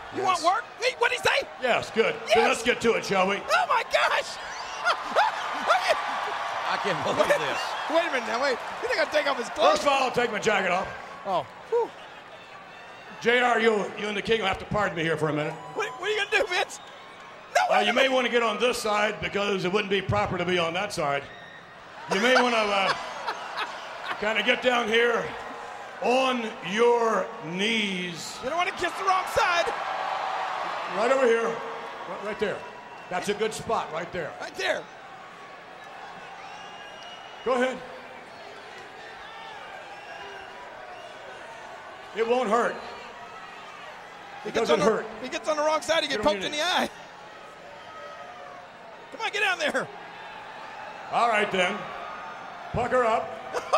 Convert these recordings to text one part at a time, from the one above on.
You want work? Hey, what'd he say? Yes, good. Yes. So let's get to it, shall we? Oh, my gosh. I can't believe this. Wait a minute now, wait. You think I'll take off his clothes? First of all, I'll take my jacket off. Oh. Whew. JR, you and the King will have to pardon me here for a minute. What are you going to do, Vince? No, you may want to get on this side because it wouldn't be proper to be on that side. You may want to kind of get down here on your knees. You don't want to kiss the wrong side. Right over here. Right there. That's a good spot right there. Right there. Go ahead. It won't hurt. It doesn't hurt. He gets on the wrong side, he gets poked in the eye. Come on, get down there. All right, then. Pucker up.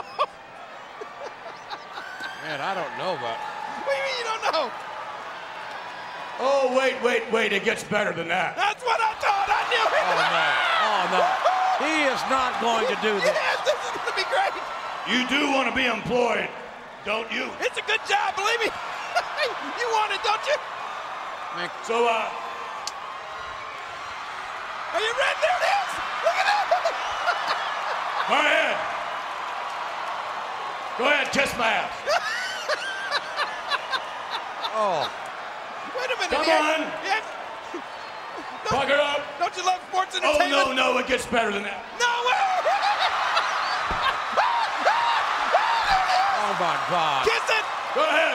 Man, I don't know about. What do you mean you don't know? Oh, wait. It gets better than that. That's what I thought. I knew it. Oh, no. He is not going to do this. Yes, this is going to be great. You do want to be employed, don't you? It's a good job, believe me. You want it, don't you? So, are you ready? There it is. Look at that. Go ahead. Go ahead, kiss my ass. Oh. Wait a minute. Come on. Yes. Pucker up. Don't you love sports entertainment? Oh, no, it gets better than that. No way. Oh, my God. Kiss it. Go ahead.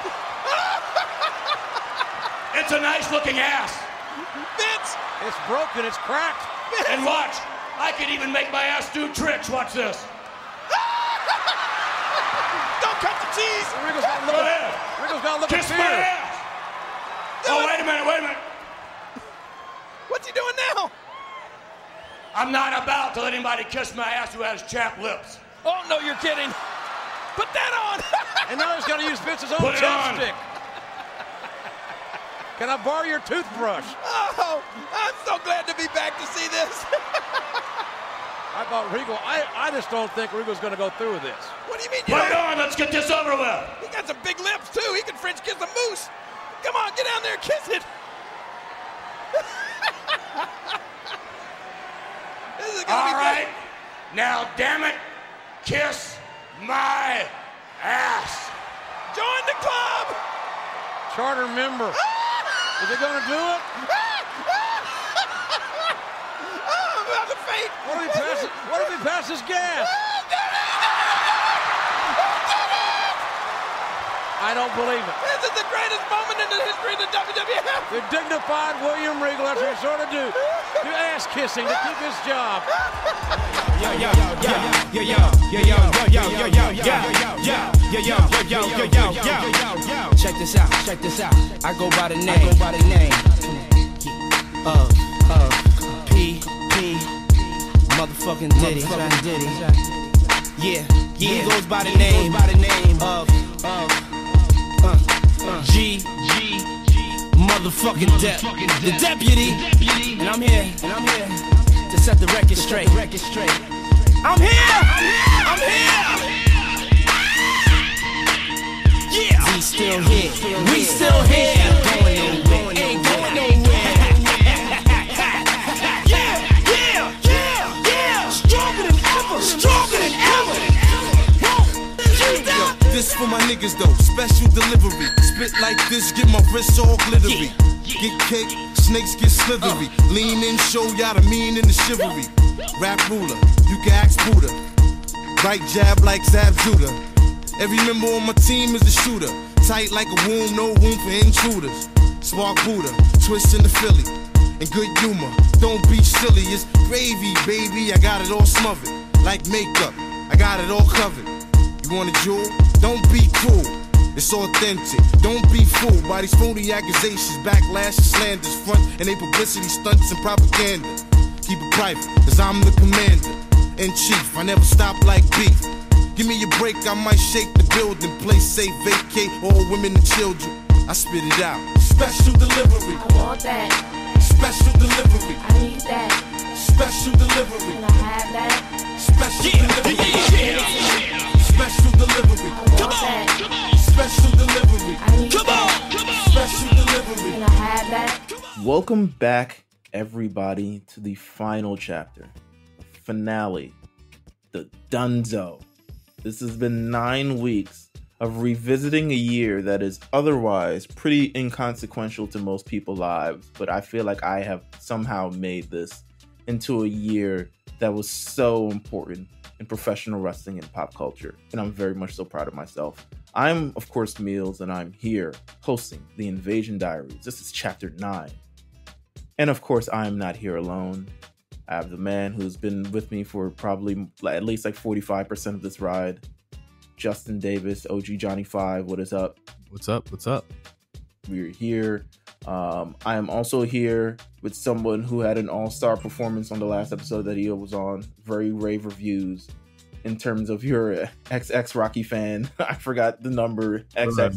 It's a nice-looking ass. Vince. It's broken. It's cracked. Vince. And watch. I can even make my ass do tricks. Watch this. Don't cut the cheese. Riggle's got to look. Go ahead. Riggle's got to look Kiss at my fear. ass. Oh, wait a minute. What's he doing now? I'm not about to let anybody kiss my ass who has chapped lips. Oh, no, you're kidding. Put that on. And now he's got to use Vince's own Put it on. chapstick. Can I borrow your toothbrush? Oh, I'm so glad to be back to see this. I thought Regal, I just don't think Regal's going to go through with this. What do you mean? Put it on. Let's get this over with. He got some big lips, too. He can French kiss a moose. Come on, get down there and kiss it. This is gonna be All right. Now, damn it, kiss my ass. Join the club. Charter member. Is he going to do it? Oh, I'm about to faint. What if he passes gas? I don't believe it. This is the greatest moment in the history of the WWF. The dignified William Regal, after he sort of do ass kissing to keep his job. Check this out. I go by the name of P motherfucking Diddy. Yeah. He goes by the name of G motherfucking Depp, the deputy, and I'm here to set the record straight. I'm here. Yeah, we still here. Ain't going nowhere. Yeah. Stronger than ever. This for my niggas though, special delivery. Spit like this, get my wrists all glittery. Get cake, snakes get slithery. Lean in, show y'all the mean and the chivalry. Rap ruler, you can ask Buddha. Right jab like Zab Judah. Every member on my team is a shooter. Tight like a womb, no room for intruders. Spark Buddha, twist in the Philly. And good humor, don't be silly. It's gravy, baby, I got it all smothered. Like makeup, I got it all covered. You want a jewel? Don't be cool. It's authentic. Don't be fooled by these phony accusations, backlash, and slanders, front and they publicity stunts and propaganda. Keep it private, cause I'm the commander in chief. I never stop like beef. Give me a break, I might shake the building. Place safe, vacate all women and children. I spit it out. Special delivery. I want that. Special delivery. I need that. Special delivery. Can I have that? Special delivery. Special delivery. I want that. Special delivery. I need Come that. on. Special delivery. Can I Welcome back, everybody, to the final chapter, the finale, the Dunzo. This has been 9 weeks of revisiting a year that is otherwise pretty inconsequential to most people's lives, but I feel like I have somehow made this into a year that was so important in professional wrestling and pop culture, and I'm very much so proud of myself. I'm, of course, Meals, and I'm here hosting the Invasion Diaries. This is Chapter 9. And, of course, I'm not here alone. I have the man who's been with me for probably at least like 45% of this ride, Justin Davis, OG Johnny 5. What is up? What's up? What's up? We're here. I am also here with someone who had an all-star performance on the last episode that he was on. Very rave reviews in terms of your XX Rocky fan. I forgot the number. XX.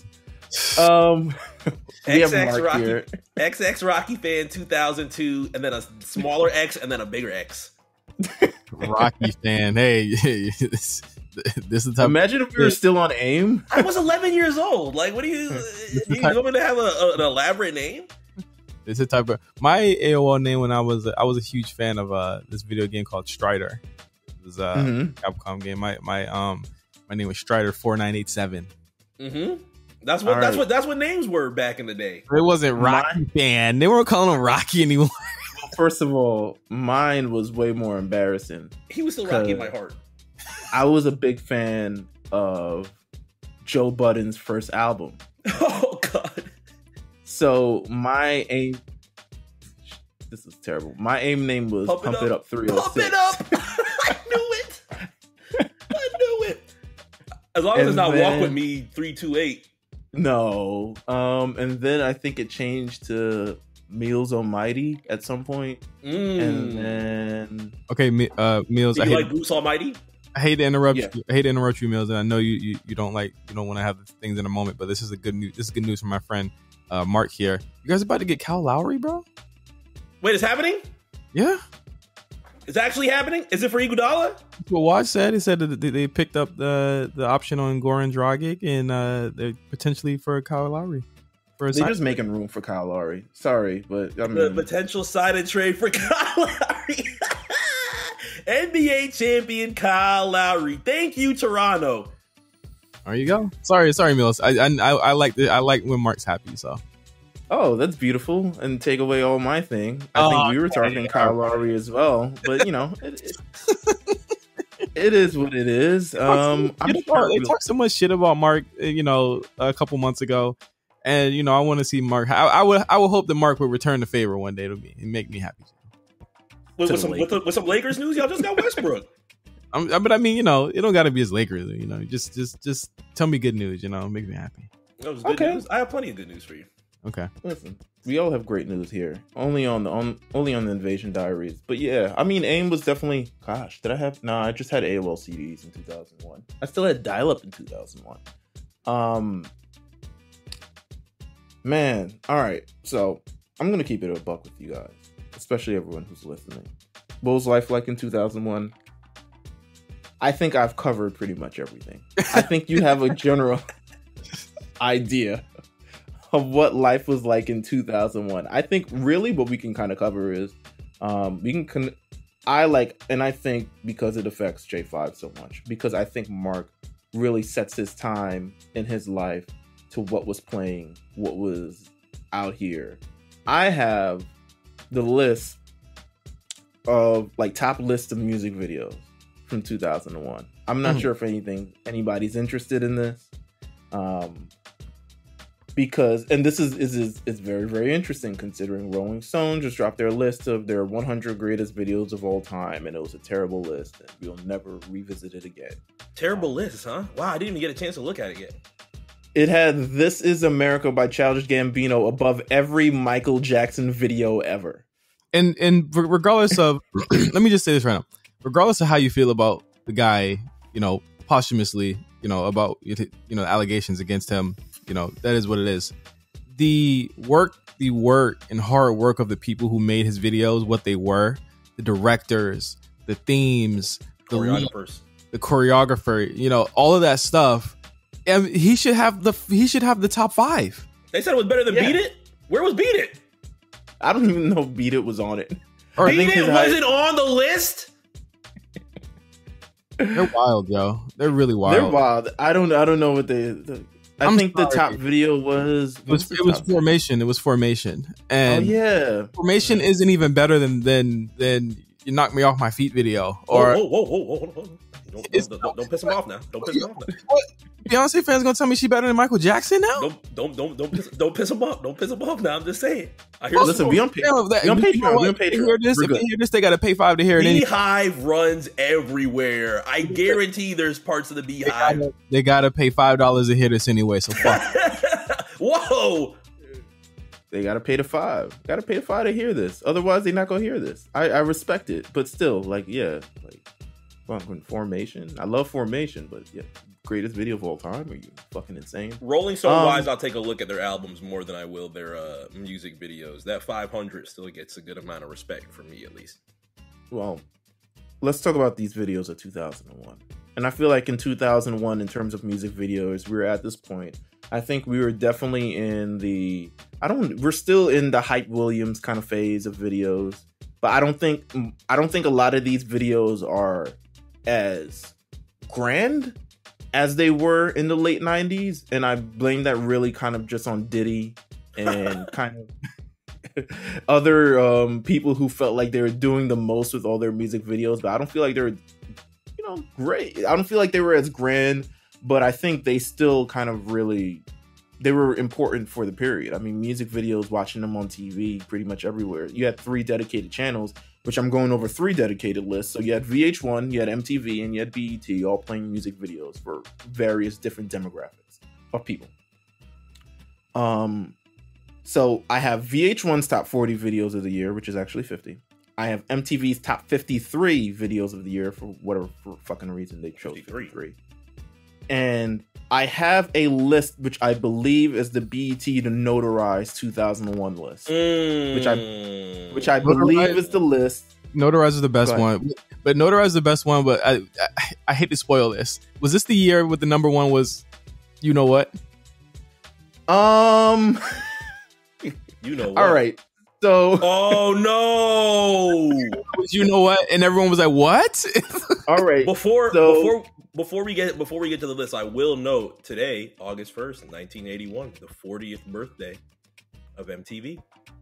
We have Mark Rocky, here. XX Rocky fan 2002, and then a smaller X, and then a bigger X. Rocky fan. Hey, this is the type. Imagine if we were still on AIM. I was 11 years old. Like, what do you want me to have an elaborate name? It's the type of my AOL name when I was a huge fan of this video game called Strider. It was a Capcom game. My name was Strider 4987. Mm-hmm. That's what names were back in the day. It wasn't Rocky fan. They weren't calling him Rocky anymore. First of all, mine was way more embarrassing. He was still Rocky in my heart. I was a big fan of Joe Budden's first album. Oh, God. So my AIM... This is terrible. My AIM name was Pump It Up 306. Pump It Up! I knew it! As long as it's not Walk With Me 328. No. And then I think it changed to Meals Almighty at some point. And then... Okay, Meals. Do you like Goose Almighty? I hate to interrupt you. I hate to interrupt you, Mills, and I know you don't want to have things in a moment, but this is good news from my friend Mark here. You guys about to get Kyle Lowry, bro? Wait, it's happening? Yeah. It's actually happening? Is it for Iguodala? That's what Waj said. He said that they picked up the option on Goran Dragic and they're potentially for Kyle Lowry. They're just making room for Kyle Lowry. Sorry, but I mean... The potential sign-and trade for Kyle Lowry. NBA champion Kyle Lowry. Thank you, Toronto. There you go. Sorry, Mills. I like when Mark's happy. So. Oh, that's beautiful. And take away all my thing. I think we were talking Kyle Lowry as well, but you know, it is what it is. They talked so much shit about Mark, a couple months ago, and I want to see Mark. I would hope that Mark would return the favor one day to me and make me happy. With some Lakers news, y'all just got Westbrook. But I mean, it don't got to be as Lakers. Just tell me good news. It makes me happy. That was good news. I have plenty of good news for you. Okay. Listen, we all have great news here. Only on the Invasion Diaries. But yeah, I mean, AIM was definitely. Gosh, did I have? No, I just had AOL CDs in 2001. I still had dial-up in 2001. Man, all right. So I'm gonna keep it a buck with you guys. Especially everyone who's listening. What was life like in 2001? I think I've covered pretty much everything. I think you have a general idea of what life was like in 2001. I think really what we can kind of cover is and I think because it affects J5 so much, because I think Mark really sets his time in his life to what was playing, what was out here. I have the list of top list of music videos from 2001. I'm not sure if anybody's interested in this, because this is very, very interesting considering Rolling Stone just dropped their list of their 100 greatest videos of all time, and it was a terrible list, and we'll never revisit it again. Terrible list, huh? Wow, I didn't even get a chance to look at it yet. It had "This Is America" by Childish Gambino above every Michael Jackson video ever. And regardless of, let me just say this right now. Regardless of how you feel about the guy, posthumously, about, allegations against him, that is what it is. The work and hard work of the people who made his videos, what they were, the directors, the themes, the choreographer, all of that stuff. And he should have the top 5. They said it was better than Beat It. Where was Beat It? I don't even know if Beat It was on it. Or Beat It wasn't on the list. They're wild, yo. They're really wild. They're wild. I don't know what I think the top video was. It was Formation. It was Formation. And yeah, Formation isn't even better than You Knock Me Off My Feet video. Or Whoa. Don't piss him off now. Don't piss him off now. What? Beyonce fans gonna tell me she better than Michael Jackson now? Don't piss him off. Don't piss him off now. I'm just saying. I hear listen, we on Patreon. They hear this. If they hear this, they gotta pay $5 to hear it. Beehive runs everywhere. I guarantee there's parts of the Beehive. They gotta pay $5 to hear this anyway. So fuck. Whoa. They gotta pay the $5. Gotta pay the $5 to hear this. Otherwise, they're not gonna hear this. I respect it, but still, fucking Formation. I love Formation, but yeah, greatest video of all time. Are you fucking insane? Rolling Stone wise, I'll take a look at their albums more than I will their music videos. That 500 still gets a good amount of respect for me, at least. Well, let's talk about these videos of 2001. And I feel like in 2001, in terms of music videos, we were at this point. I think we were definitely in we're still in the Hype Williams kind of phase of videos, but I don't think a lot of these videos are as grand as they were in the late 90s, and I blame that really kind of just on Diddy and kind of other people who felt like they were doing the most with all their music videos, but I don't feel like they were great. I don't feel like they were as grand, but I think they still kind of they were important for the period. I mean, music videos, watching them on TV pretty much everywhere. You had 3 dedicated channels, which I'm going over 3 dedicated lists. So you had VH1, you had MTV, and you had BET, all playing music videos for various different demographics of people. So I have VH1's top 40 videos of the year, which is actually 50. I have MTV's top 53 videos of the year for whatever fucking reason they chose 53. And I have a list which I believe is the BET to Notarize 2001 list, which I believe is the list. Notarize is the best one, but Notarize is the best one. But I hate to spoil this. Was this the year with the number one was, you know what? You know what? All right. So, oh no! You know what? And everyone was like, "What?" All right. Before we get to the list, I will note today, August 1st, 1981, the 40th birthday of MTV.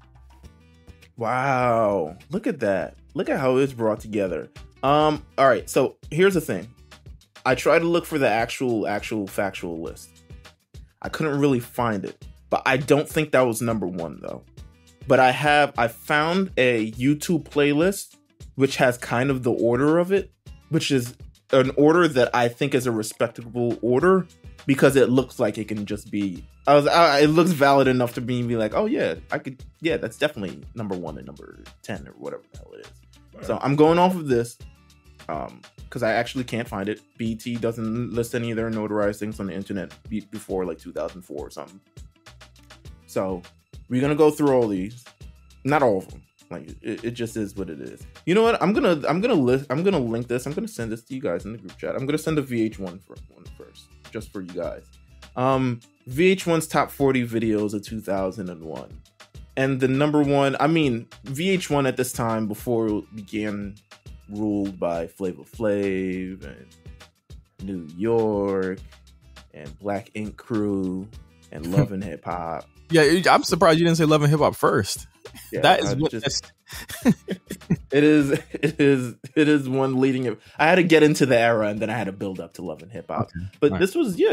Wow! Look at that! Look at how it's brought together. All right. So here's the thing. I tried to look for the actual factual list. I couldn't really find it, but I don't think that was number one though. But I found a YouTube playlist which has kind of the order of it, which is an order that I think is a respectable order because it looks like it can just be. It looks valid enough to be like, oh yeah, that's definitely number 1 and number 10 or whatever the hell it is. Right. So I'm going off of this because I actually can't find it. BET doesn't list any of their notarized things on the internet before like 2004 or something. So we're gonna go through all these, not all of them. Like it just is what it is. You know what? I'm gonna link this. I'm gonna send this to you guys in the group chat. I'm gonna send the VH1 one first, just for you guys. VH1's top 40 videos of 2001, and the number one. I mean, VH1 at this time before it began ruled by Flavor Flav and New York and Black Ink Crew and Love and Hip Hop. Yeah, I'm surprised you didn't say Love and Hip Hop first. Yeah, that is what it is one leading it. I had to get into the era and then I had to build up to Love and Hip Hop. Okay. But right. This was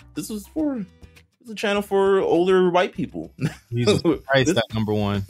a channel for older white people. Jesus Christ, that number one.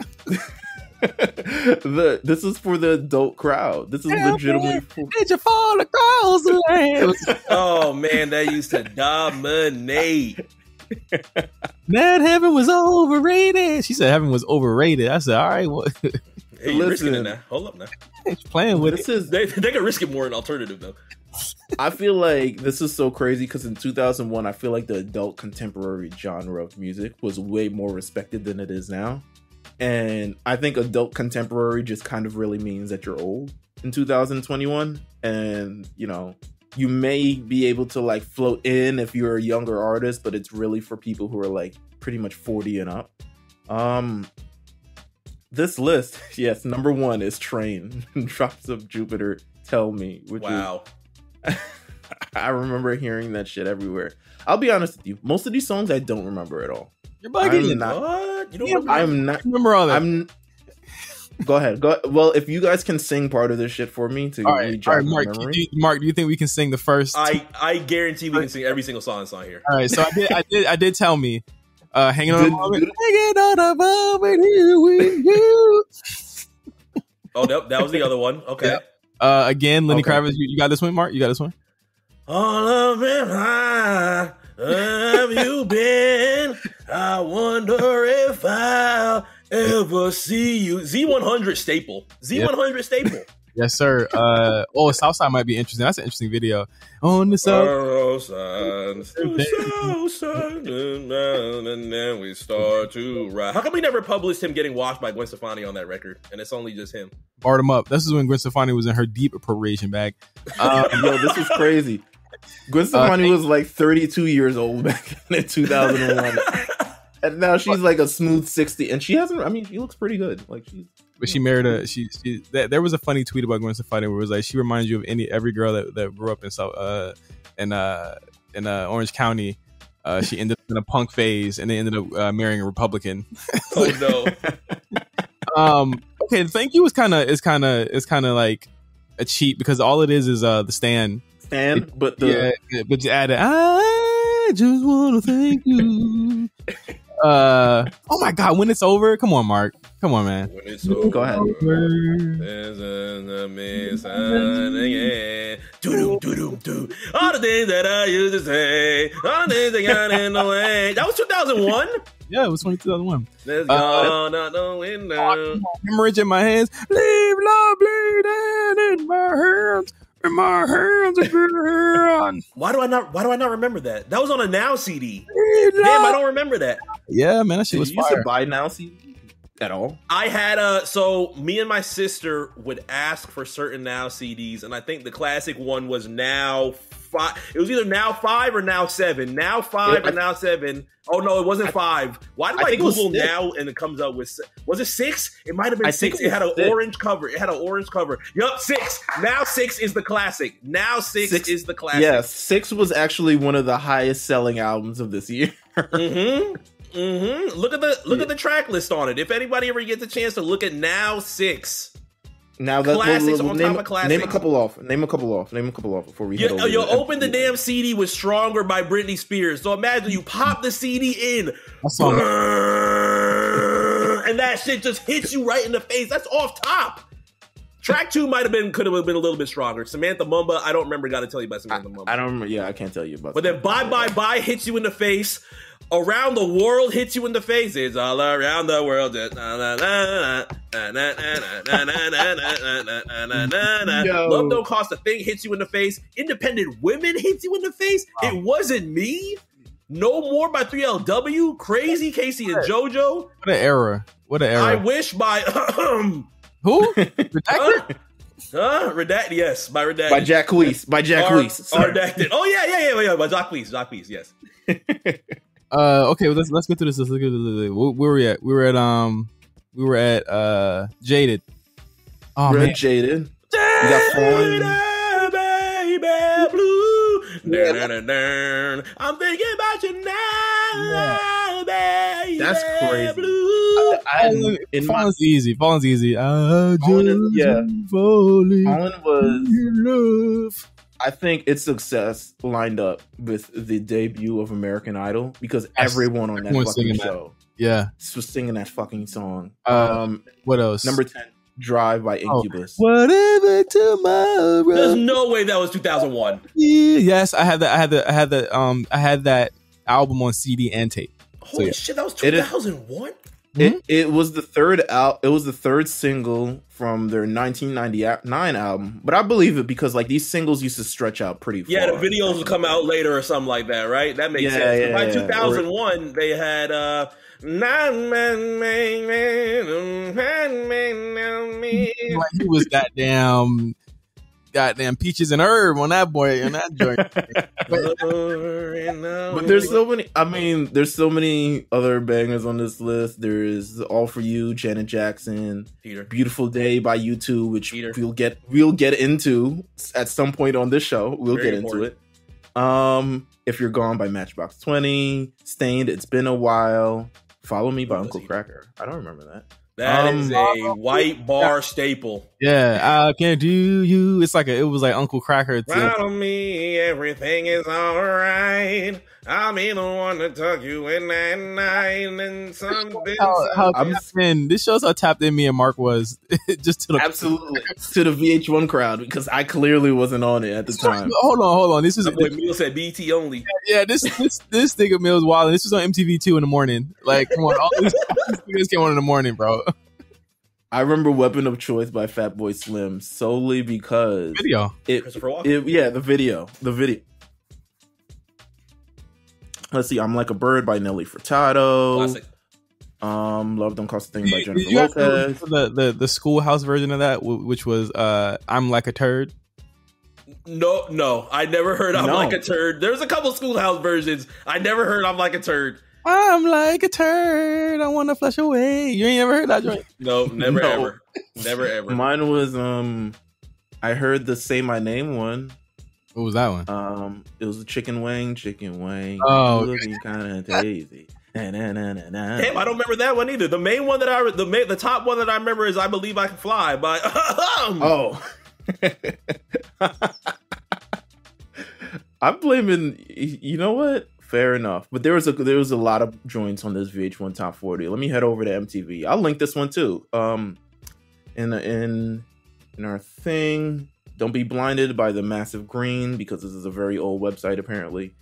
This is for the adult crowd. This is legitimately did you fall across the land? Oh man, that used to dominate. That heaven was overrated. She said heaven was overrated. I said, all right, well, hey, you're risking it now. Hold up now. He's playing with it. They can risk it more in alternative though. I feel like this is so crazy because in 2001, I feel like the adult contemporary genre of music was way more respected than it is now. And I think adult contemporary just kind of really means that you're old in 2021. And, you know, you may be able to like float in if you're a younger artist, but it's really for people who are like pretty much 40 and up. this list, yes, number 1 is Train. Drops of Jupiter, Tell Me. Which wow. I remember hearing that shit everywhere. I'll be honest with you. Most of these songs I don't remember at all. You're bugging. What? You don't remember? I'm not. Remember all that? Go ahead. Well, if you guys can sing part of this shit for me to jog my memory. Mark, do you think we can sing the first? I guarantee we can sing every single song that's on here. All right, so I did Tell Me. Hanging on a moment. Hanging on a moment here with you. Oh, that was the other one. Okay. Yep. Again, Lenny Kravitz. You got this one, Mark? You got this one? All of it, high have you been? I wonder if I'll ever see you. Z100 staple. Z100 staple. Yes, sir. Southside might be interesting. That's an interesting video. On the Southside, and then we start to ride. How come we never published him getting washed by Gwen Stefani on that record? And it's only just him. Barred him up. This is when Gwen Stefani was in her deep appropriation bag. Yo, this was crazy. Gwen Stefani was like 32 years old back in 2001. And now she's like a smooth 60. And she hasn't, I mean, she looks pretty good. Like But she married there was a funny tweet about Gwen Stefani where it was like, she reminds you of every girl that grew up in Orange County. She ended up in a punk phase and they ended up marrying a Republican. Oh no. Okay, Thank You is kind of like a cheat because all it is the Stand. But you added I just want to thank you. Oh my God, When It's Over. Come on, Mark. Come on, man. When it's over, go ahead. There's an do. All the things that I used to say, all the things that got in the way. That was 2001. Yeah, it was 2001. Let's go out the window. Hemorrhage in my hands. Leave love bleeding in my hands. In my hands again. Why do I not remember that? That was on a Now CD. Damn, I don't remember that. Yeah, man, that shit was fire. You used to buy Now CD at all? I had so me and my sister would ask for certain Now CDs, and I think the classic one was Now 5. It was either Now 5 or Now 7. Now 5 or Now 7. Oh no, it wasn't 5. Why did I Google Now and it comes up with? Was it 6? It might have been 6. It had an orange cover. Yup, 6. Now 6 is the classic. Now 6 is the classic. Yes, 6 was actually one of the highest selling albums of this year. Look at the track list on it. If anybody ever gets a chance to look at Now 6. Now that classics on top of classics. Name a couple off before we head over. You open the damn CD with "Stronger" by Britney Spears. So imagine you pop the CD in, and that shit just hits you right in the face. That's off top. Track 2 could have been a little bit stronger. Samantha Mumba, I don't remember. Got to tell you about Samantha Mumba. I don't remember. Yeah, I can't tell you about. But then Bye hits you in the face. Around the World hits you in the face. It's all around the world. Love Don't Cost a Thing hits you in the face. Independent Women hits you in the face. Wow. It Wasn't Me. No More by 3LW. Crazy Casey and JoJo. What an era. I Wish by who? Redacted? Redacted, yes, by Redacted. By Jack Weiss. Redacted. Oh yeah, by Jacques Weiss, yes. Okay, well, let's get to this. Where were we at? We were at Jaded. Oh we're man, at Jaded. You got baby blue. I'm thinking about you now, baby. That's crazy. Blue. Falling's easy. I just Falling was. I think its success lined up with the debut of American Idol because everyone on that fucking show was singing that fucking song. What else? Number 10, Drive by Incubus. Whatever tomorrow. There's no way that was 2001. Yes, I had that album on CD and tape. Holy shit, that was 2001? It was the third It was the third single from their 1999 album, but I believe it because like these singles used to stretch out pretty far. Yeah, the videos would come out later or something like that, right? That makes sense. By 2001, they had he was goddamn goddamn peaches and herb on that boy on that joint. But there's so many. I mean, there's so many other bangers on this list. There is "All for You," Janet Jackson, Peter. "Beautiful Day" by U2, which Peter. we'll get into at some point on this show. We'll Very get into it. "If You're Gone" by Matchbox 20, "Stained," "It's Been a While," "Follow Me" by Uncle Cracker. I don't remember that. That is a white bar staple. Yeah, I can't do you. It was like Uncle Cracker. Follow me, everything is all right. I'll be the one to tuck you in at night and something. This shows how tapped in me and Mark was. Just to the Absolutely to the VH1 crowd, because I clearly wasn't on it at the time. Hold on. This was Meal said BT only. Yeah, this nigga Mills wild. This was on MTV2 in the morning. Like, come on, all these niggas came on in the morning, bro. I remember "Weapon of Choice" by Fatboy Slim solely because video. The video. Let's see, "I'm Like a Bird" by Nelly Furtado. Classic. "Love Don't Cost a Thing" by Did Jennifer you Lopez. the Schoolhouse version of that, which was "I'm Like a Turd"? No, I never heard "I'm Like a Turd." There's a couple Schoolhouse versions. I never heard "I'm Like a Turd." I'm like a turd. I want to flush away. You ain't ever heard that joint? No, never ever. Never ever. Mine was I heard the "Say My Name" one. What was that one? It was a chicken wing. Oh, looking kind of tasty. Damn, I don't remember that one either. The main one the top one that I remember is "I Believe I Can Fly" by. Oh. I'm blaming. You know what? Fair enough. But there was a lot of joints on this VH1 Top 40. Let me head over to MTV. I'll link this one too. In our thing, "Don't Be Blinded" by the Massive Green, because this is a very old website apparently.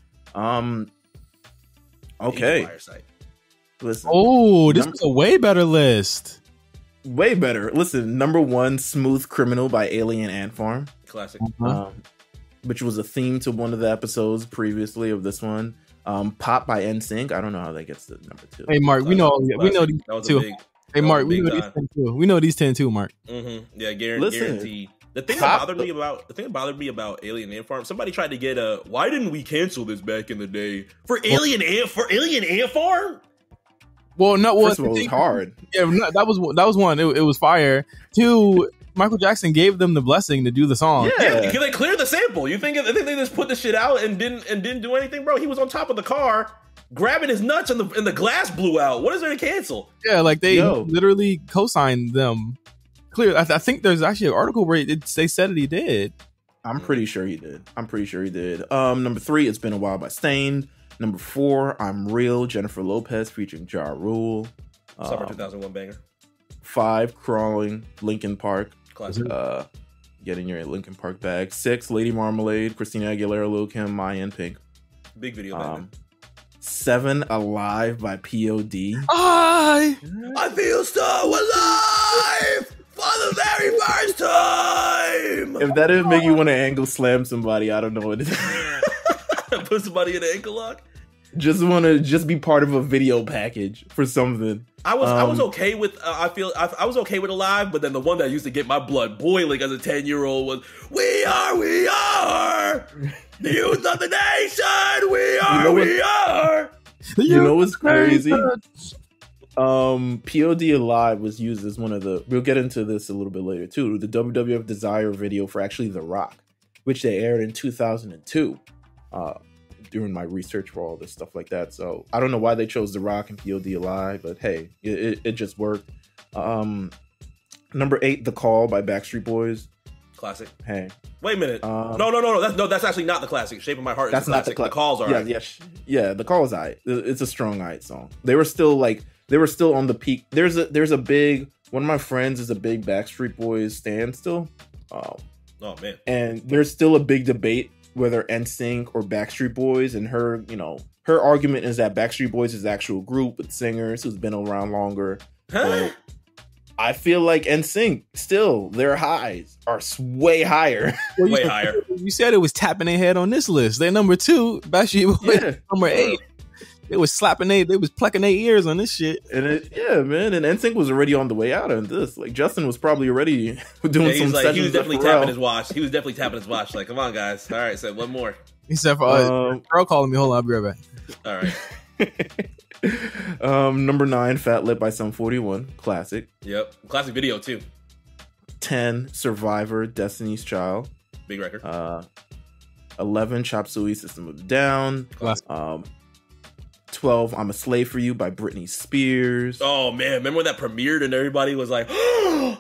Okay. Listen. Oh, this was a way better list. Way better. Listen, number 1, "Smooth Criminal" by Alien Ant Farm. Classic. Which was a theme to one of the episodes previously of this one. "Pop" by NSYNC. I don't know how that gets to number 2. Hey, Mark, we know these two. Hey, Mark, we know these 10 too. We know these 10 too, Mark. Mm-hmm. Yeah, guaranteed. The thing that bothered me about Alien Ant Farm, somebody tried to get why didn't we cancel this back in the day for Alien Ant Farm? Well, no, first of all, it was hard. Yeah, no, that was one. It was fire. 2, Michael Jackson gave them the blessing to do the song. Yeah, they cleared the sample. You think they just put the shit out and didn't do anything, bro? He was on top of the car grabbing his nuts and the glass blew out. What is there to cancel? Yeah, like they literally co-signed them. Clear. I think there's actually an article where they said that he did. I'm pretty sure he did. Number 3, "It's Been a While" by Stained. Number 4, "I'm Real," Jennifer Lopez featuring Ja Rule. Summer 2001 banger. 5, "Crawling," Linkin Park. Classic. Getting your Linkin Park bag. 6, "Lady Marmalade," Christina Aguilera, Lil Kim, Maya, and Pink. Big video banger. 7, "Alive" by POD. I feel so alive for the very first time. If that didn't make you want to angle slam somebody, I don't know what it is. Put somebody in an ankle lock. Just want to be part of a video package for something. I was okay with I was okay with "Alive," but then the one that used to get my blood boiling as a 10-year-old was "We Are the youth of the nation. We are." You know what's crazy? POD "Alive" was used as one of the. We'll get into this a little bit later too. The WWF Desire video for actually The Rock, which they aired in 2002. During my research for all this stuff like that. So I don't know why they chose The Rock and POD "Alive," but hey, it just worked. Number 8, "The Call" by Backstreet Boys. Classic. Hey. Wait a minute. No. That's actually not the classic. "Shape of My Heart" is that's the classic. The Call's are right. Yeah, The Call is aight. It's a strong aight song. They were still on the peak. There's a big, one of my friends is a big Backstreet Boys stan still. Oh man. And there's still a big debate whether NSYNC or Backstreet Boys, and her argument is that Backstreet Boys is the actual group with singers who's been around longer. But I feel like NSYNC still, their highs are way higher. Way higher. You said it was tapping their head on this list. They're number 2, Backstreet Boys number 8. They was slapping they was plucking their ears on this shit. And man, and NSYNC was already on the way out on this. Like Justin was probably already doing some sessions. He was definitely tapping his watch. He was definitely tapping his watch. Like, come on, guys. All right, so one more. He said, "Girl calling me. Hold on, I'll be right back." All right. Number 9, Fat Lip by Sum 41, classic. Yep, classic video too. 10, Survivor, Destiny's Child. Big record. 11, Chop Suey, System of a Down. Classic. 12, I'm a Slave for You by Britney Spears. Oh man, remember when that premiered and everybody was like, The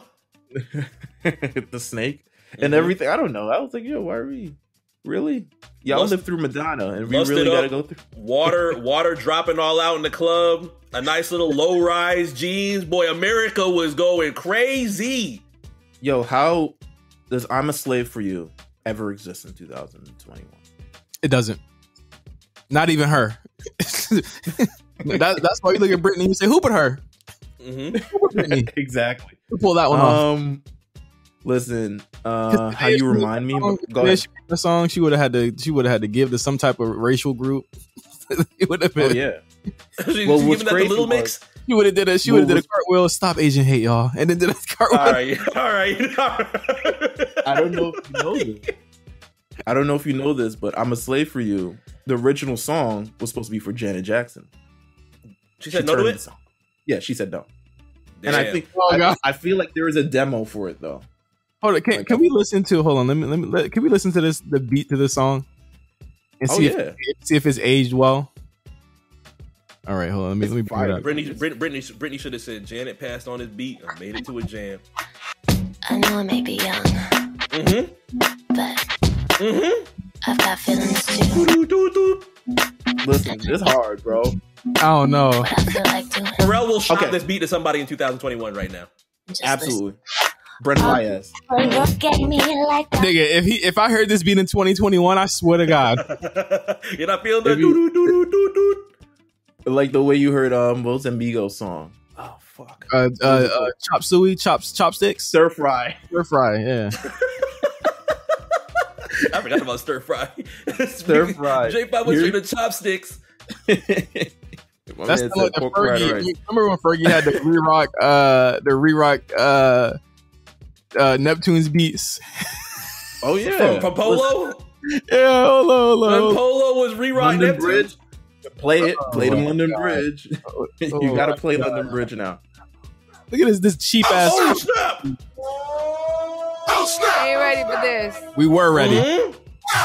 Snake and everything. I don't know. I was like, yo, why are we really? Y'all lived through Madonna, and we really got to go through water dropping all out in the club. A nice little low rise jeans. Boy, America was going crazy. Yo, how does I'm a Slave for You ever exist in 2021? It doesn't. Not even her. That's why you look at Britney and you say, who put her? Mm-hmm. Who put Britney? Exactly. Who pulled that one off? Listen, how you remind me? Go ahead. The song she would have had to give to some type of racial group. It would have been. Oh yeah. Well, what's crazy? Little mix. She would have did a cartwheel. Stop Asian hate, y'all, and then did a cartwheel. All right. I don't know if you know this. I don't know if you know this, but I'm a Slave for You. The original song was supposed to be for Janet Jackson. She said no to it? Yeah, she said no. Damn. And I think I feel like there is a demo for it though. Hold on, can we listen to? Hold on, can we listen to the beat to this song and see if it's aged well? All right, hold on. Let me bring it up. Britney should have said Janet passed on his beat and made it to a jam. I know I may be young, but I've got feelings too. Listen, it's hard, bro. I don't know. What I feel like doing. Pharrell will shop this beat to somebody in 2021 right now. Absolutely. Brent Baez. Look at me like that. Nigga, if I heard this beat in 2021, I swear to God. You're not feeling that? Like the way you heard what was Amigos song? Oh fuck. Chop suey, chopsticks, stir fry, yeah. I forgot about stir fry. Stir fry. J5 was drinking the chopsticks. That's the Fergie. Right. Remember when Fergie had the re-rock Neptune's beats? Oh yeah, from Polo. Yeah, hold when Polo was re-rock Neptune. Bridge. Play the London Bridge. You gotta play London Bridge now. Look at this cheap ass. Oh snap! Oh snap! Are you ready for this? We were ready. Mm-hmm.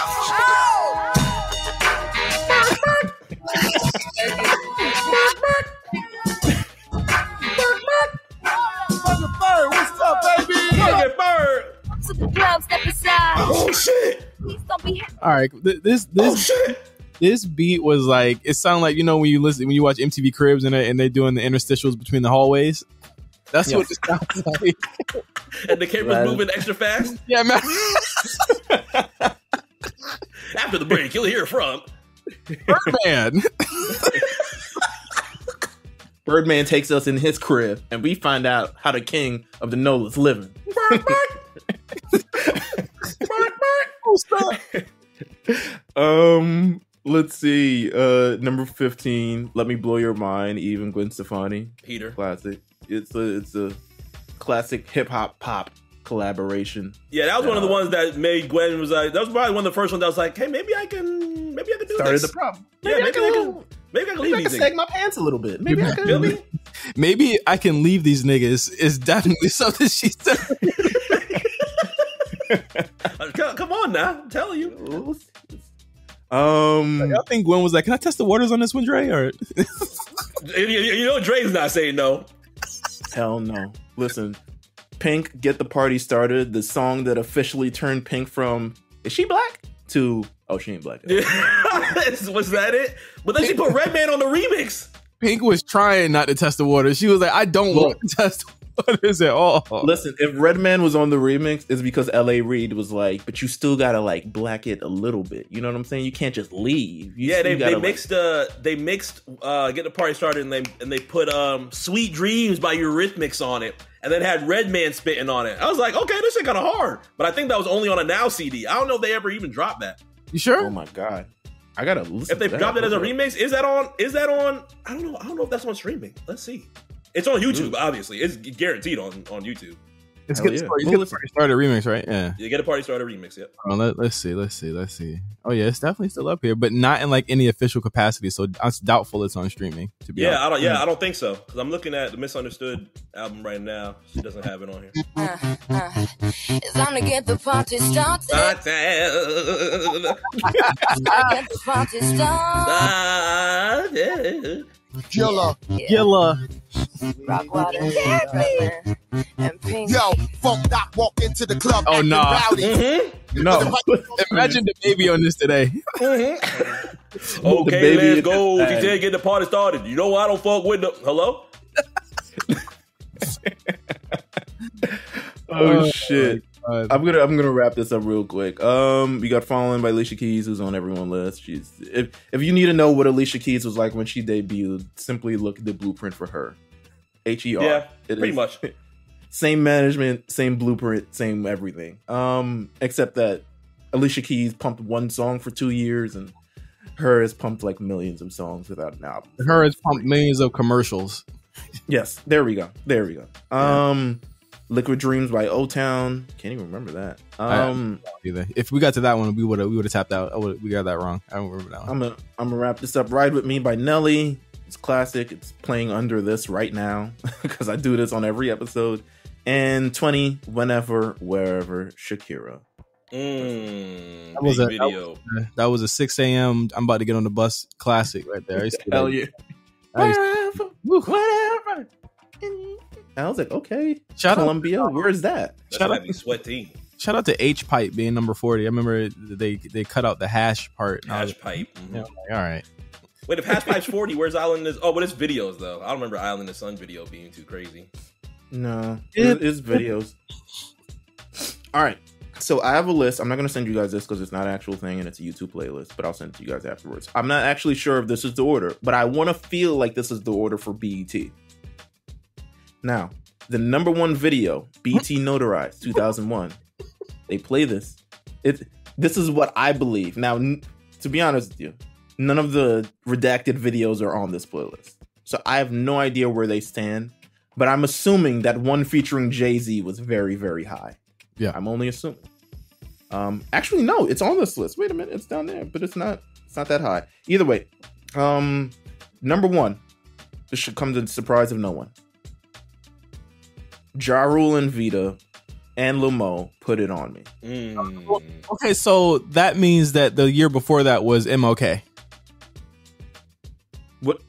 Bird, what's up, baby? Bird. To the club, step aside. Oh shit! Please don't be. All right, this shit. This beat was like, it sounded like, you know, when you watch MTV Cribs and they're doing the interstitials between the hallways. That's what it sounds like. And the camera's moving extra fast. Yeah, man. After the break, you'll hear from Birdman. Birdman takes us in his crib, and we find out how the king of the NOLA is living. Let's see. Number 15, Let Me Blow Your Mind, Eve Gwen Stefani. Peter. Classic. It's a classic hip hop pop collaboration. Yeah, that was one of the ones that made Gwen was like, that was probably one of the first ones that was like, hey, maybe I can do started this. The problem. Yeah, maybe I can sag my pants a little bit. Maybe I can. Feel me? Maybe I can leave these niggas is definitely something she said. Come on now, I'm telling you. Y'all think Gwen was like, can I test the waters on this one, Dre? Or you know Dre's not saying no. Hell no. Listen, Pink, Get the Party Started, the song that officially turned Pink from is she black to she ain't black. Was that it? But then she put Redman on the remix. Pink was trying not to test the waters. She was like, I don't want to test the waters at all. Listen, if Redman was on the remix, it's because L.A. Reid was like, but you still gotta like black it a little bit. You know what I'm saying? You can't just leave. They mixed Get the Party Started and they put Sweet Dreams by Eurythmics on it, and then had Redman spitting on it. I was like, okay, this shit kind of hard. But I think that was only on a Now CD. I don't know if they ever even dropped that. You sure? Oh my god. I gotta listen. If they dropped it as a remix, is that on? I don't know. I don't know if that's on streaming. Let's see. It's on YouTube, obviously. It's guaranteed on YouTube. It's Get the Party Started remix, right? Yeah. You Get a Party Started remix. Yep. Let's see. Oh yeah, it's definitely still up here, but not in like any official capacity. So I'm doubtful it's on streaming. To be honest. I don't think so. Because I'm looking at the Misunderstood album right now. She doesn't have it on here. It's time to get the party started. Get the party started. Killer. Rock water. And pink. Yo, Funk Doc walk into the club. Oh no. No. Imagine the baby on this today. Okay, let's go. She said get the party started. You know I don't fuck with the hello? Oh shit. I'm gonna wrap this up real quick. We got Fallen by Alicia Keys, who's on everyone's list. She's if you need to know what Alicia Keys was like when she debuted, simply look at the blueprint for her. HER. Yeah, pretty much. Same management, same blueprint, same everything. Except that Alicia Keys pumped one song for 2 years, and her has pumped like millions of songs without an album. Her has pumped millions of commercials. Yes, there we go. Liquid Dreams by O-Town. Can't even remember that. Either. If we got to that one, we would have tapped out. We got that wrong. I don't remember that one. I'm gonna wrap this up. Ride With Me by Nelly. It's classic. It's playing under this right now because I do this on every episode. And 20, Whenever, Wherever, Shakira. That was a 6 a.m. I'm about to get on the bus classic right there. Hell yeah. Whatever. I was like, okay. Shout Columbia, where's that? Shout out to Sweaty. Shout out to H Pipe being number 40. I remember they cut out the hash part. Hash Pipe. Mm-hmm. Yeah, all right. Wait, if Hash Pipe's 40, where's Island is? Oh, but it's videos though. I don't remember Island in the Sun video being too crazy. No, it's videos. All right. So I have a list. I'm not going to send you guys this because it's not an actual thing and it's a YouTube playlist, but I'll send it to you guys afterwards. I'm not actually sure if this is the order, but I want to feel like this is the order for BET. Now, the number one video, BET Notarized, 2001. They play this. This is what I believe. Now, to be honest with you, none of the redacted videos are on this playlist. So I have no idea where they stand, but I'm assuming that one featuring Jay-Z was very, very high. Yeah. I'm only assuming. Actually, no, it's on this list. Wait a minute, it's down there, but it's not that high. Either way, number one, this should come to the surprise of no one. Ja Rule and Vita and Lamo, Put It On Me. Okay, so that means that the year before that was MLK. What?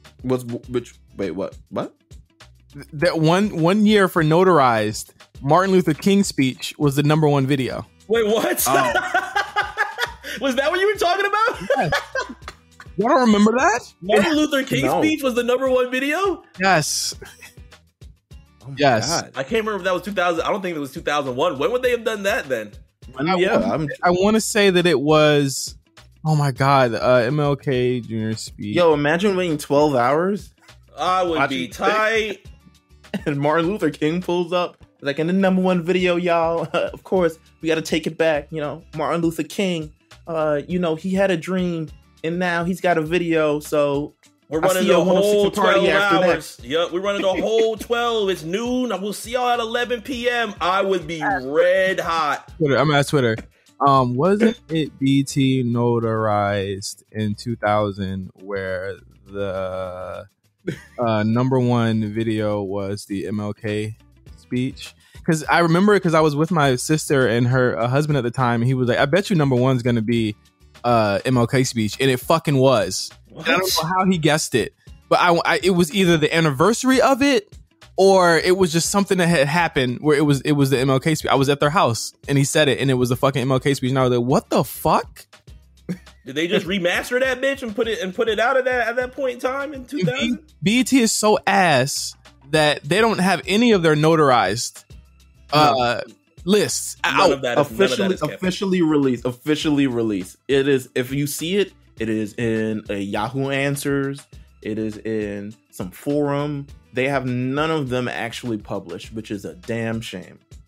That one year for Notarized, Martin Luther King speech was the number one video. Wait, what? Oh. Was that what you were talking about? Yes. You don't remember that? Martin Luther King speech was the number one video? Yes. Oh yes. God. I can't remember if that was 2000. I don't think it was 2001. When would they have done that then? I want to say that it was, oh my God, MLK Jr. speech. Yo, imagine waiting 12 hours. I would be tight. And Martin Luther King pulls up. Like, in the number one video, y'all, of course, we got to take it back. You know, Martin Luther King, he had a dream and now he's got a video. So we're running the whole 12 hours. Yep, we're running the whole 12. It's noon. We'll see y'all at 11 p.m. I would be red hot. I'm at Twitter. Wasn't it BT Notarized in 2000 where the number one video was the MLK speech? Because I remember it because I was with my sister and her husband at the time, and he was like, I bet you number one's gonna be MLK speech, and it fucking was. I don't know how he guessed it, but it was either the anniversary of it or it was just something that had happened where it was the MLK speech. I was at their house and he said it, and it was the fucking MLK speech, and I was like, what the fuck? Did they just remaster that bitch and put it out at that point in time in 2000? BET is so ass that they don't have any of their Notarized lists out. Officially released. It is, if you see it, it is in a Yahoo Answers. It is in some forum. They have none of them actually published, which is a damn shame.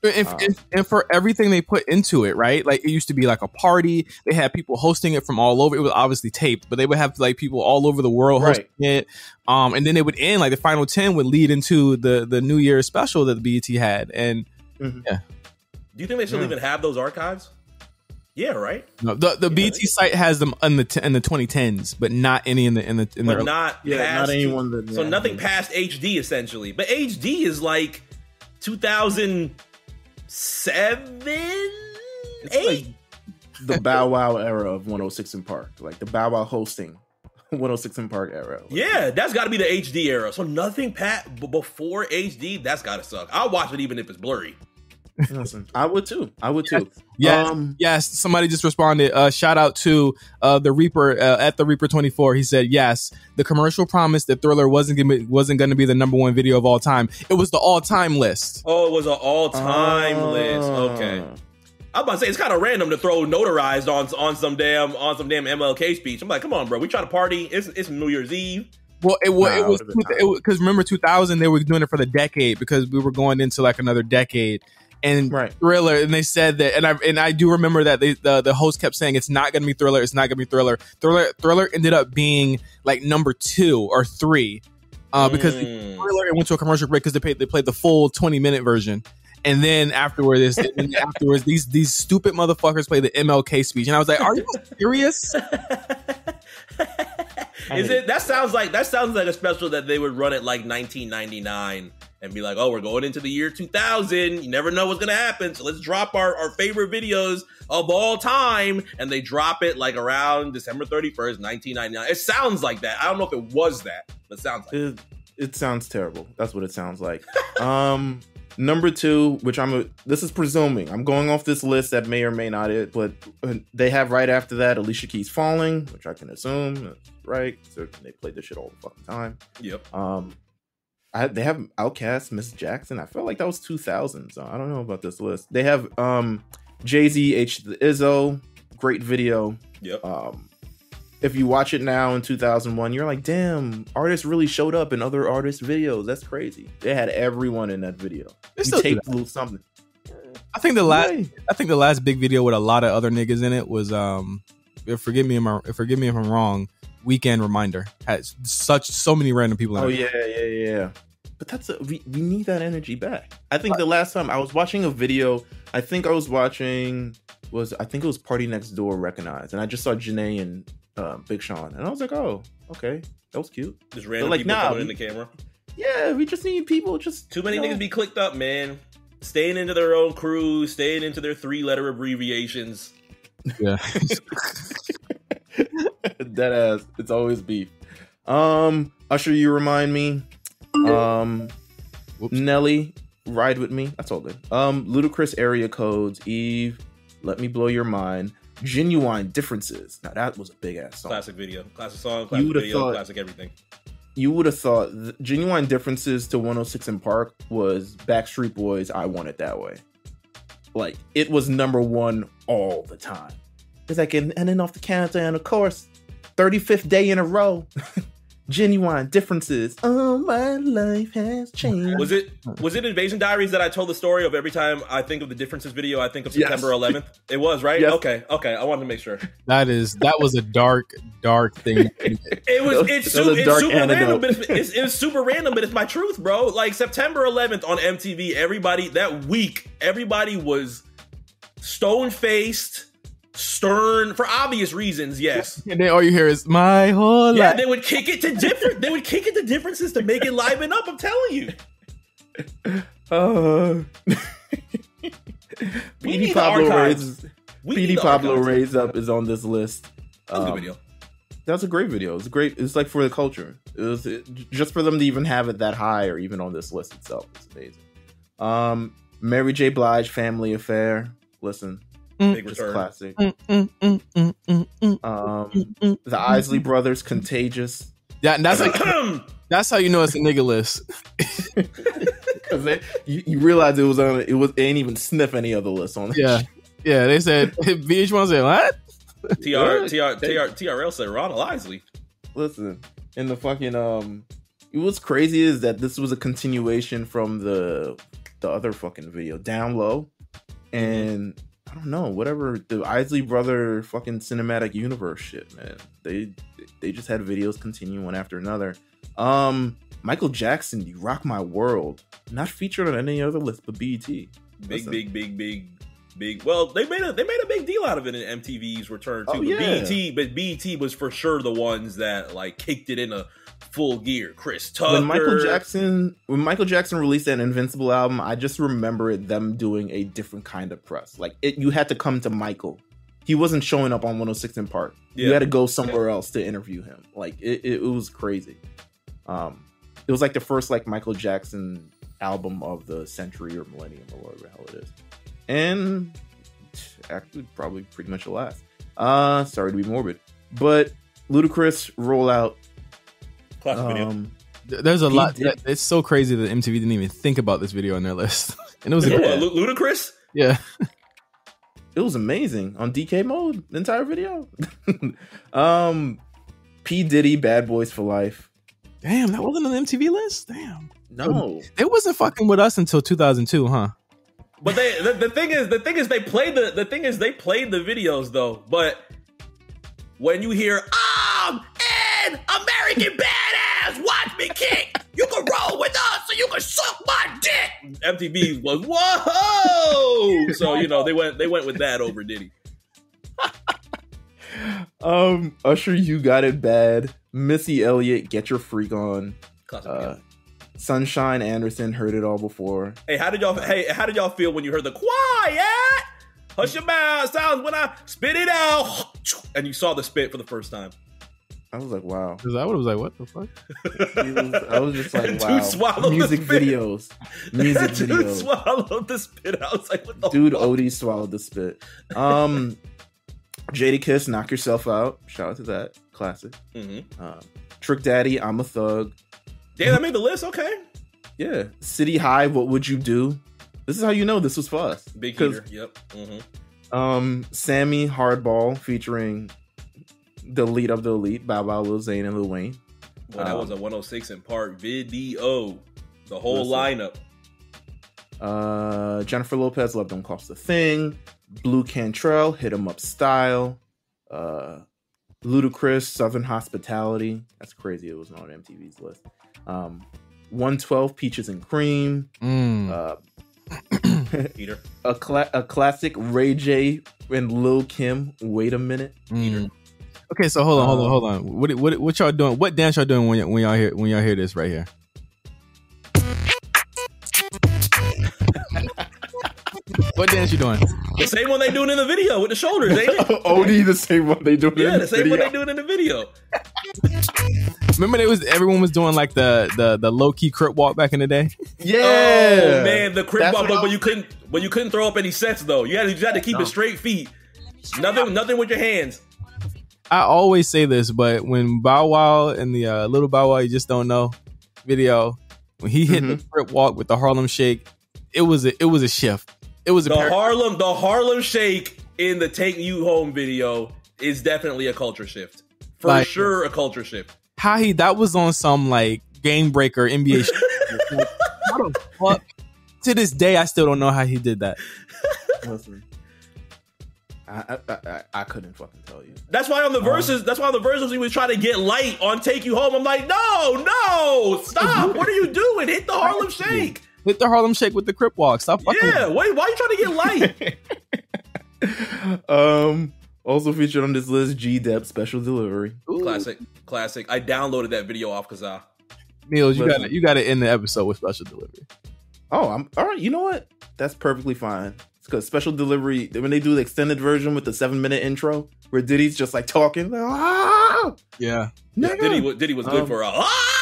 And for everything they put into it, right? Like, it used to be like a party. They had people hosting it from all over. It was obviously taped, but they would have like people all over the world hosting it. And then it would end, like the final 10 would lead into the New Year's special that the BET had. And yeah. Do you think they still even have those archives? Yeah, right. No, the BET site has them in the 2010s, but not any in the but not past, anyone that. So nothing past HD essentially, but HD is like 2007, 8. Like the Bow Wow era of 106 in Park, like the Bow Wow hosting 106 in Park era. Yeah, that's got to be the HD era. So nothing before HD, that's got to suck. I'll watch it even if it's blurry. Listen, I would too. Yes. Somebody just responded. Shout out to the Reaper at the Reaper 24. He said, yes, the commercial promised that Thriller wasn't going to be the number one video of all time. It was the all time list. Oh, it was an all time list. Okay. I'm about to say it's kind of random to throw notarized on some damn MLK speech. I'm like, come on, bro. We try to party. It's New Year's Eve. Well, it was because remember 2000 they were doing it for the decade because we were going into like another decade. And Thriller, and they said that, and I do remember that the host kept saying it's not going to be Thriller, it's not going to be Thriller. Thriller ended up being like number 2 or 3 because Thriller went to a commercial break because they played the full 20-minute version, and then afterwards these stupid motherfuckers played the MLK speech, and I was like, are you serious? That sounds like a special that they would run at like 1999. And be like, oh, we're going into the year 2000. You never know what's going to happen. So let's drop our favorite videos of all time. And they drop it like around December 31st, 1999. It sounds like that. I don't know if it was that, but it sounds like it. It sounds terrible. That's what it sounds like. Number 2, which this is presuming. I'm going off this list that may or may not it, but they have right after that Alicia Keys Falling, which I can assume that's right. So they played this shit all the fucking time. Yep. They have Outkast, Miss Jackson. I feel like that was 2000. So I don't know about this list. They have Jay-Z, H the Izzo, great video. Yep. If you watch it now in 2001, you're like, damn, artists really showed up in other artists' videos. That's crazy. They had everyone in that video. He taped a little something. I think the last big video with a lot of other niggas in it was forgive me if I'm wrong. Weekend Reminder had so many random people in it. Yeah. But we need that energy back. I think the last time I was watching a video, it was Party Next Door Recognized, and I just saw Janae and Big Sean, and I was like, oh, okay, that was cute. Just random people coming in the camera. Yeah, we just need people. Just too many niggas be clicked up, man. Staying into their own crew, staying into their 3-letter abbreviations. Yeah. Dead ass. It's always beef. Usher, you remind me. Nelly, Ride With Me. That's all good. Ludacris, Area Codes. Eve, Let Me Blow Your Mind. Genuine Differences. Now that was a big ass song. Classic video. Classic song. Classic video. Classic everything. You would have thought Genuine Differences to 106 in Park was Backstreet Boys' I Want It That Way. Like, it was number 1 all the time. It's like, and then off the counter, and of course, 35th day in a row. Genuine Differences. Oh, my life has changed. Was it Invasion Diaries that I told the story of every time I think of the Differences video, I think of September 11th? It was, right? Yes. Okay. I wanted to make sure. That was a dark thing. It's super random, but it's my truth, bro. Like September 11th on MTV, everybody was stone-faced, stern, for obvious reasons, yes. And then all you hear is my whole life. Yeah, they would kick it to differences to make it liven up, I'm telling you. PD Pablo Raise Up is on this list. That's a good video. That's a great video. It's like for the culture. Just for them to even have it that high or even on this list itself. It's amazing. Mary J. Blige, Family Affair. Listen. Big return. Classic. The Isley Brothers, Contagious. Yeah, and that's how you know it's a nigga list. You realize it ain't even sniff any other list on it. Yeah. They said VH1 said what? TRL said Ronald Isley. Listen, and the fucking what's crazy is that this was a continuation from the the other fucking video, Down Low, and I don't know, whatever the Isley Brother fucking cinematic universe shit, man. They just had videos continue one after another. Michael Jackson, You Rock My World, not featured on any other list but BET. Big. Well, they made a big deal out of it in MTV's return too. But BET was for sure the ones that like kicked it into full gear. Chris Tucker. When Michael Jackson released that Invincible album, I just remember them doing a different kind of press. Like you had to come to Michael. He wasn't showing up on 106 in Park. Yeah. You had to go somewhere else to interview him. Like it was crazy. It was like the first like Michael Jackson album of the century or millennium or whatever the hell it is. And actually probably pretty much the last. Sorry to be morbid. But Ludacris rollout. Classic video. There's a lot. It's so crazy that MTV didn't even think about this video on their list. And it was Ludacris? Yeah. It was amazing on DK mode, the entire video. P. Diddy, Bad Boys for Life. Damn, that wasn't on the MTV list? Damn. No. It wasn't fucking with us until 2002, huh? But the thing is they played the videos though. But when you hear I'm an American badass, watch me kick. You can roll with us so you can suck my dick. MTV was whoa. So they went with that over Diddy. Usher, You Got It Bad. Missy Elliott, Get Your Freak On. Sunshine Anderson, Heard It All Before. Hey, how did y'all feel when you heard the quiet? Hush your mouth sounds when I spit it out, and you saw the spit for the first time? I was like, wow. Is that what it was like? What the fuck? I was just like, wow. Music videos. Dude swallowed the spit. I was like, what the Dude, fuck? Odie swallowed the spit. Jadakiss, Knock Yourself Out. Shout out to that. Classic. Mm-hmm. Trick Daddy, I'm a Thug. Damn, that made the list? Okay. Yeah. City High, What Would You Do? This is how you know this was for us. Big heater. Yep. Mm-hmm. Sammy, Hardball, featuring the lead of the elite, Bow Wow, Lil Zane, and Lil Wayne. Well, that was a 106 in Park video. The whole lineup. Jennifer Lopez, Love Don't Cost a Thing. Blue Cantrell, Hit 'Em Up Style. Ludacris, Southern Hospitality. That's crazy. It wasn't on MTV's list. 112, Peaches and Cream. Peter. A classic, Ray J and Lil Kim, Wait a Minute. Peter. Okay, so hold on. What y'all doing? What dance y'all doing when y'all hear this right here? What dance you doing? The same one they doing in the video with the shoulders, ain't it? Odie, the same one they doing in the video. Yeah, the same one they doing in the video. Remember everyone was doing like the low key crip walk back in the day? Yeah. Oh man, the crip walk, but you couldn't throw up any sets though. You had to keep it straight feet. Nothing with your hands. I always say this, but when Bow Wow and the Little Bow Wow, You Just Don't Know video, when he hit the crip walk with the Harlem Shake, it was a shift. It was the Harlem Shake in the Take You Home video is definitely a culture shift. For sure, a culture shift. That was on some like game breaker NBA shit. Like, how the fuck? To this day, I still don't know how he did that. Listen, I couldn't fucking tell you. That's why on the verses, he was trying to get light on Take You Home. I'm like, no, stop! What are you doing? Hit the Harlem Shake. Hit the Harlem Shake with the crip walk. Stop fucking. Yeah, why are you trying to get light? Also featured on this list, G-Dep, Special Delivery. Ooh. Classic. I downloaded that video off Kazaa. Niels, you got to end the episode with Special Delivery. Oh, I'm all right. You know what? That's perfectly fine. It's because Special Delivery, when they do the extended version with the 7-minute intro, where Diddy's just like talking, like, ah! Yeah. Diddy was good for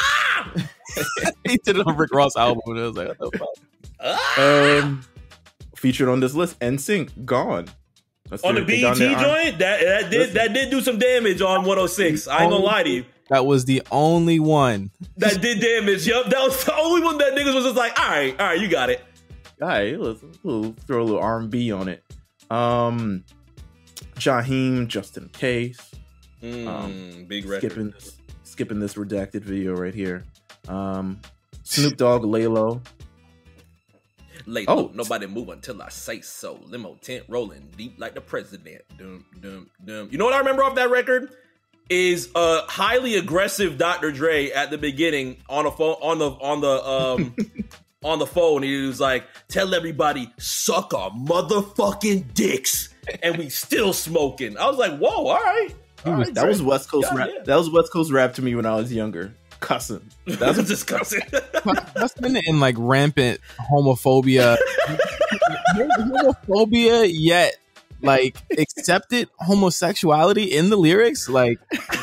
he did it on Rick Ross' album, and it was like, what the fuck? Featured on this list, NSYNC, Gone. On the BET joint, that did do some damage on 106. I ain't gonna lie to you. That was the only one that did damage. Yup, that was the only one that niggas was just like, all right, you got it. All right, let's throw a little R&B on it. Jaheim, Just in Case. Big record. Skipping this redacted video right here. Snoop Dogg, Lay Low. Late look, nobody move until I say so. Limo tent rolling deep like the president. Dum dum dum. You know what I remember off that record is highly aggressive Dr. Dre at the beginning on a phone on the phone. He was like, "Tell everybody suck our motherfucking dicks," and we still smoking. I was like, "Whoa, all right." That was West Coast rap. Yeah. That was West Coast rap to me when I was younger. Cussing. That was just cussing. Cussing and like rampant homophobia. Homophobia, yet like accepted homosexuality in the lyrics, like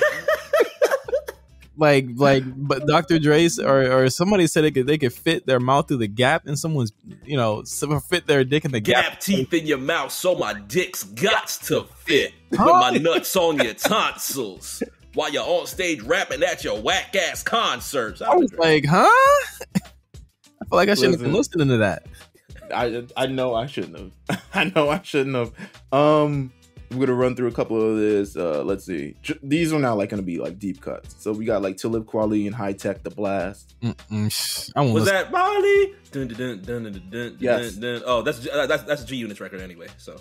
but Dr. Dre's or somebody said they could fit their mouth through the gap in someone's, fit their dick in the gap. Teeth in your mouth, so my dick's gots to fit. Put my nuts on your tonsils while you're on stage rapping at your whack ass concerts. I was like, huh? I feel like I shouldn't have been listening to that. I know I shouldn't have. I'm gonna run through a couple of this. Let's see. These are not like gonna be like deep cuts. So we got like Talib Kweli and High Tech, The Blast. Was that Molly? Dun, dun, dun, dun, dun, yes. Dun, dun. Oh, that's a G Unit's record anyway. So.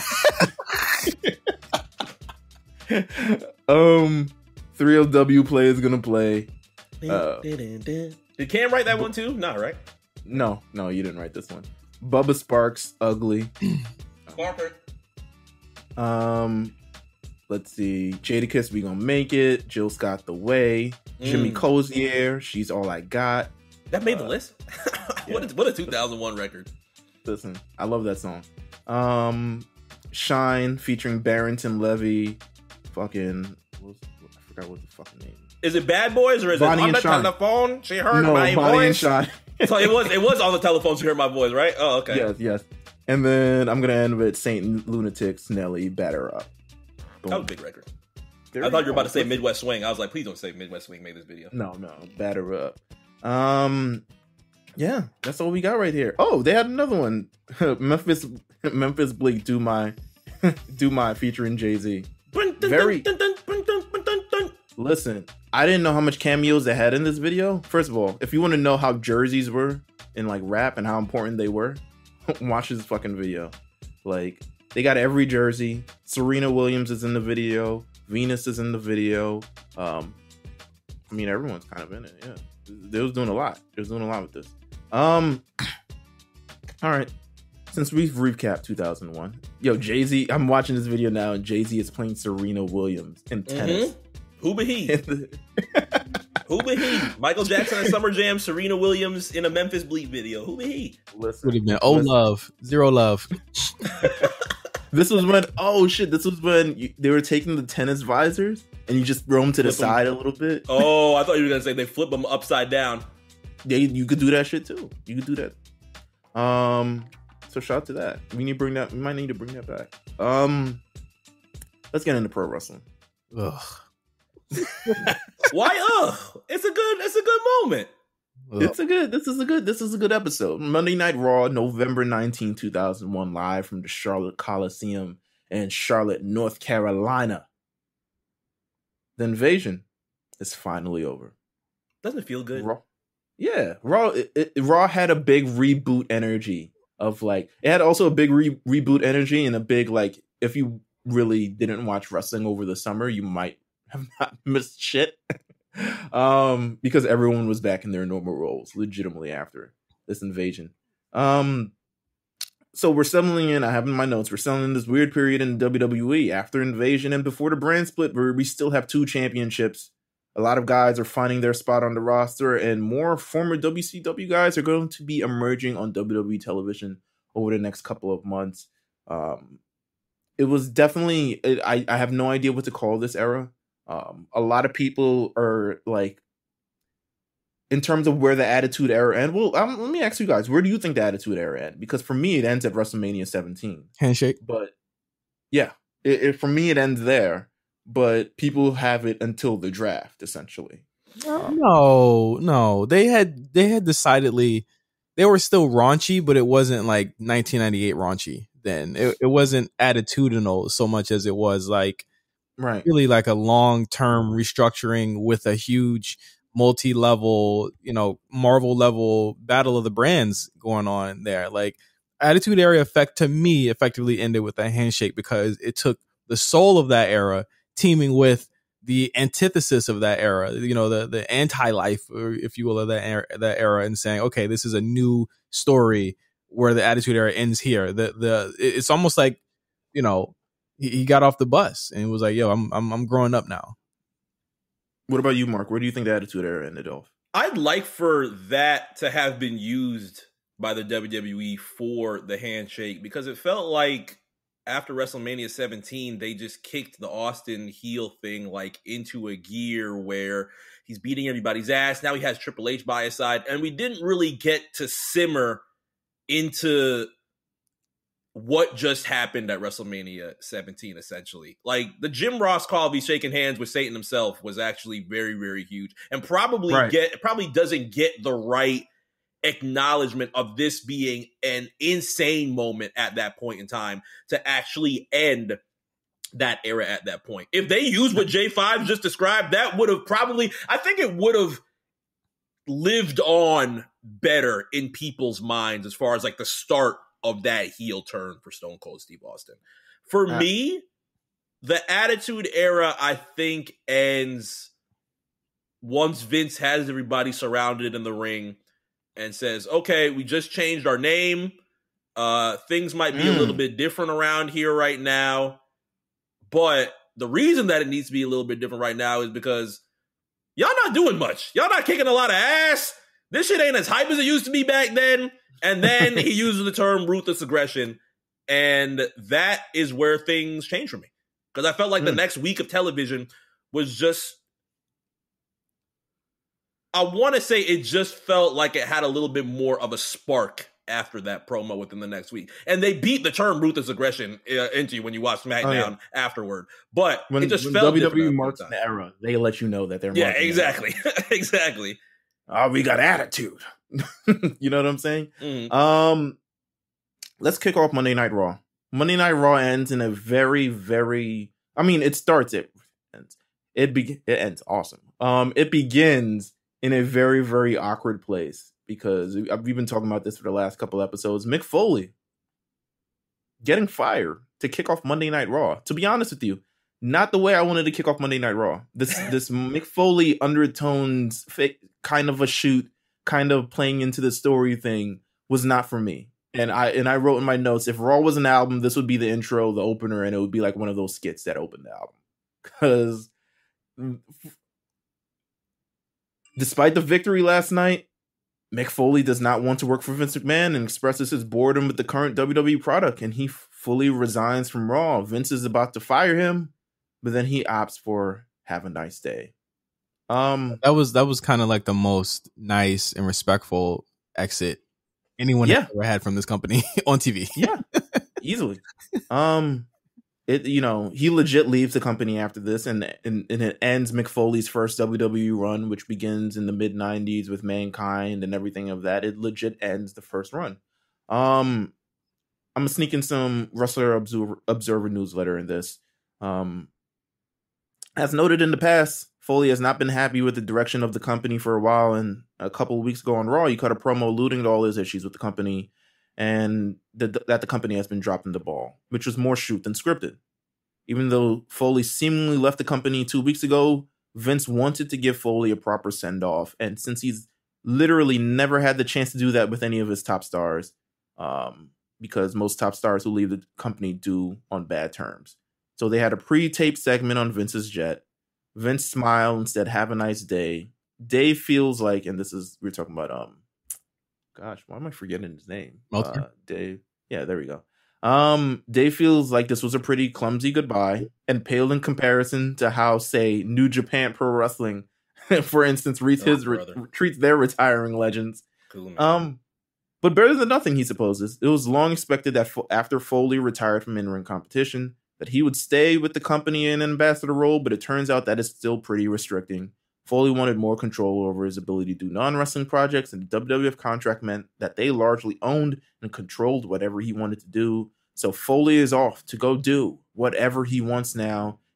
3LW Play is gonna play. Did Cam write that one too? No, right? No, you didn't write this one. Bubba Sparks, Ugly. Let's see. Jadakiss, We Gonna Make It. Jill Scott, The Way. Jimmy Cozier, She's All I Got. That made the list. What a 2001 record. Listen, I love that song. Shine featuring Barrington Levy. Fucking, I forgot what the fucking name is. Is it Bad Boys or is Bonnie it on the telephone? She heard my Bonnie voice. And Shine. So it was on the telephone. She heard my voice, right? Oh, okay. Yes. And then I'm gonna end with Saint Lunatics, Nelly, Batter Up. Boom. That was a big record. I thought you were about to say Midwest Swing. I was like, please don't say Midwest Swing made this video. No, Batter Up. Yeah, that's all we got right here. Oh, they had another one. Memphis Bleak, Do My featuring Jay-Z. Listen, I didn't know how much cameos they had in this video. First of all, if you want to know how jerseys were in like rap and how important they were, watch this fucking video. Like, they got every jersey. Serena Williams is in the video. Venus is in the video. Everyone's kind of in it. Yeah, they was doing a lot. With this. All right. Since we've recapped 2001, Jay-Z. I'm watching this video now, and Jay-Z is playing Serena Williams in tennis. Who be he? Who be he? Michael Jackson at Summer Jam, Serena Williams in a Memphis Bleak video. Who be he? Listen, would have been love, zero love. This was when they were taking the tennis visors and you just throw them to the side a little bit. Oh, I thought you were gonna say they flip them upside down. Yeah, you could do that shit too. You could do that. So shout out to that. We might need to bring that back. Let's get into pro wrestling. Ugh. Why? It's a good moment. This is a good episode. Monday Night Raw, November 19, 2001, live from the Charlotte Coliseum in Charlotte, North Carolina. The invasion is finally over. Doesn't it feel good? Raw had a big reboot energy of like, it had also a big reboot energy and a big like, if you really didn't watch wrestling over the summer, you might have not missed shit. Because everyone was back in their normal roles legitimately after this invasion. So we're settling in, I have in my notes, we're settling in this weird period in WWE after invasion and before the brand split where we still have 2 championships. A lot of guys are finding their spot on the roster and more former WCW guys are going to be emerging on WWE television over the next couple of months. It was definitely, I have no idea what to call this era. A lot of people are like, in terms of where the Attitude Era ended. Well, let me ask you guys, where do you think the Attitude Era ended? Because for me, it ends at WrestleMania 17. Handshake. But yeah, for me, it ends there. But people have it until the draft, essentially. No, they had decidedly, they were still raunchy, but it wasn't like 1998 raunchy. Then it wasn't attitudinal so much as it was like. Right. Really like a long-term restructuring with a huge multi-level, Marvel level battle of the brands going on there. Like, Attitude Era effect to me effectively ended with that handshake because it took the soul of that era teaming with the antithesis of that era, the anti-life, or if you will, of that era, and saying, okay, this is a new story where the Attitude Era ends here. It's almost like, he got off the bus and was like, yo, I'm growing up now. What about you, Mark? Where do you think the Attitude Era ended off? I'd like for that to have been used by the WWE for the handshake, because it felt like after WrestleMania 17, they just kicked the Austin heel thing like into a gear where he's beating everybody's ass. Now he has Triple H by his side, and we didn't really get to simmer into what just happened at WrestleMania 17, essentially. Like, the Jim Ross call of he's shaking hands with Satan himself was actually very, very huge, and probably doesn't get the right acknowledgement of this being an insane moment at that point in time to actually end that era at that point. If they used what J5 just described, that would have probably, I think it would have lived on better in people's minds as far as like the start of that heel turn for Stone Cold Steve Austin. For me, the Attitude Era, I think, ends once Vince has everybody surrounded in the ring and says, okay, we just changed our name. Things might be a little bit different around here right now. But the reason that it needs to be a little bit different right now is because y'all not doing much. Y'all not kicking a lot of ass. This shit ain't as hype as it used to be back then. And then he uses the term ruthless aggression. And that is where things change for me. Because I felt like the next week of television was just, I want to say it just felt like it had a little bit more of a spark after that promo within the next week. And they beat the term ruthless aggression into you when you watch SmackDown afterward. But it just felt WWE marks an era, they let you know that they're marking exactly. Exactly. We got attitude. You know what I'm saying? Let's kick off Monday Night Raw. Monday Night Raw ends in a very, very, it starts, it ends. It ends awesome. It begins in a very, very awkward place because we've been talking about this for the last couple episodes. Mick Foley getting fired to kick off Monday Night Raw. To be honest with you, not the way I wanted to kick off Monday Night Raw. This Mick Foley undertones, fake, kind of a shoot, kind of playing into the story thing was not for me. And I wrote in my notes, if Raw was an album, this would be the intro, the opener, and it would be like one of those skits that opened the album. Because despite the victory last night, Mick Foley does not want to work for Vince McMahon and expresses his boredom with the current WWE product, and he fully resigns from Raw. Vince is about to fire him, but then he opts for have a nice day. That was kind of like the most nice and respectful exit anyone has ever had from this company on TV. Yeah, easily. He legit leaves the company after this, and it ends Mick Foley's first WWE run, which begins in the mid '90s with Mankind and everything of that. It legit ends the first run. I'm gonna sneak in some Wrestler Observer newsletter in this. As noted in the past, Foley has not been happy with the direction of the company for a while, and a couple of weeks ago on Raw, he cut a promo alluding to all his issues with the company and that the company has been dropping the ball, which was more shoot than scripted. Even though Foley seemingly left the company 2 weeks ago, Vince wanted to give Foley a proper send-off, and since he's literally never had the chance to do that with any of his top stars, because most top stars who leave the company do on bad terms. So they had a pre-taped segment on Vince's jet. Vince smiled and said, have a nice day. Dave feels like, and we're talking about, gosh, why am I forgetting his name? Dave. Yeah, there we go. Dave feels like this was a pretty clumsy goodbye and paled in comparison to how, say, New Japan Pro Wrestling, for instance, treats their retiring legends. Cool, man. But better than nothing, he supposes. It was long expected that after Foley retired from in-ring competition, that he would stay with the company in an ambassador role, but it turns out that is still pretty restricting. Foley wanted more control over his ability to do non-wrestling projects, and the WWF contract meant that they largely owned and controlled whatever he wanted to do. So Foley is off to go do whatever he wants now,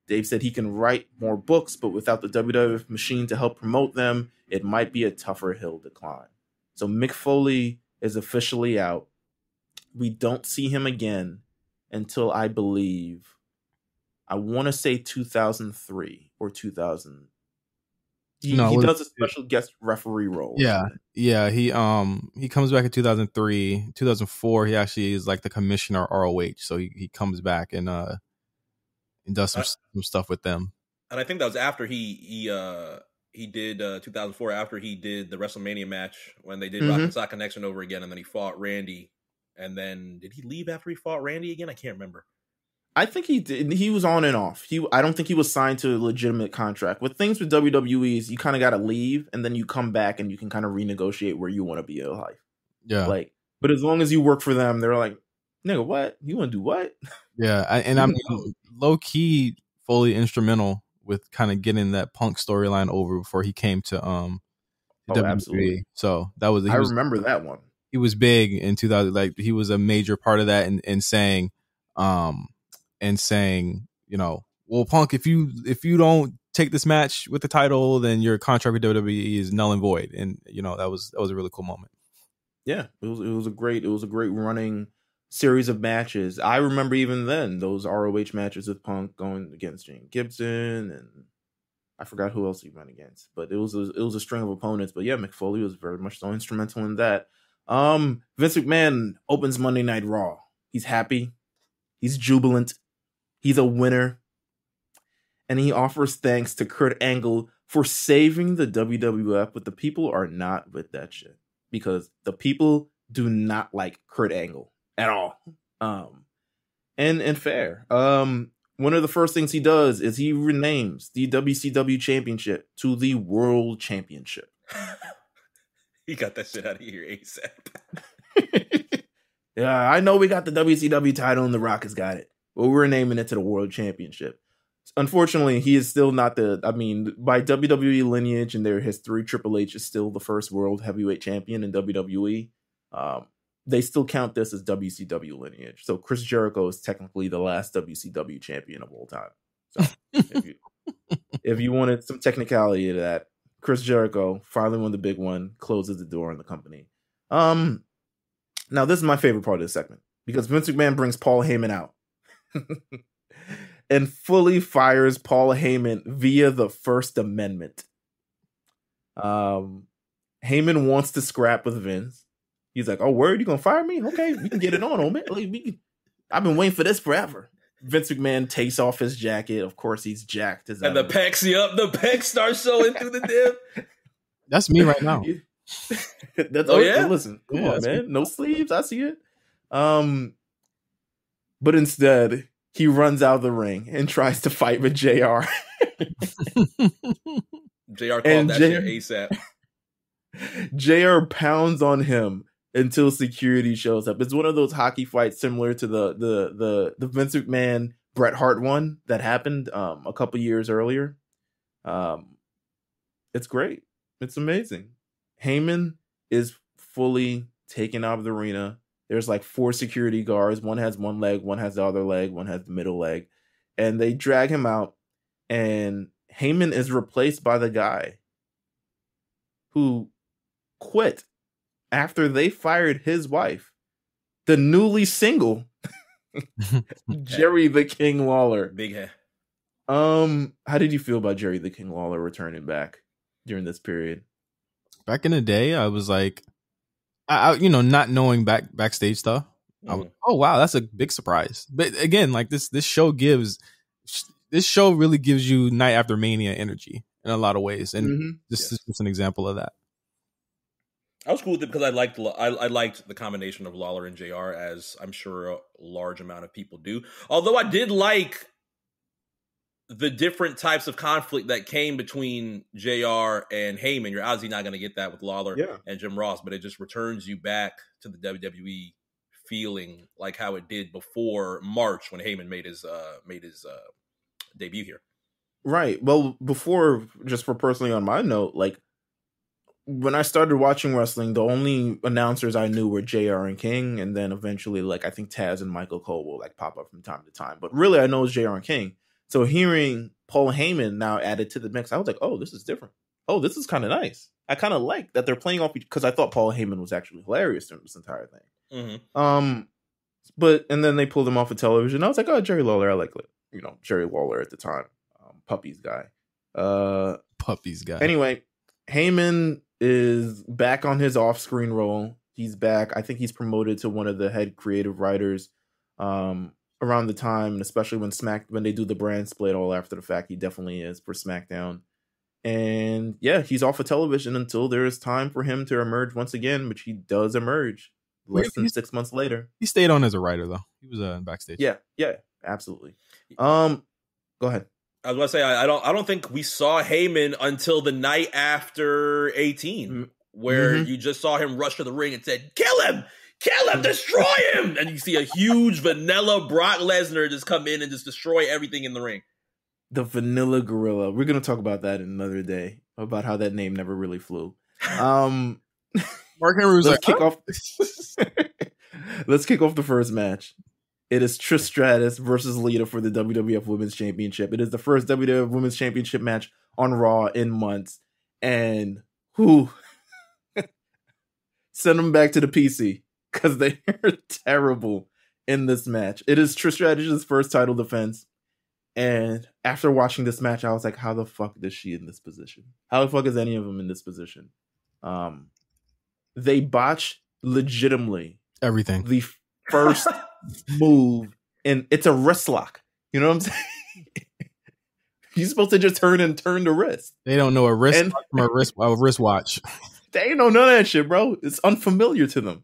Dave said he can write more books, but without the WWF machine to help promote them, it might be a tougher hill to climb. So Mick Foley is officially out. We don't see him again until I want to say 2003 or 2000. He does a special guest referee role. Yeah. He comes back in 2003, 2004. He actually is like the commissioner ROH. So he comes back and does some stuff with them. And I think that was after he did 2004, after he did the WrestleMania match when they did Rock and Sock Connection over again, and then he fought Randy. And then did he leave after he fought Randy again? I can't remember. I think he did. He was on and off. I don't think he was signed to a legitimate contract. With things with WWE is you kind of got to leave and then you come back and you can kind of renegotiate where you want to be in life. Yeah. But as long as you work for them, they're like, nigga, what? You want to do what? Yeah. I'm low key fully instrumental with kind of getting that Punk storyline over before he came to WWE. Absolutely. So that was, I remember that one. He was big in 2000. Like he was a major part of that and saying, you know, well, Punk, if you don't take this match with the title, then your contract with WWE is null and void. And you know, that was a really cool moment. Yeah, it was a great running series of matches. I remember even then those ROH matches with Punk going against Gene Gibson, and I forgot who else he went against, but it was a string of opponents. But yeah, Mick Foley was very much so instrumental in that. Vince McMahon opens Monday Night Raw. He's happy. He's jubilant. He's a winner. And he offers thanks to Kurt Angle for saving the WWF, but the people are not with that shit. Because the people do not like Kurt Angle at all. And fair. One of the first things he does is he renames the WCW Championship to the World Championship. He got that shit out of here ASAP. Yeah, I know we got the WCW title and The Rock has got it, but we're naming it to the World Championship. Unfortunately, he is still not by WWE lineage and their history, Triple H is still the first World Heavyweight Champion in WWE. They still count this as WCW lineage. So Chris Jericho is technically the last WCW champion of all time. So if you wanted some technicality to that, Chris Jericho finally won the big one, closes the door on the company. Now, this is my favorite part of this segment because Vince McMahon brings Paul Heyman out and fully fires Paul Heyman via the First Amendment. Heyman wants to scrap with Vince. He's like, "Oh, word, you gonna fire me? Okay, we can get it on, man. I've been waiting for this forever." Vince McMahon takes off his jacket. Of course, he's jacked. And the pecs start showing through the dip. That's me right now. Yeah? Listen, come on, man. Me. No sleeves. I see it. But instead, he runs out of the ring and tries to fight with JR. JR called that shit ASAP. JR pounds on him until security shows up. It's one of those hockey fights similar to the Vince McMahon Bret Hart one that happened a couple years earlier. It's great. It's amazing. Heyman is fully taken out of the arena. There's like 4 security guards. One has one leg, one has the other leg, one has the middle leg. And they drag him out. And Heyman is replaced by the guy who quit after they fired his wife, the newly single Jerry the King Lawler. Big head. How did you feel about Jerry the King Lawler returning back during this period? Back in the day, I was like, I not knowing backstage stuff. I was, oh wow, that's a big surprise. But again, like this show really gives you Night After Mania energy in a lot of ways, and this is just an example of that. I was cool with it because I liked the combination of Lawler and JR, as I'm sure a large amount of people do. Although I did like the different types of conflict that came between JR and Heyman. You're obviously not going to get that with Lawler and Jim Ross, but it just returns you back to the WWE feeling like how it did before March when Heyman made his debut here. Right. Well, before, just for personally on my note, like when I started watching wrestling, the only announcers I knew were JR and King, and then eventually, like I think Taz and Michael Cole will like pop up from time to time. But really, I know it's JR and King. So hearing Paul Heyman now added to the mix, I was like, oh, this is different. Oh, this is kind of nice. I kind of like that they're playing off, because I thought Paul Heyman was actually hilarious during this entire thing. And then they pulled him off of television. I was like, oh, Jerry Lawler. I like, Jerry Lawler at the time. Puppies guy. Puppies guy. Anyway, Heyman is back on his off-screen role. He's back. I think he's promoted to one of the head creative writers around the time, and especially when they do the brand split all after the fact, he definitely is for SmackDown. And yeah, he's off of television until there is time for him to emerge once again, which he does emerge less than 6 months later. He stayed on as a writer though. He was backstage. Yeah, absolutely. Go ahead. I was going to say, I don't think we saw Heyman until the night after 18, where you just saw him rush to the ring and said, kill him, destroy him. And you see a huge vanilla Brock Lesnar just come in and just destroy everything in the ring. The Vanilla Gorilla. We're going to talk about that another day, about how that name never really flew. Mark Henry was let's kick off the first match. It is Trish Stratus versus Lita for the WWF Women's Championship. It is the first WWF Women's Championship match on Raw in months. And send them back to the PC, because they are terrible in this match. It is Trish Stratus' first title defense. And after watching this match, I was like, how the fuck is she in this position? How the fuck is any of them in this position? They botched legitimately everything. The first move, and it's a wrist lock. You know what I'm saying? You're supposed to just turn the wrist. They don't know a wrist from a wristwatch. They ain't know none of that shit, bro. It's unfamiliar to them.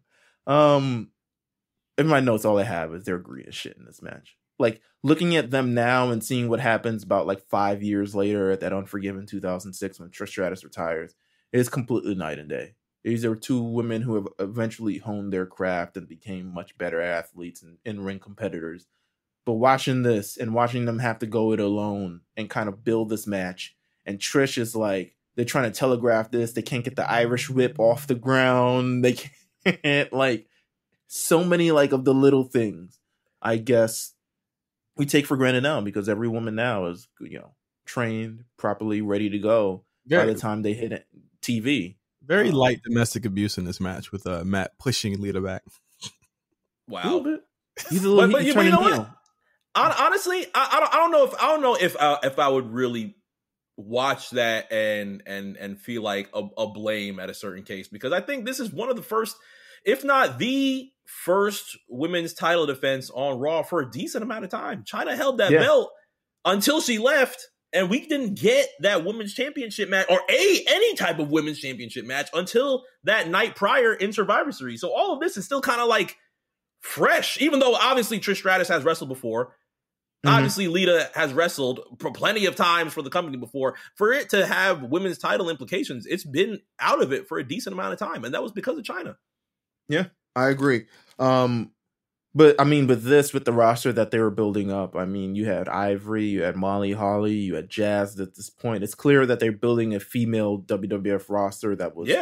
In my notes, all I have is they're green as shit in this match. Like, looking at them now and seeing what happens about like 5 years later at that Unforgiven 2006 when Trish Stratus retires, it is completely night and day. These are two women who have eventually honed their craft and became much better athletes and in-ring competitors. But watching this and watching them have to go it alone and kind of build this match, and Trish is like, they're trying to telegraph this. They can't get the Irish whip off the ground. They can't, like, so many like of the little things, I guess, we take for granted now, because every woman now is, trained, properly ready to go by the time they hit TV. Very light domestic abuse in this match with Matt pushing Lita back. Wow. A little bit. He's a little but he's you know heel. what? Honestly, I don't know if I would really watch that and feel like a blame at a certain case, because I think this is one of the first, if not the first, women's title defense on Raw for a decent amount of time. Chyna held that belt until she left, and we didn't get that women's championship match or any type of women's championship match until that night prior in Survivor Series. So all of this is still kind of like fresh, even though obviously Trish Stratus has wrestled before. Obviously, Lita has wrestled plenty of times for the company before. For it to have women's title implications, it's been out of it for a decent amount of time, and that was because of Chyna. Yeah, I agree. But I mean, with the roster that they were building up, I mean, you had Ivory, you had Molly Holly, you had Jazz. At this point, it's clear that they're building a female WWF roster that was,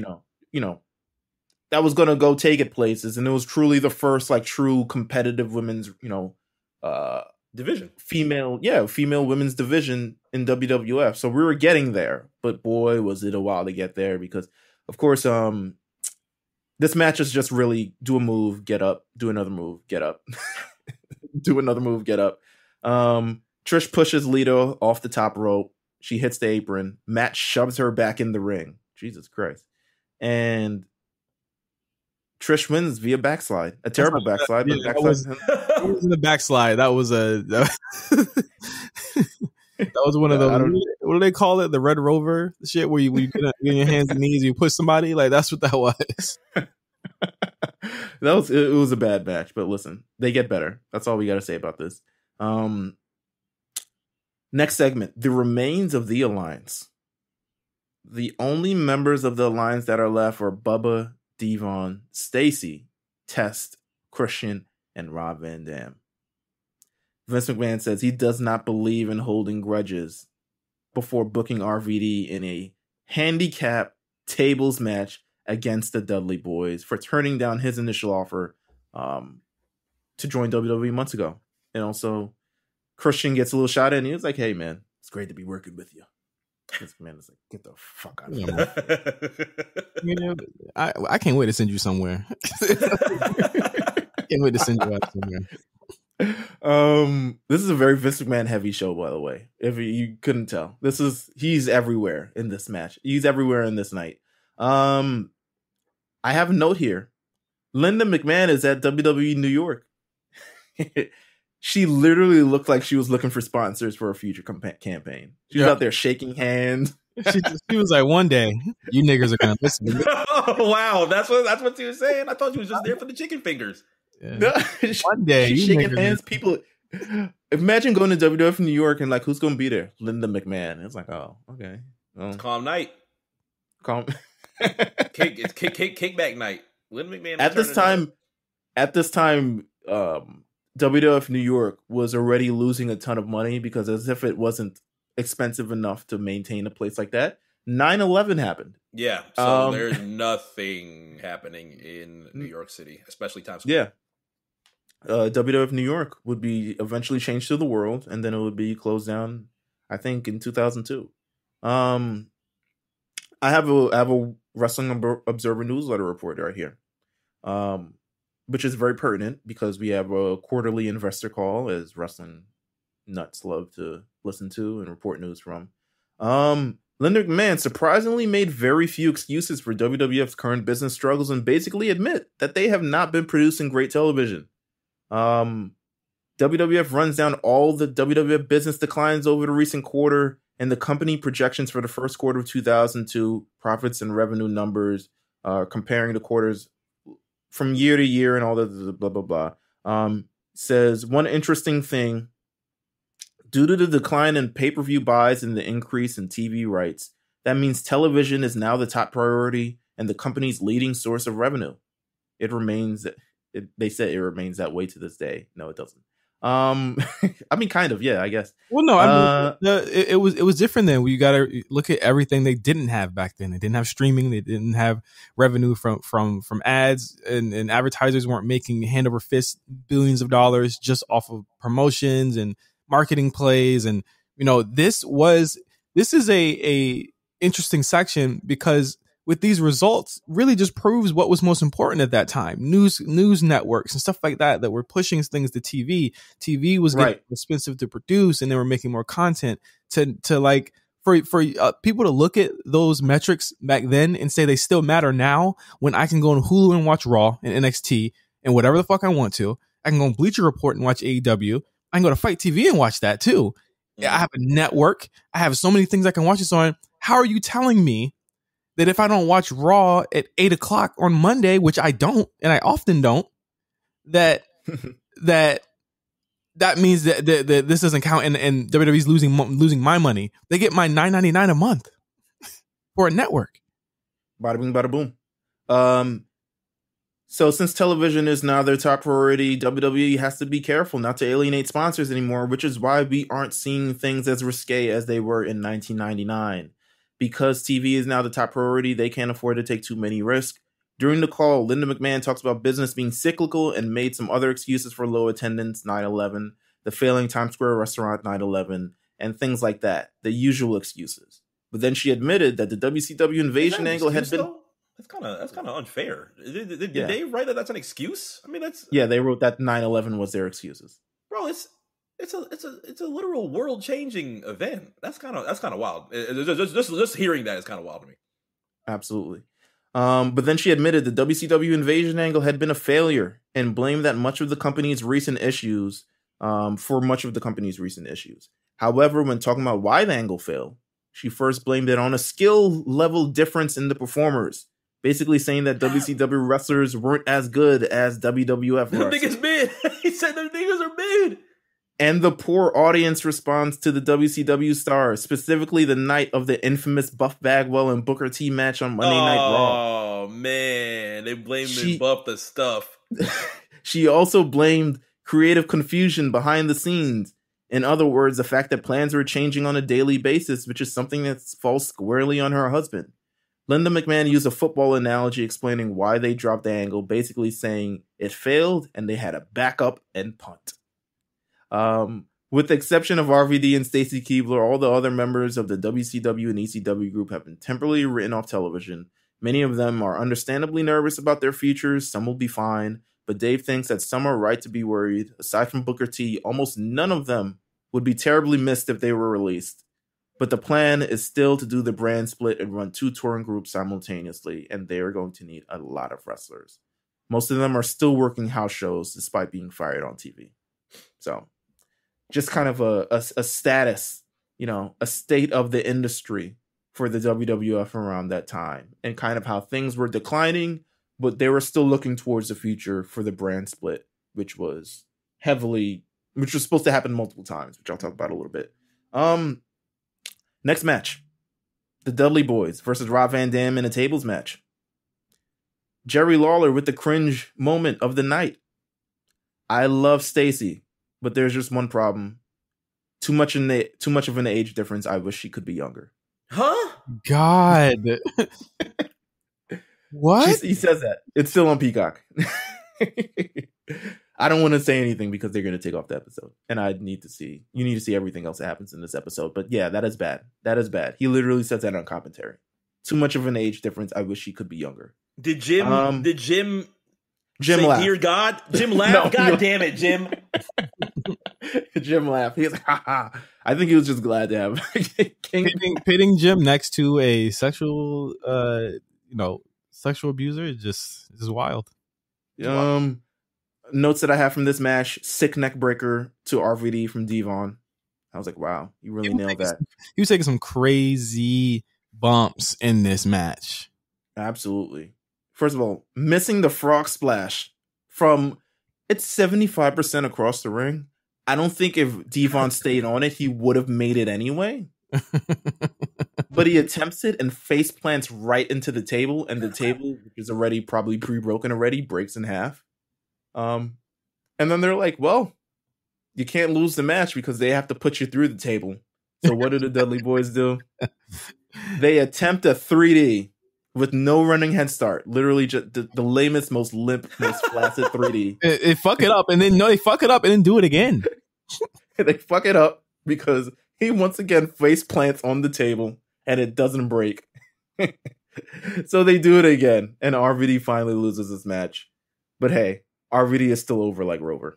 that was going to go take it places, and it was truly the first like true competitive women's, division, female women's division in WWF. So we were getting there, but boy, was it a while to get there, because of course, this match is just really do a move, get up, do another move, get up, do another move, get up. Trish pushes Lita off the top rope. She hits the apron. Matt shoves her back in the ring. Jesus Christ. And Trish wins via backslide. A terrible backslide. Yeah, but it wasn't a backslide. That was that was one of those. What do they call it? The Red Rover shit, where you get on your hands and knees, you push somebody. Like, that's what that was. It was a bad match, but listen, they get better. That's all we got to say about this. Next segment, the remains of the Alliance. The only members of the Alliance that are left are Bubba, Devon, Stacy, Test, Christian, and Rob Van Dam. Vince McMahon says he does not believe in holding grudges before booking RVD in a handicap tables match against the Dudley Boys for turning down his initial offer to join WWE months ago. And also Christian gets a little shot in. He was like, "Hey, man, it's great to be working with you." This man is like, "Get the fuck out of here." I can't wait to send you somewhere. Can't wait to send you out somewhere. This is a very Vince McMahon heavy show, by the way. If you couldn't tell, he's everywhere in this match. He's everywhere in this night. I have a note here. Linda McMahon is at WWE New York. She literally looked like she was looking for sponsors for a future campaign. She was out there shaking hands. She was like, "One day, you niggers are gonna listen to me." Oh wow, that's what she was saying. I thought she was just there for the chicken fingers. Yeah. No, one day, she's shaking hands. People, imagine going to WWF New York and like, who's going to be there? Linda McMahon. It's like, oh, okay, it's calm night. It's kickback night. Linda McMahon. At this time, WWF New York was already losing a ton of money because as if it wasn't expensive enough to maintain a place like that, 9/11 happened. Yeah, so there's nothing happening in New York City, especially Times Square. Yeah. WWF New York would be eventually changed to the world, and then it would be closed down, I think, in 2002. I have a Wrestling Observer newsletter report right here, which is very pertinent because we have a quarterly investor call, as wrestling nuts love to listen to and report news from. Linda McMahon surprisingly made very few excuses for WWF's current business struggles and basically admit that they have not been producing great television. WWF runs down all the WWF business declines over the recent quarter and the company projections for the first quarter of 2002 profits and revenue numbers, comparing the quarters from year to year and all the blah, blah, blah. Says one interesting thing, due to the decline in pay-per-view buys and the increase in TV rights, that means television is now the top priority and the company's leading source of revenue. They said it remains that way to this day. No, it doesn't. I mean, kind of, yeah, I guess. Well, no, I mean, it was different then. You got to look at everything they didn't have back then. They didn't have streaming. They didn't have revenue from ads, and advertisers weren't making hand over fist billions of dollars just off of promotions and marketing plays. And this is a interesting section because with these results really just proves what was most important at that time. News networks and stuff like that were pushing things to TV. TV was getting expensive to produce, and they were making more content to like for people to look at those metrics back then and say they still matter now when I can go on Hulu and watch Raw and NXT and whatever the fuck I want to. I can go on Bleacher Report and watch AEW. I can go to Fight TV and watch that too. I have a network. I have so many things I can watch this on. How are you telling me that if I don't watch Raw at 8:00 on Monday, which I don't, and I often don't, that means that this doesn't count, and WWE's losing my money? They get my $9.99 a month for a network. Bada bing, bada boom. So since television is now their top priority, WWE has to be careful not to alienate sponsors anymore, which is why we aren't seeing things as risque as they were in 1999. Because TV is now the top priority, they can't afford to take too many risks. During the call, Linda McMahon talks about business being cyclical and made some other excuses for low attendance, 9/11, the failing Times Square restaurant, 9/11, and things like that, the usual excuses. But then she admitted that the WCW invasion angle had been... Though? That's kind of unfair. Did they write that that's an excuse? I mean, they wrote that 9/11 was their excuses. Bro, it's a literal world changing event. That's kind of wild. Just hearing that is kind of wild to me. Absolutely. But then she admitted the WCW invasion angle had been a failure and blamed that much of the company's recent issues for much of the company's recent issues. However, when talking about why the angle failed, she first blamed it on a skill level difference in the performers. Basically saying that WCW wrestlers weren't as good as WWF wrestlers. The niggas mid. He said the niggas are mid. And the poor audience response to the WCW stars, specifically the night of the infamous Buff Bagwell and Booker T match on Monday Night Raw. Oh, man. They blamed and buffed the stuff. She also blamed creative confusion behind the scenes. In other words, the fact that plans were changing on a daily basis, which is something that falls squarely on her husband. Linda McMahon used a football analogy explaining why they dropped the angle, basically saying it failed and they had a backup and punt. With the exception of RVD and Stacy Keibler, all the other members of the WCW and ECW group have been temporarily written off television. Many of them are understandably nervous about their futures. Some will be fine, but Dave thinks that some are right to be worried. Aside from Booker T, almost none of them would be terribly missed if they were released. But the plan is still to do the brand split and run 2 touring groups simultaneously, and they are going to need a lot of wrestlers. Most of them are still working house shows despite being fired on TV. So, just kind of a status, a state of the industry for the WWF around that time, and kind of how things were declining, but they were still looking towards the future for the brand split, which was supposed to happen multiple times, which I'll talk about a little bit. Next match, the Dudley Boys versus Rob Van Dam in a tables match. Jerry Lawler with the cringe moment of the night. I love Stacy, but there's just one problem. Too much of an age difference. I wish she could be younger. Huh? God. What? He says that. It's still on Peacock. I don't want to say anything because they're going to take off the episode. And you need to see everything else that happens in this episode. But yeah, that is bad. That is bad. He literally says that on commentary. Too much of an age difference. I wish she could be younger. Did Jim say, laugh. Dear God? Jim laughed? God damn it, Jim. Jim laughed. He was like, ha ha. I think he was just glad to have King. Pitting Jim next to a sexual abuser is just wild. Notes that I have from this match: sick neck breaker to RVD from Devon. I was like, wow, you really nailed that. He was taking some crazy bumps in this match. Absolutely. First of all, missing the frog splash from it's 75% across the ring. I don't think if Devon stayed on it, he would have made it anyway. But he attempts it and face plants right into the table, and the table, which is already probably pre-broken already, breaks in half. And then they're like, well, you can't lose the match because they have to put you through the table. So what do the Dudley Boys do? They attempt a 3D with no running head start. Literally just the lamest, most limp, most flaccid 3D. They fuck it up and then do it again. They fuck it up because he once again face plants on the table and it doesn't break. So they do it again, and RVD finally loses this match. But hey, RVD is still over like Rover.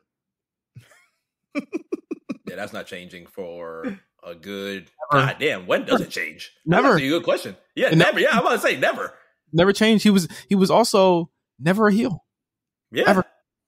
Yeah, that's not changing for a good... God damn, when does it change? Never. That's a good question. Yeah, never. Yeah, I'm about to say never. Never changed. He was also never a heel. Yeah. Ever.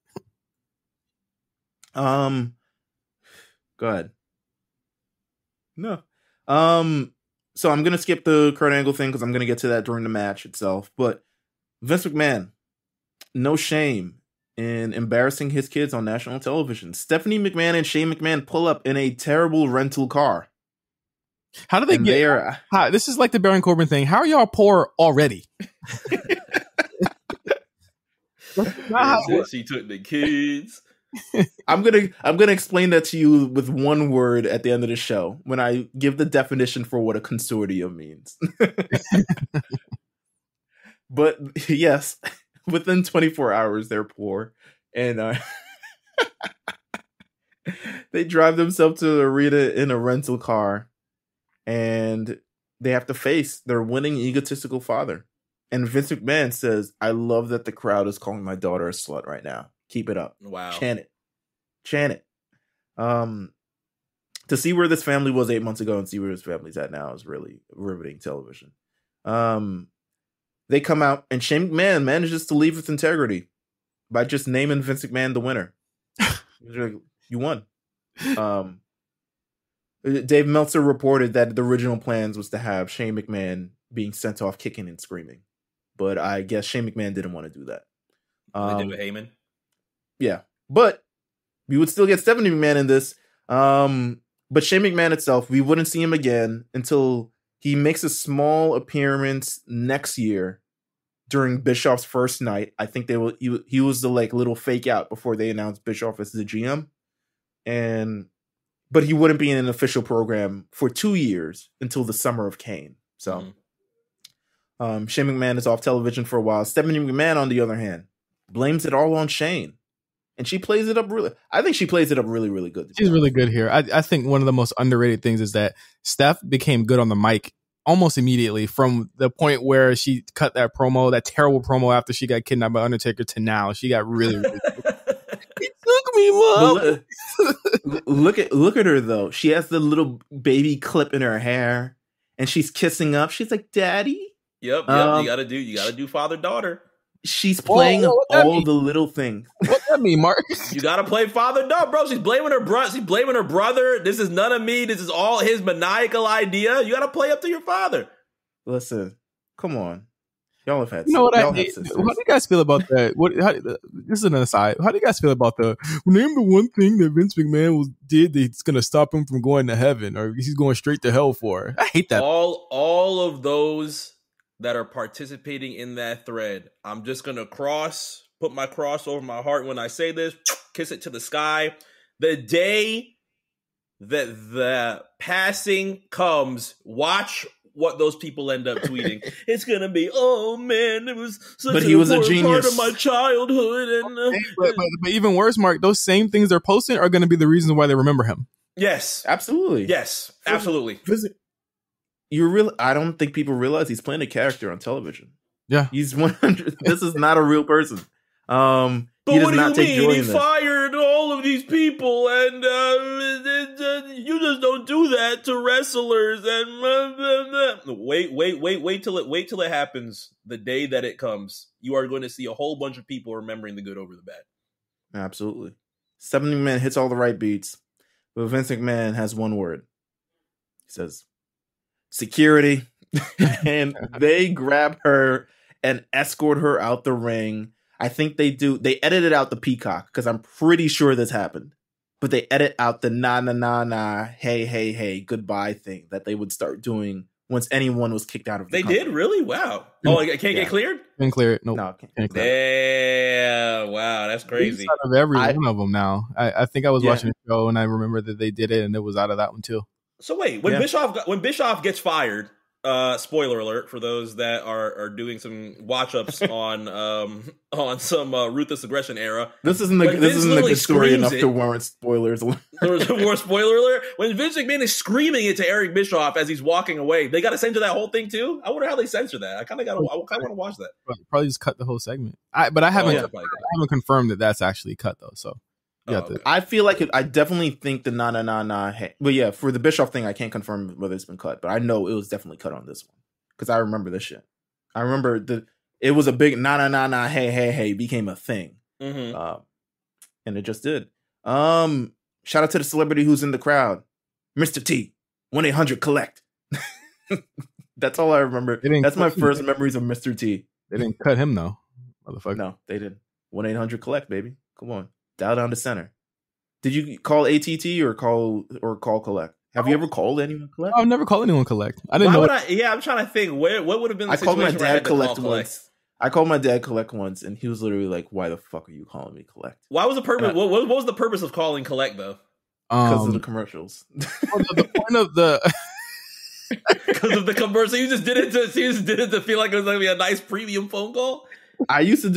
Go ahead. No. So I'm gonna skip the Kurt Angle thing because I'm gonna get to that during the match itself. But Vince McMahon, no shame in embarrassing his kids on national television. Stephanie McMahon and Shane McMahon pull up in a terrible rental car. How do they get there? This is like the Baron Corbin thing. How are y'all poor already? She took the kids. I'm gonna explain that to you with one word at the end of the show when I give the definition for what a consortium means. But yes, within 24 hours they're poor, and they drive themselves to the arena in a rental car, and they have to face their winning egotistical father. And Vince McMahon says, "I love that the crowd is calling my daughter a slut right now. Keep it up. Wow. Chant it. To see where this family was 8 months ago and see where this family's at now is really riveting television. They come out and Shane McMahon manages to leave with integrity by just naming Vince McMahon the winner. You won. Dave Meltzer reported that the original plans was to have Shane McMahon being sent off kicking and screaming, but I guess Shane McMahon didn't want to do that. They did with Heyman. Yeah, but we would still get Stephanie McMahon in this. But Shane McMahon itself, we wouldn't see him again until he makes a small appearance next year during Bischoff's first night. I think he was the like little fake out before they announced Bischoff as the GM, but he wouldn't be in an official program for 2 years until the summer of Kane. So Shane McMahon is off television for a while. Stephanie McMahon, on the other hand, blames it all on Shane. And she plays it up really. I think she plays it up really, really good. She's really good here. I think one of the most underrated things is that Steph became good on the mic almost immediately from the point where she cut that promo, that terrible promo after she got kidnapped by Undertaker to now. She got really, really good. He took me, Mom. Look at her though. She has the little baby clip in her hair, and she's kissing up. She's like, "Daddy." Yep. You gotta do father daughter. She's playing all the little things. What that mean, Mark? You gotta play father daughter, bro. She's blaming her brother. She's blaming her brother. This is none of me. This is all his maniacal idea. You gotta play up to your father. Listen, come on. Y'all have had. You know what? How do you guys feel about that? This is an aside. How do you guys feel about name the one thing that Vince McMahon did that's going to stop him from going to heaven, or he's going straight to hell for? I hate that. All of those that are participating in that thread, I'm just gonna put my cross over my heart when I say this. Kiss it to the sky. The day that the passing comes, watch what those people end up tweeting. It's gonna be, oh man, it was such an important part of my childhood. And but even worse, Mark, those same things they're posting are gonna be the reasons why they remember him. Yes, absolutely. Yes, absolutely. I don't think people realize he's playing a character on television. Yeah, he's 100. This is not a real person. But he does what not do you take mean? joy He in this. fired all of these people, and you just don't do that to wrestlers. And wait till it happens. The day that it comes, you are going to see a whole bunch of people remembering the good over the bad. Absolutely. 70 Man hits all the right beats, but Vince McMahon has one word. He says, "Security," and they grab her and escort her out the ring. I think they edited out the peacock because I'm pretty sure this happened, but they edit out the na hey goodbye thing that they would start doing once anyone was kicked out of the company. Did really? Wow. Oh, it can't get cleared? Can't clear it. Nope. No, can't clear it. Damn. Wow, that's crazy. Out of every one of them now. I think I was watching a show and I remember that they did it and it was out of that one too. So wait, when Bischoff gets fired, spoiler alert for those that are doing some watch ups on some ruthless aggression era. This isn't a good story enough to warrant spoilers. There's more spoiler alert. When Vince McMahon is screaming it to Eric Bischoff as he's walking away, they got to censor that whole thing too. I wonder how they censor that. I kind of want to watch that. Probably just cut the whole segment. I haven't confirmed that that's actually cut though. So. Okay. I feel like I definitely think the na. But yeah, for the Bischoff thing, I can't confirm whether it's been cut, but I know it was definitely cut on this one because I remember this shit. I remember it was a big na hey became a thing, and it just did. Shout out to the celebrity who's in the crowd, Mr. T, 1-800-collect. That's all I remember. That's my first memories of Mr. T. They didn't cut him though, motherfucker. No, they didn't. 1-800-collect, baby. Come on. Dial down to center. Did you call ATT or call collect? Have you ever called anyone collect? I've never called anyone collect. I didn't know. I'm trying to think. What would have been the situation? I called my dad collect once. I called my dad collect once, and he was literally like, "Why the fuck are you calling me collect?" Why was the purpose? What was the purpose of calling collect though? Because of the commercials. The point of the. Because of the commercial, you just did it to feel like it was going to be a nice premium phone call. We used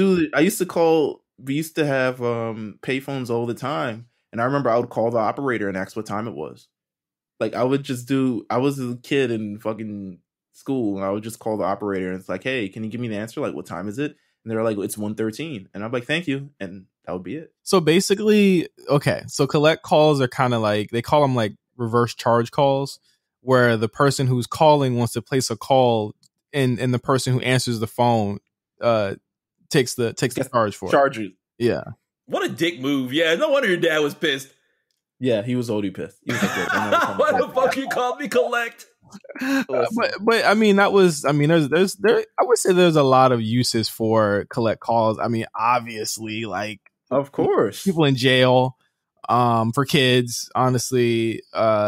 to have payphones all the time, and I remember I would call the operator and ask what time it was. Like I was a kid in fucking school, and I would just call the operator, and it's like, hey, can you give me the answer? Like, what time is it? And they're like, it's 1:13, and I'm like, thank you, and that would be it. So basically, okay, so collect calls are kind of like, they call them like reverse charge calls, where the person who's calling wants to place a call, and the person who answers the phone takes the charge for it. Yeah. What a dick move. Yeah, no wonder your dad was pissed. Yeah, he was already pissed. He was like, why the fuck you called me collect? But I mean, there's I would say there's a lot of uses for collect calls. I mean, obviously, like, of course, people in jail, for kids, honestly,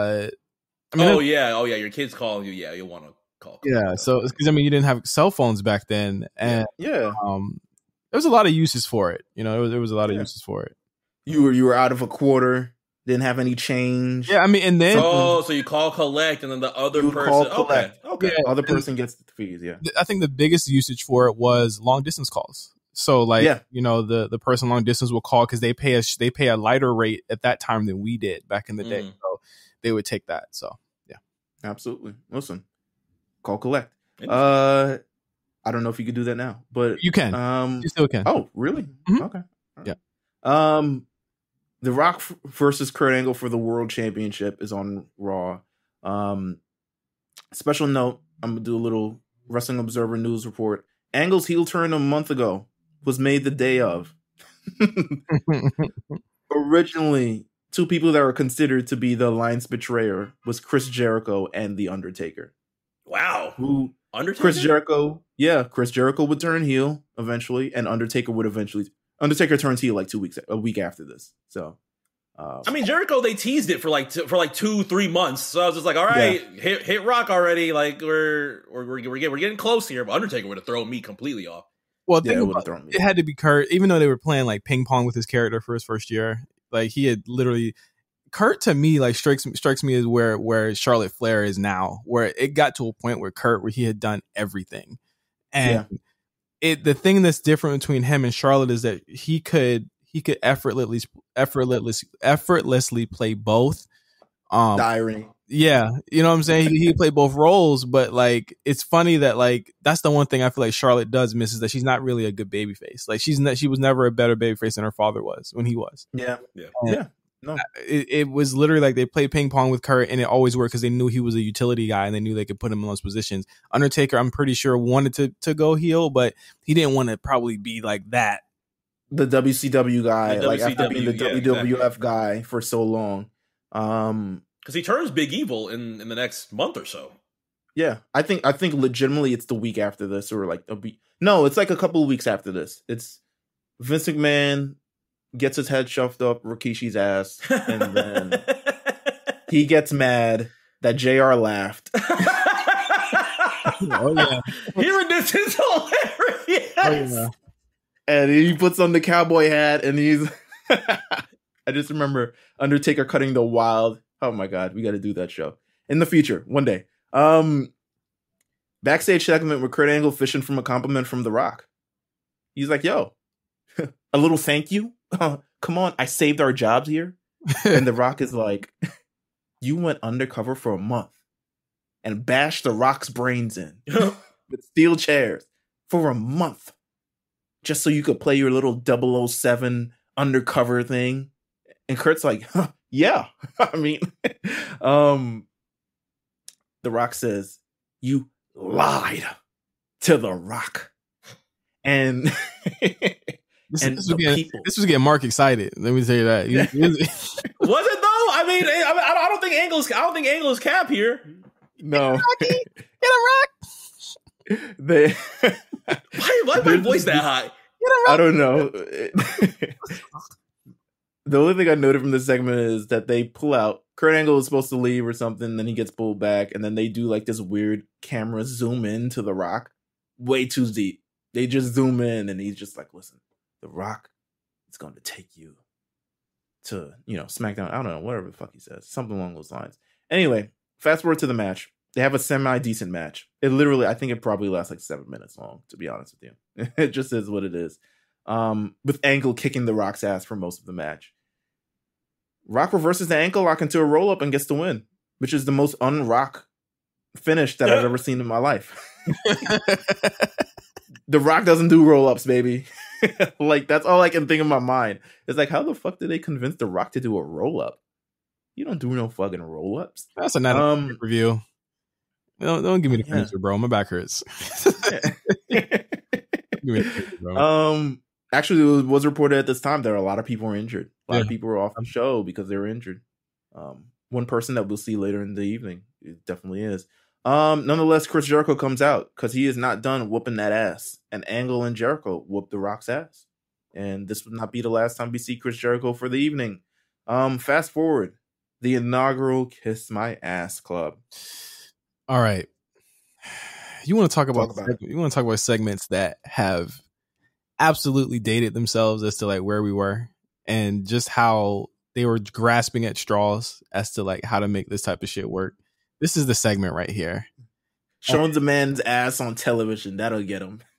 your kids calling you. Yeah, you want to call. Yeah, so because I mean, you didn't have cell phones back then, and there's a lot of uses for it. You know, there was a lot of uses for it. You were out of a quarter, didn't have any change. Yeah, I mean, and then so you call collect, and then the other person. Okay. Yeah, other person gets the fees. Yeah, I think the biggest usage for it was long distance calls. So the person long distance will call because they pay a lighter rate at that time than we did back in the day. So they would take that. So yeah, absolutely. Listen, call collect. I don't know if you could do that now, but you can. You still can. Oh, really? Mm-hmm. Okay. Yeah. The Rock versus Kurt Angle for the World Championship is on Raw. Special note: I'm gonna do a little Wrestling Observer news report. Angle's heel turn a month ago was made the day of. Originally, two people that were considered to be the Alliance betrayer was Chris Jericho and The Undertaker. Wow. Who Undertaker? Chris Jericho would turn heel eventually, and Undertaker turns heel like a week after this. So, I mean, Jericho, they teased it for like 2-3 months. So I was just like, all right, hit Rock already. Like we're getting close here. But Undertaker would have thrown me completely off. Well, it had to be Kurt, even though they were playing like ping pong with his character for his first year. Like he had literally, Kurt to me like strikes me as where Charlotte Flair is now, where it got to a point where he had done everything, and the thing that's different between him and Charlotte is that he could effortlessly play both. The irony. Yeah, you know what I'm saying? He play both roles, but like it's funny that like that's the one thing I feel like Charlotte does miss is that she's not really a good babyface. Like she was never a better babyface than her father was when he was. Yeah. No, it was literally like they played ping pong with Kurt, and it always worked because they knew he was a utility guy and they knew they could put him in those positions. Undertaker, I'm pretty sure wanted to go heel, but he didn't want to probably be like that. The WCW guy, after being the WWF guy for so long. Because he turns Big Evil in the next month or so. Yeah, I think legitimately it's the week after this, or like no, it's like a couple of weeks after this. It's Vince McMahon gets his head shoved up Rikishi's ass, and then he gets mad that JR laughed. Oh yeah, hearing this is hilarious. Oh, yeah. And he puts on the cowboy hat, and he's. I just remember Undertaker cutting the wild. Oh my God, we got to do that show in the future one day. Backstage segment with Kurt Angle fishing from a compliment from The Rock. He's like, "Yo, a little thank you. Come on, I saved our jobs here." And The Rock is like, "You went undercover for a month and bashed The Rock's brains in with steel chairs for a month just so you could play your little 007 undercover thing." And Kurt's like, yeah. I mean, The Rock says, "You lied to The Rock." And this was getting Mark excited. Let me tell you that. Was it though? I mean, I don't think Angle's cap here. No. Get a Rock. Why my voice that high? I don't know. The only thing I noted from this segment is that they pull out. Kurt Angle is supposed to leave or something, then he gets pulled back, and then they do like this weird camera zoom in to The Rock. Way too deep. They just zoom in, and he's just like, "Listen, The Rock is going to take you to, SmackDown." I don't know, whatever the fuck he says. Something along those lines. Anyway, fast forward to the match. They have a semi-decent match. It literally, I think it probably lasts like 7 minutes long, to be honest with you. It just is what it is. With Angle kicking The Rock's ass for most of the match. Rock reverses the ankle lock into a roll-up and gets the win, which is the most un-Rock finish that I've ever seen in my life. The Rock doesn't do roll-ups, baby. Like, that's all I can think in my mind. It's like, how the fuck did they convince The Rock to do a roll-up? You don't do no fucking roll-ups. That's a nice review. Don't give me the furniture, bro. My back hurts. Give me the furniture, bro. Actually, it was reported at this time that a lot of people were injured. A lot of people were off the show because they were injured. One person that we'll see later in the evening, it definitely is. Nonetheless, Chris Jericho comes out because he is not done whooping that ass. And Angle and Jericho whooped The Rock's ass. And this would not be the last time we see Chris Jericho for the evening. Fast forward, the inaugural Kiss My Ass Club. All right. You want to talk about segments that have absolutely dated themselves as to like where we were and just how they were grasping at straws as to like how to make this type of shit work. This is the segment right here. Showing the man's ass on television, that'll get him.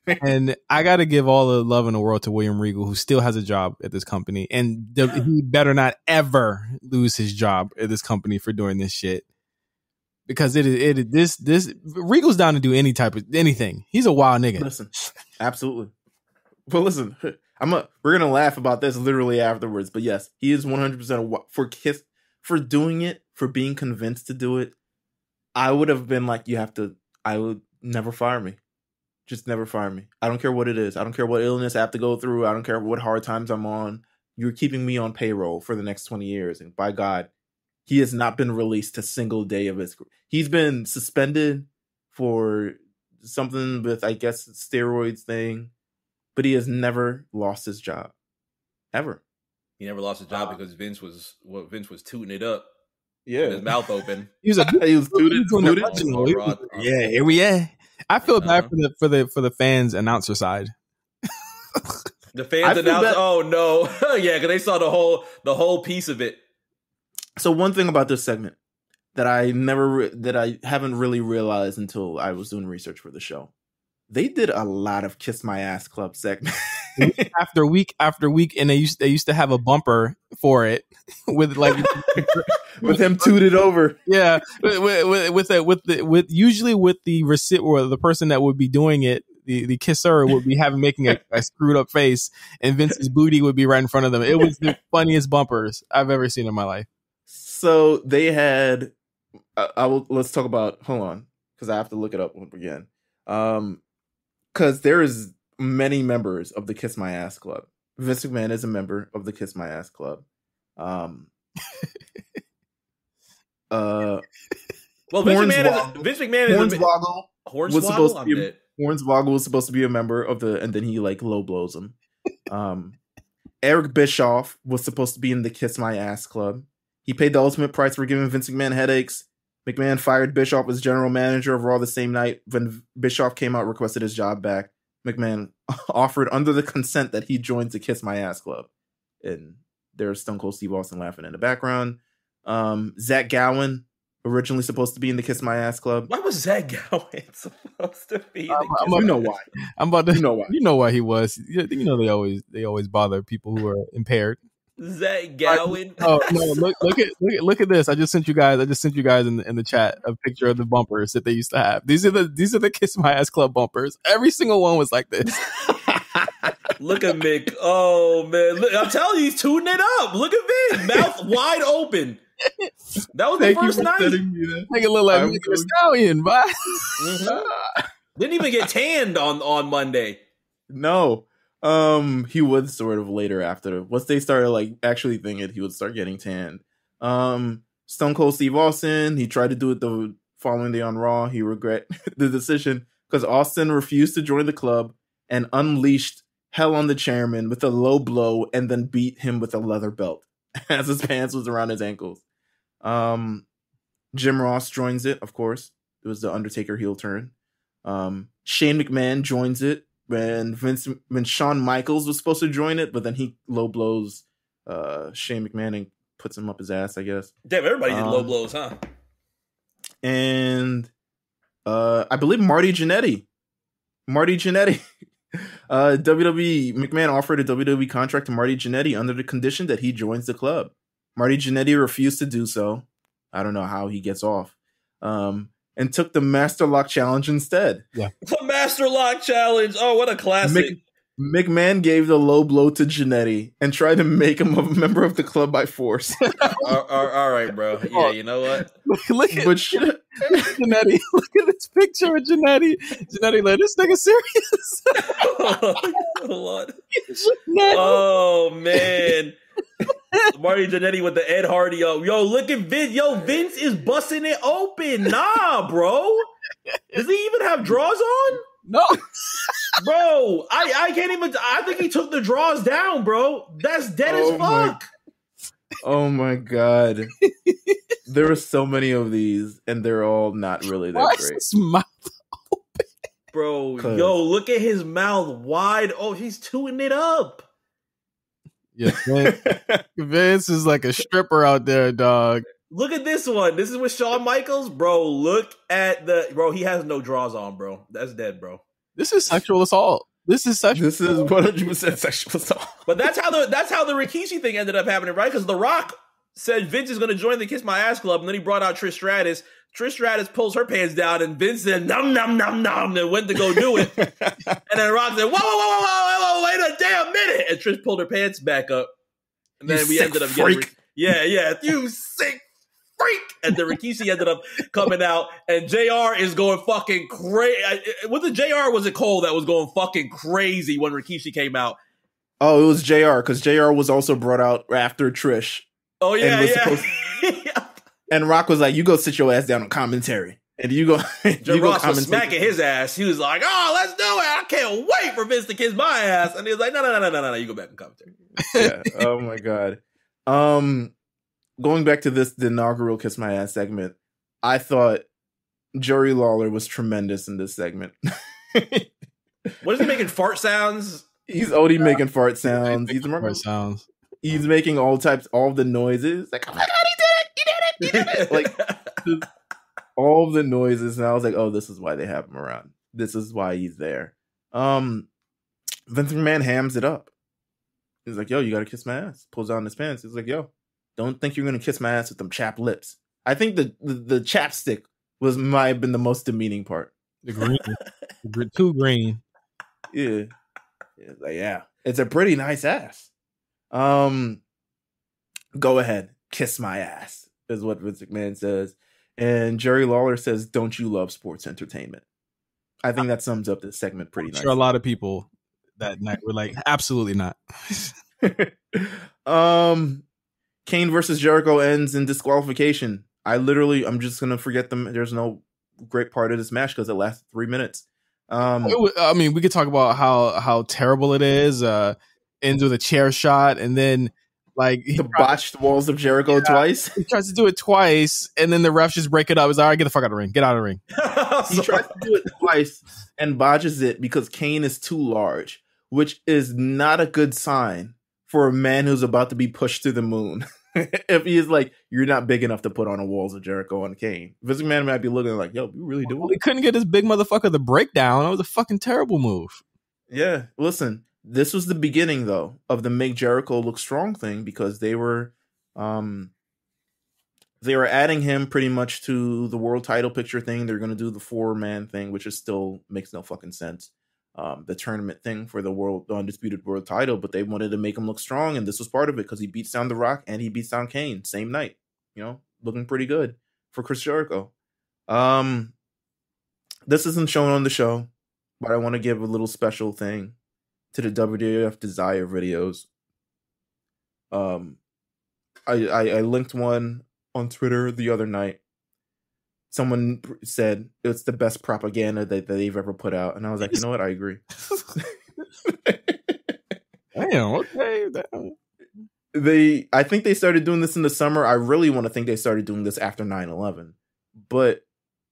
And I got to give all the love in the world to William Regal, who still has a job at this company. And he better not ever lose his job at this company for doing this shit. Because this Regal's down to do any type of anything. He's a wild nigga. Listen, absolutely. Well, listen, we're gonna laugh about this literally afterwards. But yes, he is 100% for doing it, for being convinced to do it. I would have been like, I would never fire me. Just never fire me. I don't care what it is. I don't care what illness I have to go through. I don't care what hard times I'm on. You're keeping me on payroll for the next 20 years. And by God, he has not been released a single day of his career. He's been suspended for something with, I guess, steroids thing, but he has never lost his job. Ever. He never lost his job because Vince was tooting it up. Yeah. With his mouth open. he was tooted. Yeah, here we are. I feel bad for the fans announcer side. The fans announcer. Oh no, yeah, because they saw the whole piece of it. So one thing about this segment that I haven't really realized until I was doing research for the show, they did a lot of Kiss My Ass Club segments. week after week, and they used to have a bumper for it with like with him tooted over. Yeah, with usually with the receipt or the person that would be doing it, the kisser would be making a screwed up face, and Vince's booty would be right in front of them. It was the funniest bumpers I've ever seen in my life. So they had. Let's talk about. Hold on, because I have to look it up again. Because there is many members of the Kiss My Ass Club. Vince McMahon is a member of the Kiss My Ass Club. Well, Vince McMahon Hornswoggle was supposed to be a member of the, and then he like low blows him. Eric Bischoff was supposed to be in the Kiss My Ass Club. He paid the ultimate price for giving Vince McMahon headaches. McMahon fired Bischoff as general manager of Raw the same night. When Bischoff came out, requested his job back, McMahon offered under the consent that he joins the Kiss My Ass Club. And there's Stone Cold Steve Austin laughing in the background. Zach Gowen, originally supposed to be in the Kiss My Ass Club. Why was Zach Gowen supposed to be in the Kiss You know why. I'm about to, you know why he was. You know they always bother people who are impaired. Zach Gowen. Oh no! Look at this! I just sent you guys in the chat a picture of the bumpers that they used to have. These are the Kiss My Ass Club bumpers. Every single one was like this. Look at Mick. Oh man! Look, I'm telling you, he's tuning it up. Look at Vince, mouth wide open. That was the first night. Make it look like Mick the Stallion, bye. Mm-hmm. Didn't even get tanned on Monday. No. He would sort of later after once they started like actually thinking he would start getting tanned. Stone Cold Steve Austin, he tried to do it the following day on Raw. He regret the decision because Austin refused to join the club and unleashed hell on the chairman with a low blow and then beat him with a leather belt as his pants was around his ankles. Jim Ross joins it, of course. It was the Undertaker heel turn. Shane McMahon joins it. When Shawn Michaels was supposed to join it, but then he low blows Shane McMahon and puts him up his ass, I guess. Damn, everybody did low blows, huh? And I believe Marty Jannetty. WWE McMahon offered a WWE contract to Marty Jannetty under the condition that he joins the club. Marty Jannetty refused to do so. I don't know how he gets off. And took the Master Lock Challenge instead. Yeah. The Master Lock Challenge. Oh, what a classic. McMahon gave the low blow to Jannetty and tried to make him a member of the club by force. all right, bro. Yeah, you know what? Look at Jannetty. Look at this picture of Jannetty. Jannetty like, this nigga serious? Oh, man. Marty Jannetty with the Ed Hardy. Yo, look at Vince. Yo, Vince is busting it open. Nah, bro. Does he even have drawers on? No. Bro, I can't even. I think he took the drawers down, bro. That's dead as fuck. Oh my God. There are so many of these, and they're all not really that great. His mouth open? Bro, yo, look at his mouth wide. Oh, he's tuning it up. Yeah, Vince is like a stripper out there, dog. Look at this one. This is with Shawn Michaels, bro. Look at bro. He has no drawers on, bro. That's dead, bro. This is sexual assault. This is 100% sexual assault. But that's how the Rikishi thing ended up happening, right? Because The Rock said Vince is going to join the Kiss My Ass Club, and then he brought out Trish Stratus. Trish Stratus pulls her pants down, and Vince said, "Nom nom nom nom," and went to go do it. And then Rock said, "Whoa, wait a damn minute!" And Trish pulled her pants back up, and then we ended up getting, you sick freak. And the Rikishi ended up coming out, and JR is going fucking crazy. With the JR, was it Cole that was going fucking crazy when Rikishi came out? Oh, it was JR, because JR was also brought out after Trish. Oh yeah, And Rock was like, "You go sit your ass down on commentary." And you go. Joe Ross was smacking his ass. He was like, "Oh, let's do it! I can't wait for Vince to kiss my ass." And he was like, "No, you go back in commentary." Yeah. Oh my god. Going back to the inaugural Kiss My Ass segment, I thought Jerry Lawler was tremendous in this segment. What is he making? Fart sounds? He's already making fart sounds. He's making all the noises. Like, oh my god, he did it! Like, all the noises. And I was like, oh, this is why they have him around. This is why he's there. Vince McMahon hams it up. He's like, yo, you gotta kiss my ass. Pulls down his pants. He's like, yo, don't think you're gonna kiss my ass with them chapped lips. I think the chapstick might have been the most demeaning part. The green. Too green. Yeah. Yeah. It's a pretty nice ass. Go ahead, kiss my ass, is what Vince McMahon says. And Jerry Lawler says, "Don't you love sports entertainment?" I think that sums up this segment pretty nicely. Sure, a lot of people that night were like, absolutely not. Kane versus Jericho ends in disqualification. I'm just gonna forget them. There's no great part of this match because it lasted 3 minutes. I mean, we could talk about how terrible it is. Ends with a chair shot, and then like the botched walls of Jericho twice. He tries to do it twice, and then the refs just break it up. He's like, all right, get the fuck out of the ring. Get out of the ring. He tries to do it twice and botches it because Kane is too large, which is not a good sign for a man who's about to be pushed to the moon. If he is like, you're not big enough to put on the walls of Jericho on Kane. Vince McMahon might be looking like, yo, you really doing it? He couldn't get this big motherfucker the breakdown. That was a fucking terrible move. Yeah, listen, this was the beginning though of the make Jericho look strong thing, because they were adding him pretty much to the world title picture thing. They're going to do the 4-man thing, which is still makes no fucking sense. The tournament thing for the undisputed world title, but they wanted to make him look strong, and this was part of it because he beats down The Rock and he beats down Kane same night. You know, looking pretty good for Chris Jericho. This isn't shown on the show, but I want to give a little special thing to the WWF Desire videos. I linked one on Twitter the other night. Someone said it's the best propaganda that they've ever put out. And I was like, you know what? I agree. Damn, okay. I think they started doing this in the summer. I really want to think they started doing this after 9/11. But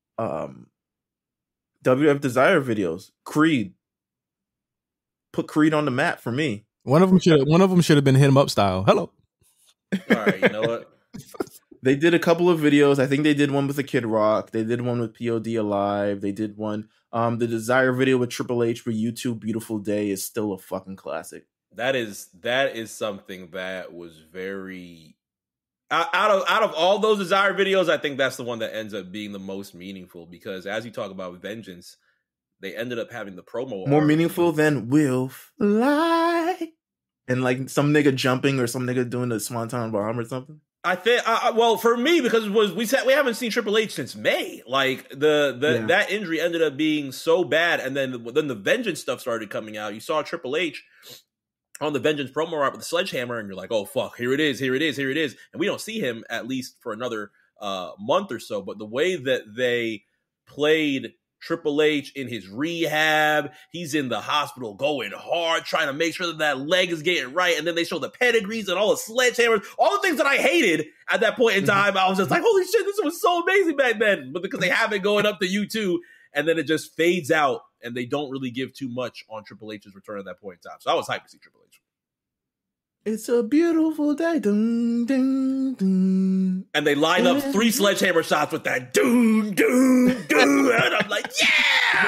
WWF Desire videos, Creed. Put Creed on the map for me. One of them should have been Hit 'em Up style. Hello. All right, you know what? They did a couple of videos. I think they did one with the Kid Rock. They did one with POD Alive. They did one. The Desire video with Triple H for YouTube Beautiful Day is still a fucking classic. That is something that was very out of all those Desire videos. I think that's the one that ends up being the most meaningful, because as you talk about Vengeance, they ended up having the promo more meaningful than Will Fly, and like some nigga jumping or some nigga doing the Swanton Bomb or something. I think, well, for me, because we haven't seen Triple H since May. Like that injury ended up being so bad, and then the Vengeance stuff started coming out. You saw Triple H on the Vengeance promo art with the sledgehammer, and you're like, oh fuck, here it is, and we don't see him at least for another month or so. But the way that they played Triple H in his rehab, he's in the hospital going hard, trying to make sure that leg is getting right, and then they show the pedigrees and all the sledgehammers, all the things that I hated at that point in time. I was just like, holy shit, this was so amazing back then. But because they have it going up to YouTube, and then it just fades out, and they don't really give too much on Triple H's return at that point in time. So I was hyped to see Triple H. It's a beautiful day. Dun, dun, dun. And they line up 3 sledgehammer shots with that doom, doom, doom. And I'm like, yeah!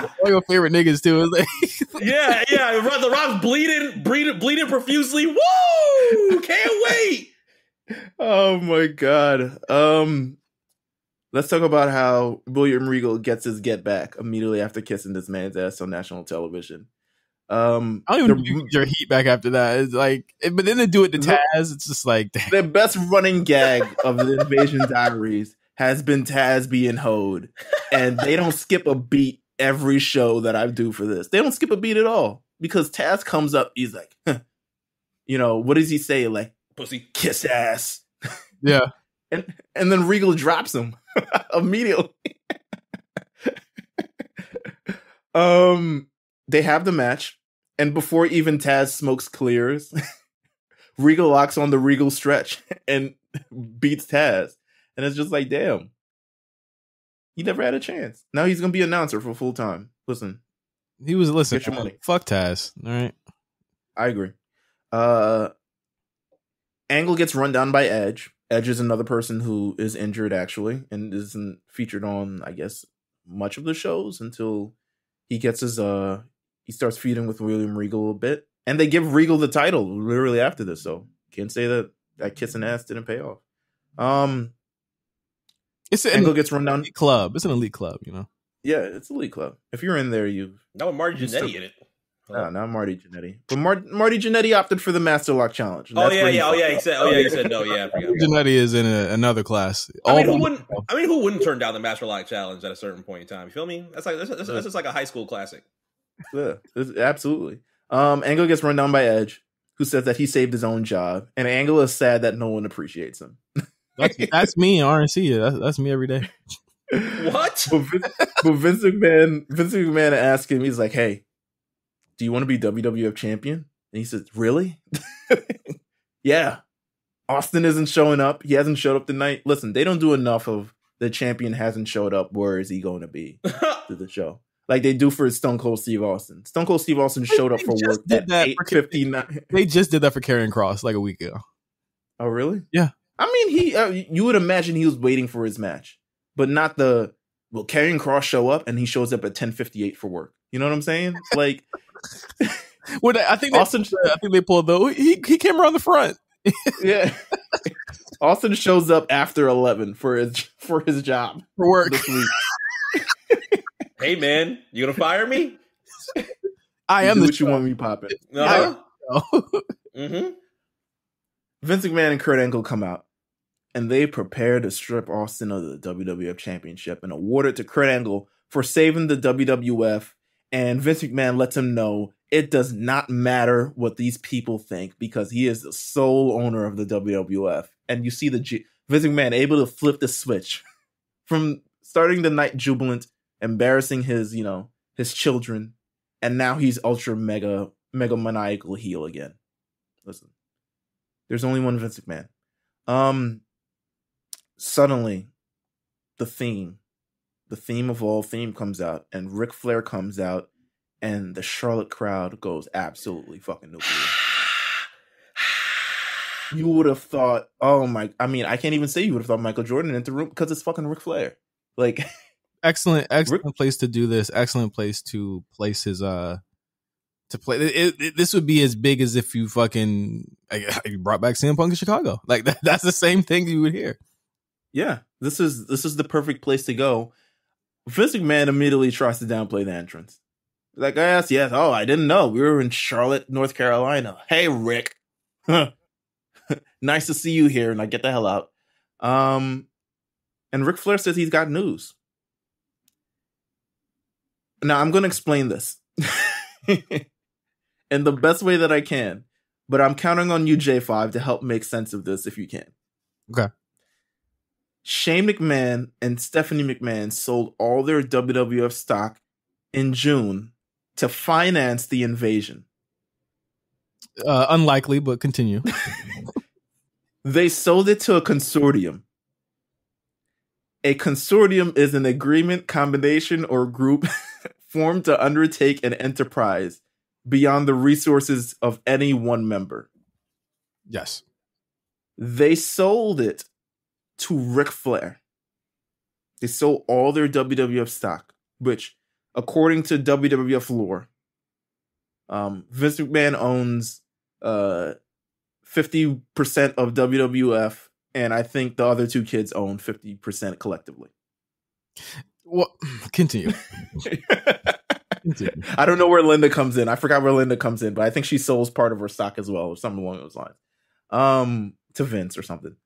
All your favorite niggas too. It's like yeah. The Rock's bleeding profusely. Woo! Can't wait. Oh my god. Let's talk about how William Regal gets his get back immediately after kissing this man's ass on national television. I don't even get your heat back after that. It's like, but then they do it to Taz. It's just like the best running gag of the Invasion Diaries has been Taz being hoed, and they don't skip a beat every show that I do for this. They don't skip a beat at all because Taz comes up. He's like, what does he say? Like, pussy, kiss ass. Yeah, and then Regal drops him immediately. They have the match, and before even Taz smokes clears, Regal locks on the Regal stretch and beats Taz. And it's just like, damn. He never had a chance. Now he's going to be announcer for full time. Listen. He was listening. Get your money. Fuck Taz. All right. I agree. Angle gets run down by Edge. Edge is another person who is injured, actually, and isn't featured on, I guess, much of the shows until he gets his, he starts feuding with William Regal a bit. And they give Regal the title literally after this, so can't say that kissing ass didn't pay off. It's an Angle gets run down. Club. It's an elite club, Yeah, it's an elite club. If you're in there, Now with Marty Jannetty in it. No, not Marty Jannetty. But Marty Jannetty opted for the Master Lock Challenge. He said no. Yeah, I forgot. Jannetty is in another class. Who wouldn't turn down the Master Lock Challenge at a certain point in time? You feel me? That's just like a high school classic. Yeah, absolutely. Angle gets run down by Edge, who says that he saved his own job, and Angle is sad that no one appreciates him. That's me in RNC. That's me every day. What? But Vince McMahon asked him, he's like, hey, do you want to be WWF champion? And he says, really? Yeah. Austin isn't showing up. He hasn't showed up tonight. Listen, they don't do enough of the champion hasn't showed up. Where is he going to be to the show? Like they do for Stone Cold Steve Austin. Stone Cold Steve Austin showed up for work at 8:59. They just did that for Karrion Kross like a week ago. Oh, really? Yeah. I mean, you would imagine he was waiting for his match, but not will Karrion Kross show up and he shows up at 10:58 for work. You know what I'm saying? Like, well, I think they pulled though. He came around the front. Yeah. Austin shows up after 11 for his job for work this week. Hey man, you gonna fire me? I am. What you want me popping? Mm-hmm. Vince McMahon and Kurt Angle come out, and they prepare to strip Austin of the WWF Championship and award it to Kurt Angle for saving the WWF. And Vince McMahon lets him know it does not matter what these people think because he is the sole owner of the WWF. And you see Vince McMahon able to flip the switch from starting the night jubilant, embarrassing his children, and now he's ultra mega maniacal heel again. Listen, there's only one Vince McMahon. Suddenly, the theme of all theme comes out, and Ric Flair comes out, and the Charlotte crowd goes absolutely fucking nuclear. You would have thought, I can't even say you would have thought Michael Jordan entered the room because it's fucking Ric Flair. Like, excellent place to do this. Excellent place to place his to play. This would be as big as if you fucking brought back CM Punk in Chicago. Like that's the same thing you would hear. Yeah, this is the perfect place to go. Vince McMahon immediately tries to downplay the entrance. Like, yes, oh, I didn't know. We were in Charlotte, North Carolina. Hey, Rick. Nice to see you here, and I get the hell out. And Ric Flair says he's got news. Now, I'm going to explain this in the best way that I can, but I'm counting on you, J5, to help make sense of this if you can. Okay. Shane McMahon and Stephanie McMahon sold all their WWF stock in June to finance the invasion. Unlikely, but continue. They sold it to a consortium. A consortium is an agreement, combination, or group formed to undertake an enterprise beyond the resources of any one member. Yes. They sold it to Ric Flair. They sold all their WWF stock, which according to WWF lore, Vince McMahon owns 50% of WWF, and I think the other two kids own 50% collectively. Well, continue. I don't know where Linda comes in. I forgot where Linda comes in, but I think she sells part of her stock as well, or something along those lines. To Vince or something.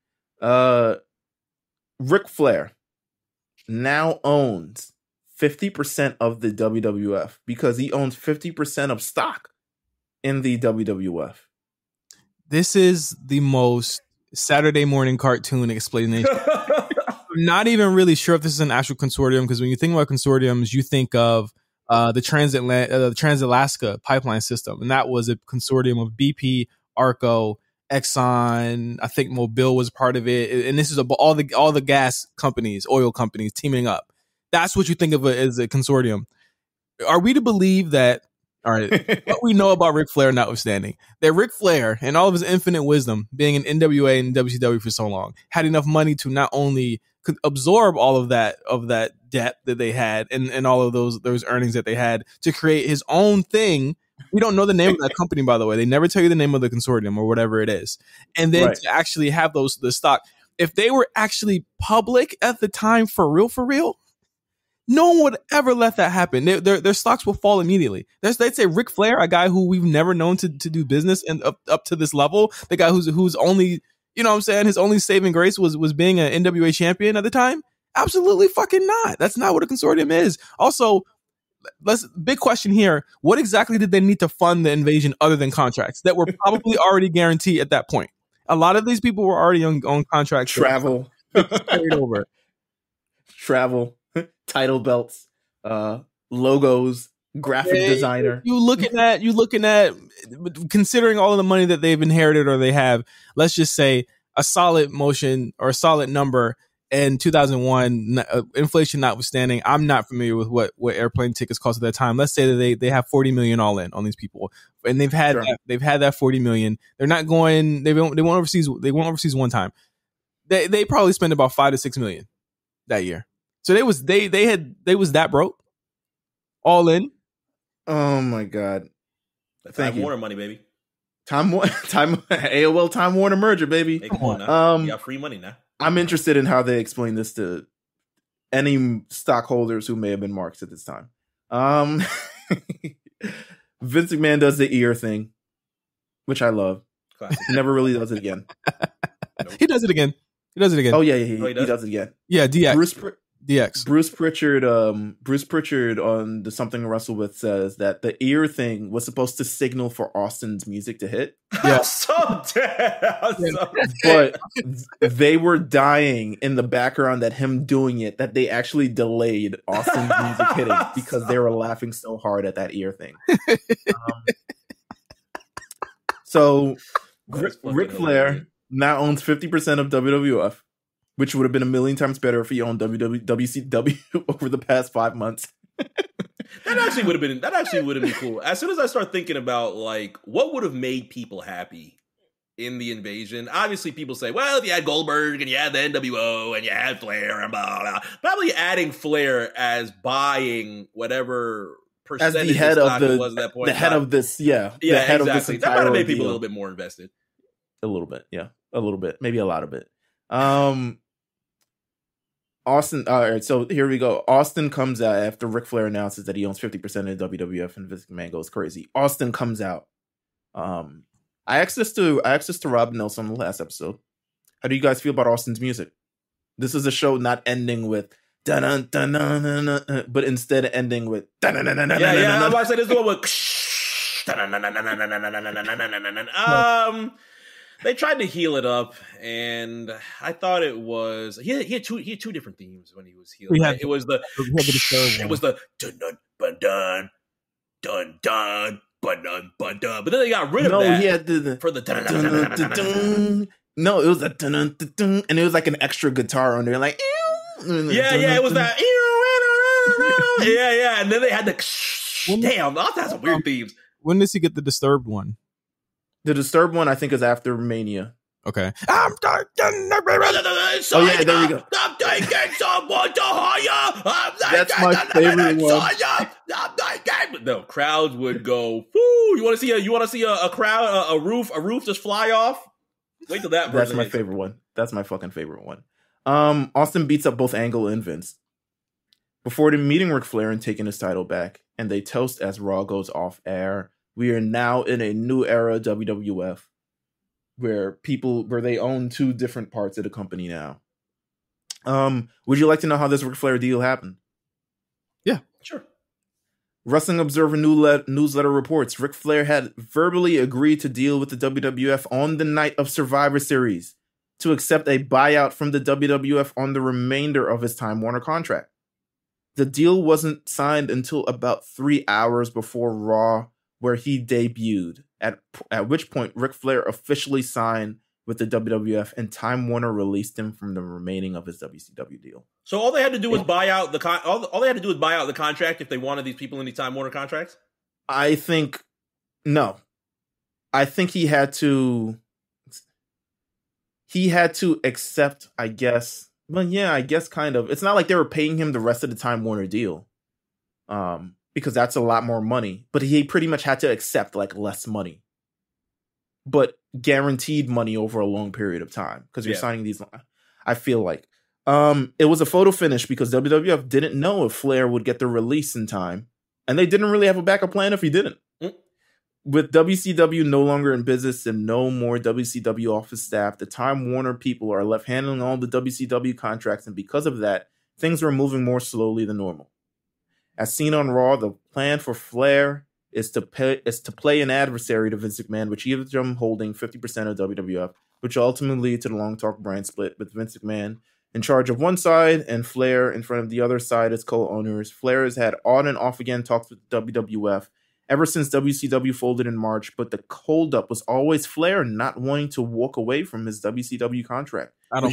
Ric Flair now owns 50% of the WWF because he owns 50% of stock in the WWF. This is the most Saturday morning cartoon explanation. I'm not even really sure if this is an actual consortium, because when you think about consortiums, you think of the Trans-Alaska pipeline system, and that was a consortium of BP, Arco, Exxon. I think Mobil was part of it, and this is all the gas companies, oil companies teaming up. That's what you think of it as a consortium. Are we to believe that? All right, what we know about Ric Flair notwithstanding, that Ric Flair, and all of his infinite wisdom, being in NWA and WCW for so long, had enough money to not only absorb all of that debt that they had and all of those earnings that they had to create his own thing. We don't know the name of that company, by the way. They never tell you the name of the consortium or whatever it is. And then to actually have the stock, if they were actually public at the time, for real, no one would ever let that happen. Their stocks will fall immediately. They'd say Ric Flair, a guy who we've never known to do business and up to this level, the guy who's only, you know what I'm saying, his only saving grace was being an NWA champion at the time. Absolutely fucking not. That's not what a consortium is. Also, big question here. What exactly did they need to fund the invasion other than contracts that were probably already guaranteed at that point? A lot of these people were already on contracts. Travel. Carried over. Travel. Title belts, logos, graphic designer. You looking at considering all of the money that they've inherited or they have, let's just say a solid motion or a solid number in 2001, inflation notwithstanding. I'm not familiar with what airplane tickets cost at that time. Let's say that they have 40 million all in on these people, and they've had that 40 million. They're not going. They went overseas. They went overseas one time. They probably spent about 5 to 6 million that year. So they was that broke, all in. Oh my god! Time Warner money, baby. Time AOL Time Warner merger, baby. Hey, come on now. You got free money now. I'm interested in how they explain this to any stockholders who may have been marks at this time. Vince McMahon does the ear thing, which I love. Classic. He never really does it again. Nope. He does it again. Oh yeah, he does it again. Yeah, DX. Bruce Pritchard on the Something to Wrestle With says that the ear thing was supposed to signal for Austin's music to hit. Yeah, so dead. But they were dying in the background at him doing it, that they actually delayed Austin's music hitting because they were laughing so hard at that ear thing. So Ric Flair now owns 50% of WWF, which would have been a million times better if he owned WCW over the past 5 months. That actually would have been cool. As soon as I start thinking about like what would have made people happy in the invasion, obviously people say, well, if you had Goldberg and you had the NWO and you had Flair and blah blah. Probably adding Flair as buying whatever percentage as the head of it was at that point. The head of this, the head exactly. of this That might have made people a little bit more invested. A little bit, yeah, a little bit, maybe a lot of it. Austin, all right, so here we go. Austin comes out after Ric Flair announces that he owns 50% of the WWF, and Vince McMahon goes crazy. Austin comes out. I asked this to Rob Nelson on the last episode. How do you guys feel about Austin's music? This is a show not ending with dun dun dun dun dun, but instead ending with dun dun dun dun dun. Yeah, I'm about to say this is the one with. They tried to heal it up, and I thought it was he had two different themes when he was healing. It was the dun dun dun dun dun dun dun dun dun, but then they got rid of that. He had for the dun dun dun dun dun. No, it was a dun dun dun dun, and it was like an extra guitar on there, like it was that and then they had the damn. That's some weird themes. When does he get the Disturbed one? The Disturbed one, I think, is after Mania. Okay. I'm taking Oh yeah, there we go. I'm taking someone to hire. That's my favorite one. No, crowds would go. Woo! You want to see a crowd, a roof just fly off? Wait till that. That's my favorite one. That's my fucking favorite one. Austin beats up both Angle and Vince before meeting Ric Flair and taking his title back, and they toast as Raw goes off air. We are now in a new era WWF where they own two different parts of the company now. Would you like to know how this Ric Flair deal happened? Yeah, sure. Wrestling Observer newsletter reports Ric Flair had verbally agreed to deal with the WWF on the night of Survivor Series to accept a buyout from the WWF on the remainder of his Time Warner contract. The deal wasn't signed until about 3 hours before Raw, where he debuted, at which point Ric Flair officially signed with the WWF and Time Warner released him from the remaining of his WCW deal. So all they had to do was buy out all they had to do was buy out the contract if they wanted these people in these Time Warner contracts? I think he had to accept, I guess. Well, yeah, I guess kind of. It's not like they were paying him the rest of the Time Warner deal. Because that's a lot more money. But he pretty much had to accept like less money. But guaranteed money over a long period of time. Because you're signing these. I feel like. It was a photo finish because WWF didn't know if Flair would get the release in time. And they didn't really have a backup plan if he didn't. With WCW no longer in business and no more WCW office staff, the Time Warner people are left handling all the WCW contracts, and because of that, things were moving more slowly than normal. As seen on Raw, the plan for Flair is to play an adversary to Vince McMahon, with each of them holding 50% of WWF, which will ultimately lead to the Long Talk brand split, with Vince McMahon in charge of one side and Flair in front of the other side as co-owners. Flair has had on and off again talks with WWF ever since WCW folded in March, but the holdup was always Flair not wanting to walk away from his WCW contract,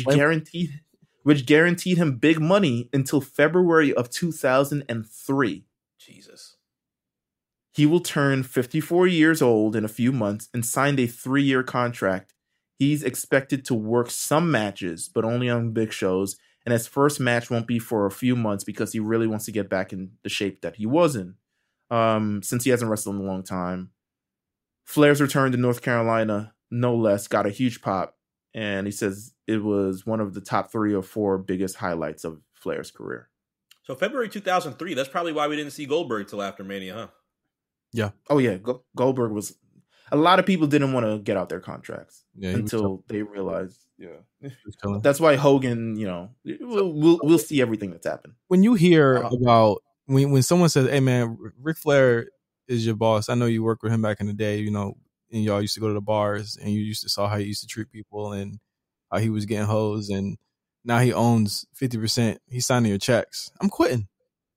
which guaranteed him big money until February of 2003. Jesus. He will turn 54 years old in a few months and signed a 3-year contract. He's expected to work some matches, but only on big shows, and his first match won't be for a few months because he really wants to get back in the shape that he was in. Since he hasn't wrestled in a long time. Flair's return to North Carolina, no less, got a huge pop, and he says it was one of the top 3 or 4 biggest highlights of Flair's career. So February 2003, that's probably why we didn't see Goldberg till after Mania, huh? Yeah. Oh yeah, Goldberg was. A lot of people didn't want to get out their contracts until they realized. Yeah, that's why Hogan. We'll see everything that's happened. When you hear about when someone says, "Hey man, Ric Flair is your boss," I know you worked with him back in the day. And y'all used to go to the bars, and you used to saw how he used to treat people and how he was getting hoes, and now he owns 50%. He's signing your checks. I'm quitting.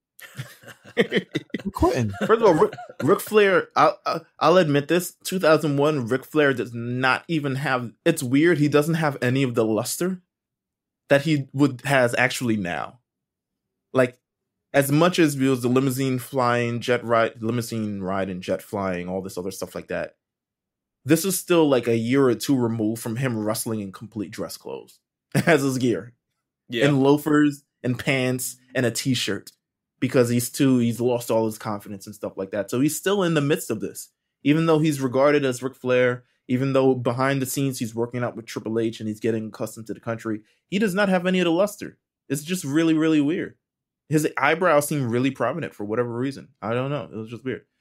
I'm quitting. First of all, Ric Flair, I'll admit this, 2001, Ric Flair does not even have, it's weird, he doesn't have any of the luster that he has actually now. Like, as much as it was the limousine ride and jet flying, all this other stuff like that, this is still like a year or two removed from him wrestling in complete dress clothes as his gear. Yeah. And loafers and pants and a t-shirt. Because he's lost all his confidence and stuff like that. So he's still in the midst of this. Even though he's regarded as Ric Flair, even though behind the scenes he's working out with Triple H and he's getting accustomed to the country, he does not have any of the luster. It's just really, really weird. His eyebrows seem really prominent for whatever reason. I don't know. It was just weird.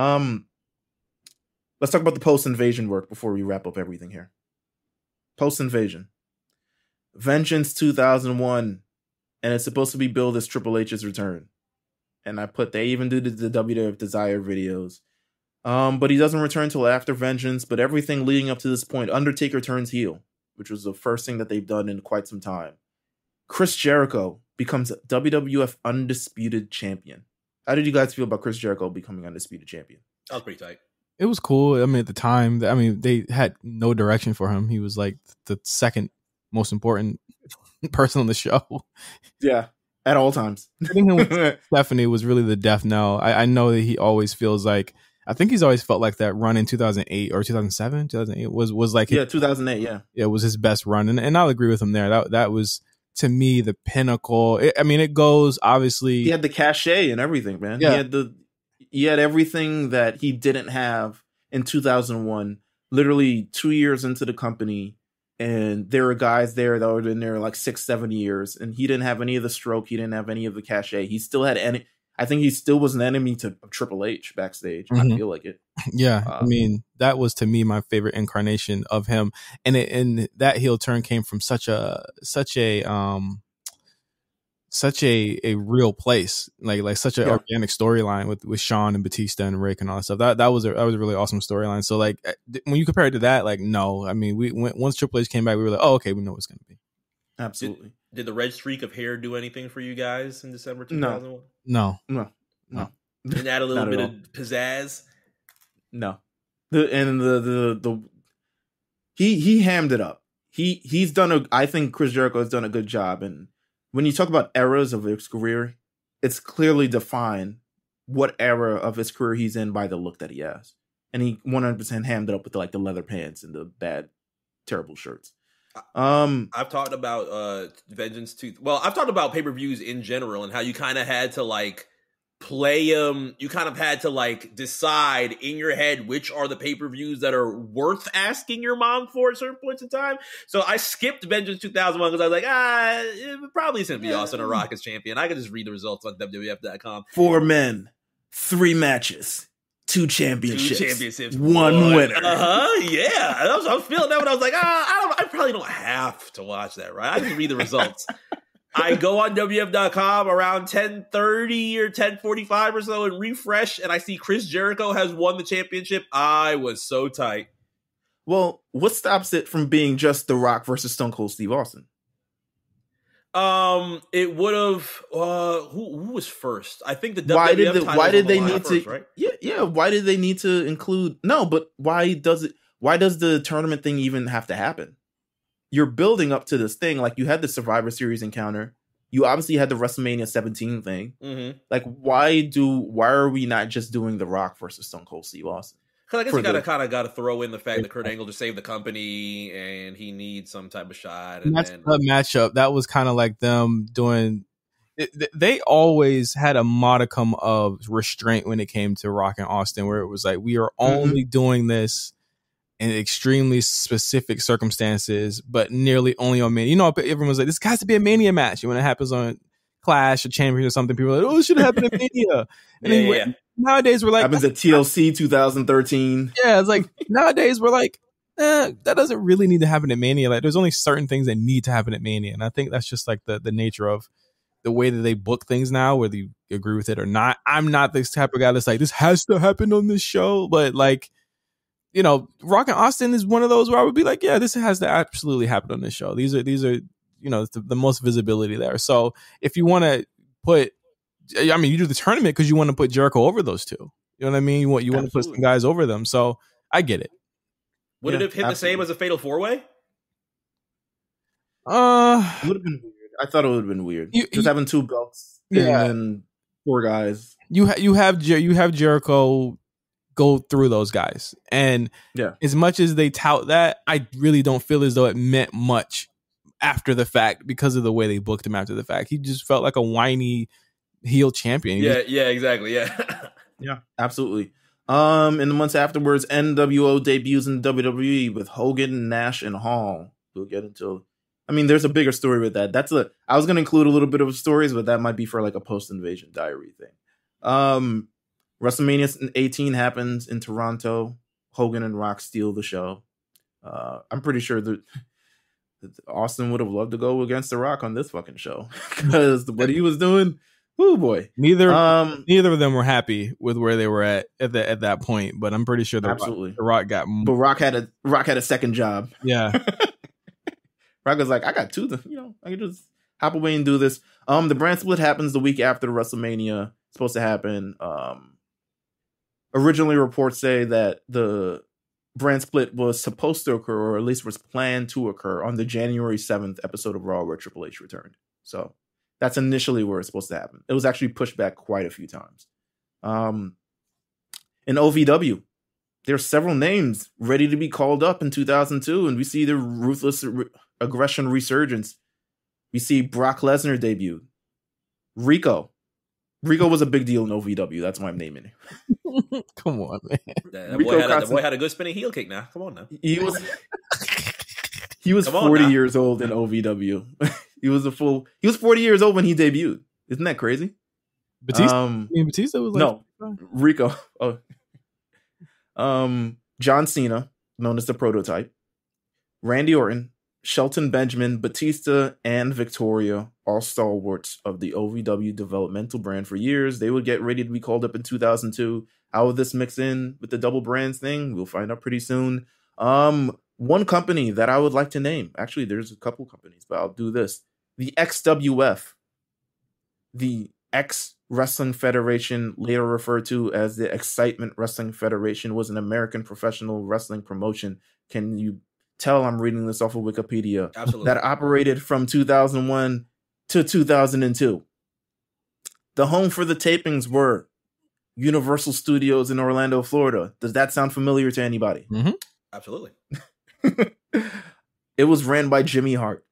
Let's talk about the post-invasion work before we wrap up everything here. Post-invasion. Vengeance 2001. And it's supposed to be billed as Triple H's return. And they even do the WWF Desire videos. But he doesn't return till after Vengeance. But everything leading up to this point, Undertaker turns heel, which was the first thing that they've done in quite some time. Chris Jericho becomes WWF Undisputed Champion. How did you guys feel about Chris Jericho becoming Undisputed Champion? That was pretty tight. It was cool. I mean, at the time, they had no direction for him. He was like the second most important person on the show. Yeah. At all times. Putting him with Stephanie was really the death knell. I know that he always feels like, I think he's always felt like that run in 2008 or 2007, 2008 was like 2008, yeah, it was his best run, and I'll agree with him there. That was to me the pinnacle. It goes obviously. He had the cachet and everything, man. Yeah. He had everything that he didn't have in 2001. Literally 2 years into the company, and there were guys there that were in there like 6-7 years, and he didn't have any of the stroke. He didn't have any of the cachet. He still had any. I think he still was an enemy to Triple H backstage. I feel like it. Yeah, that was to me my favorite incarnation of him, and that heel turn came from such a real place, like such an organic storyline with Shawn and Batista and Rick and all that stuff. That was a really awesome storyline. So like when you compare it to that, like no, I mean once Triple H came back, we were like, oh okay, we know what it's gonna be. Absolutely. Did the red streak of hair do anything for you guys in December 2001? No. Didn't add a little bit of pizzazz? No. He hammed it up. He's done I think Chris Jericho has done a good job. And when you talk about eras of his career, it's clearly defined what era of his career he's in by the look that he has. And he 100% hammed it up with the leather pants and the bad, terrible shirts. I've talked about Vengeance 2. Well, I've talked about pay-per-views in general and how you kind of had to like play them. You kind of had to like decide in your head which are the pay-per-views that are worth asking your mom for at certain points in time. So I skipped Vengeance 2001 because I was like, it probably isn't be Austin or Rock as champion. I could just read the results on WWF.com. 4 men, 3 matches. 2 championships. 2 championships. 1 winner. Yeah. I was feeling that when I was like, I probably don't have to watch that, right? I just read the results. I go on WWF.com around 10:30 or 10:45 or so and refresh, and I see Chris Jericho has won the championship. I was so tight. Well, what stops it from being just The Rock versus Stone Cold Steve Austin? It would have. Who was first? I think the WWF why did they need first, to? Right? Yeah. Why did they need to include? No, but why does the tournament thing even have to happen? You're building up to this thing. Like you had the Survivor Series encounter. You obviously had the WrestleMania 17 thing. Mm-hmm. Like why are we not just doing The Rock versus Stone Cold Steve Austin? Because I guess you got to throw in the fact that Kurt Angle just saved the company and he needs some type of shot. And that's the matchup. That was kind of like them doing. They always had a modicum of restraint when it came to Rock and Austin, where it was like we are only doing this in extremely specific circumstances, but nearly only on Mania. You know, everyone's like, this has to be a Mania match. And when it happens on Clash or Champion or something, people are like, oh, it should have happened at Mania. And nowadays we're like, happens at TLC 2013. Yeah, it's like nowadays we're like, that doesn't really need to happen at Mania. Like, there's only certain things that need to happen at Mania, and I think that's just like the nature of the way that they book things now, whether you agree with it or not. I'm not this type of guy that's like, this has to happen on this show, but like, you know, Rock and Austin is one of those where I would be like, yeah, this has to absolutely happen on this show. These are you know, the most visibility there. So if you want to put, I mean, you do the tournament because you want to put Jericho over those two. You know what I mean? You want to put some guys over them. So I get it. Would it have hit the same as a Fatal 4-Way? It would have been weird. I thought it would have been weird. Just having 2 belts and 4 guys. You have Jericho go through those guys, and as much as they tout that, I really don't feel as though it meant much after the fact because of the way they booked him after the fact. He just felt like a whiny heel champion. Yeah, exactly. Yeah, absolutely. In the months afterwards, NWO debuts in WWE with Hogan, Nash, and Hall. We'll get into. I mean, there's a bigger story with that. I was going to include a little bit of stories, but that might be for like a post-Invasion Diary thing. WrestleMania 18 happens in Toronto. Hogan and Rock steal the show. I'm pretty sure that Austin would have loved to go against The Rock on this fucking show because what he was doing. Oh boy! Neither of them were happy with where they were at that point. But I'm pretty sure the Rock got. But Rock had a second job. Yeah. Rock was like, I got 2. I can just hop away and do this. The brand split happens the week after the WrestleMania. It's supposed to happen. Originally, reports say that the brand split was supposed to occur, or at least was planned to occur, on the January 7th episode of Raw where Triple H returned. So that's initially where it's supposed to happen. It was actually pushed back quite a few times. In OVW, there's several names ready to be called up in 2002, and we see the ruthless aggression resurgence. We see Brock Lesnar debut. Rico was a big deal in OVW. That's why I'm naming it. Come on, man. The boy had a good spinning heel kick now. Come on now. He was 40 years old in OVW. He was 40 years old when he debuted. Isn't that crazy? Batista? Batista was like... No, Rico. Oh. John Cena, known as the Prototype. Randy Orton, Shelton Benjamin, Batista, and Victoria, all stalwarts of the OVW developmental brand for years. They would get ready to be called up in 2002. How would this mix in with the double brands thing? We'll find out pretty soon. One company that I would like to name. Actually, there's a couple companies, but I'll do this. The XWF. The X Wrestling Federation, later referred to as the Excitement Wrestling Federation, was an American professional wrestling promotion. Can you tell I'm reading this off of Wikipedia? Absolutely. That operated from 2001 to 2002. The home for the tapings were Universal Studios in Orlando, Florida. Does that sound familiar to anybody? Mm-hmm. Absolutely. It was ran by Jimmy Hart.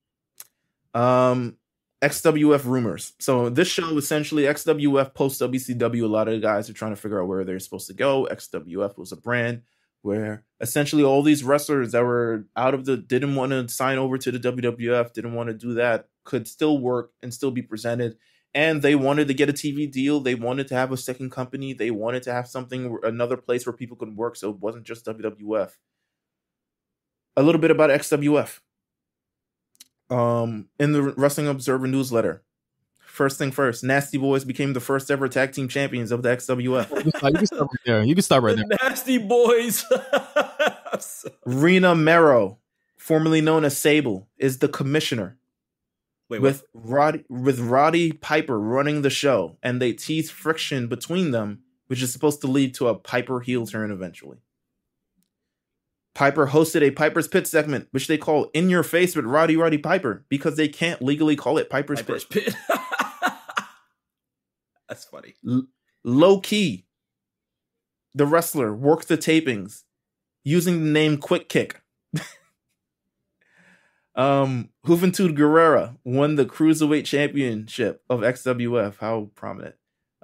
XWF rumors. So this show, essentially, XWF post WCW, a lot of the guys are trying to figure out where they're supposed to go. XWF was a brand where essentially all these wrestlers that were didn't want to sign over to the WWF, didn't want to do that, could still work and still be presented. And they wanted to get a TV deal. They wanted to have a second company. They wanted to have another place where people could work. So it wasn't just WWF. A little bit about XWF. In the Wrestling Observer newsletter, first thing first, Nasty Boys became the first ever tag team champions of the XWF. You can stop right there. Nasty Boys. Rena Mero, formerly known as Sable, is the commissioner. Wait, with Roddy Piper running the show, and they tease friction between them, which is supposed to lead to a Piper heel turn eventually. Piper hosted a Piper's Pit segment, which they call In Your Face with Roddy Piper, because they can't legally call it Piper's Pit. That's funny. Low Key, the wrestler, worked the tapings using the name Quick Kick. Juventud Guerrera won the Cruiserweight Championship of XWF. How prominent.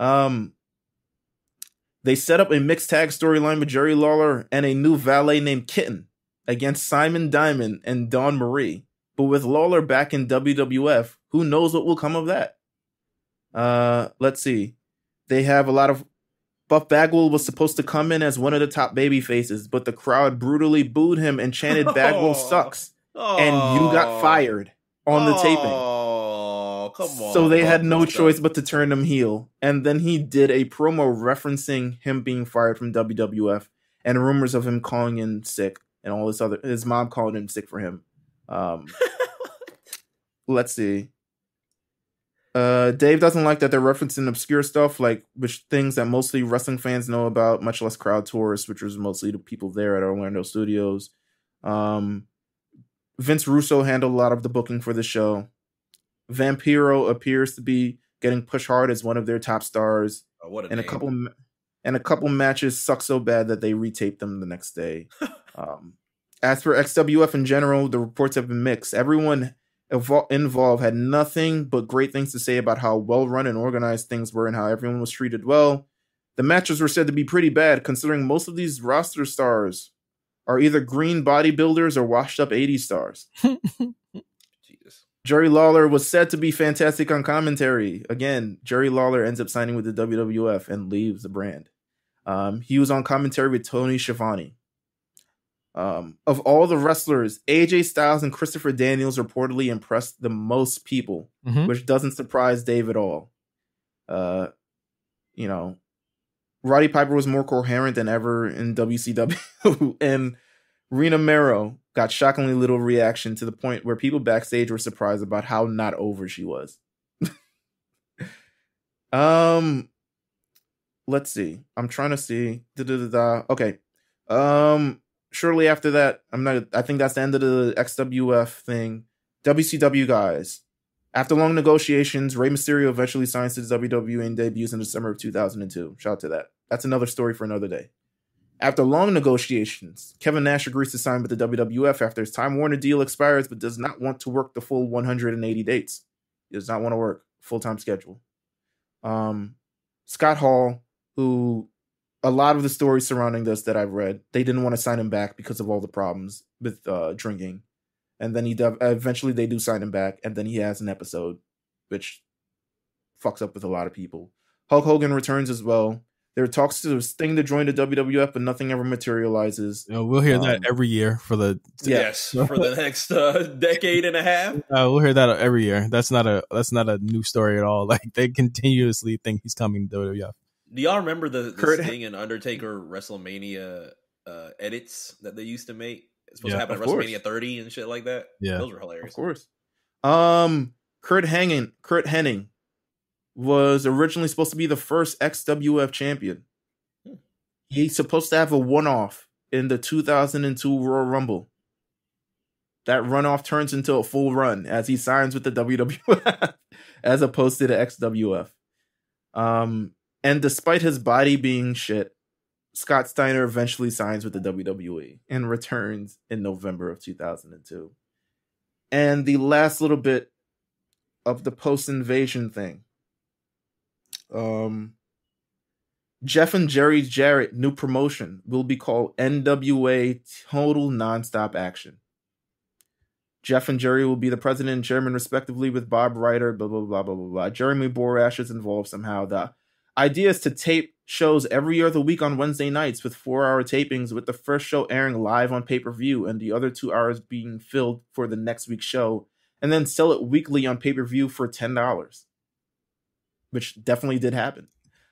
They set up a mixed tag storyline with Jerry Lawler and a new valet named Kitten against Simon Diamond and Dawn Marie. But with Lawler back in WWF, who knows what will come of that? Let's see. They have a lot of... Buff Bagwell was supposed to come in as one of the top baby faces, but the crowd brutally booed him and chanted Bagwell sucks. And you got fired on the taping. Come on. So they had no choice but to turn him heel. And then he did a promo referencing him being fired from WWF and rumors of him calling in sick and all this other... His mom called in sick for him. Let's see. Dave doesn't like that they're referencing obscure stuff, like which things that mostly wrestling fans know about, much less crowd tourists, which was mostly the people there at Orlando Studios. Vince Russo handled a lot of the booking for the show. Vampiro appears to be getting pushed hard as one of their top stars. A couple matches suck so bad that they retaped them the next day. As for XWF in general, the reports have been mixed. Everyone involved had nothing but great things to say about how well run and organized things were and how everyone was treated well. The matches were said to be pretty bad, considering most of these roster stars are either green bodybuilders or washed up 80s stars. Jesus. Jerry Lawler was said to be fantastic on commentary. Again, Jerry Lawler ends up signing with the WWF and leaves the brand. He was on commentary with Tony Schiavone. Of all the wrestlers, AJ Styles and Christopher Daniels reportedly impressed the most people, which doesn't surprise Dave at all. Roddy Piper was more coherent than ever in WCW, and Rena Mero got shockingly little reaction to the point where people backstage were surprised about how not over she was. Let's see. I'm trying to see. Okay. Shortly after that, I think that's the end of the XWF thing. WCW guys. After long negotiations, Rey Mysterio eventually signs to the WWE and debuts in December of 2002. Shout out to that. That's another story for another day. After long negotiations, Kevin Nash agrees to sign with the WWF after his Time Warner deal expires, but does not want to work the full 180 dates. He does not want to work full-time schedule. Scott Hall, who a lot of the stories surrounding this that I've read, they didn't want to sign him back because of all the problems with drinking. And then eventually they do sign him back, and then he has an episode, which fucks up with a lot of people. Hulk Hogan returns as well. There are talks to Sting to join the WWF, but nothing ever materializes. We'll hear that every year for the for the next decade and a half. We'll hear that every year. That's not a new story at all. Like, they continuously think he's coming to WWF. Do y'all remember the Sting and Undertaker WrestleMania edits that they used to make? It's supposed to happen at WrestleMania 30 and shit like that. Yeah, those were hilarious. Of course. Kurt Hennig was originally supposed to be the first ex-WF champion. He's supposed to have a one-off in the 2002 Royal Rumble. That runoff turns into a full run as he signs with the WWF as opposed to the ex-WF. And despite his body being shit, Scott Steiner eventually signs with the WWE and returns in November of 2002. And the last little bit of the post-invasion thing. Jeff and Jerry Jarrett new promotion will be called NWA Total Nonstop Action. Jeff and Jerry will be the president and chairman respectively, with Bob Ryder, blah, blah, blah, blah, blah, blah. Jeremy Borash is involved somehow. The idea is to tape shows every other week on Wednesday nights with 4-hour tapings, with the first show airing live on pay-per-view and the other 2 hours being filled for the next week's show, and then sell it weekly on pay-per-view for $10. Which definitely did happen.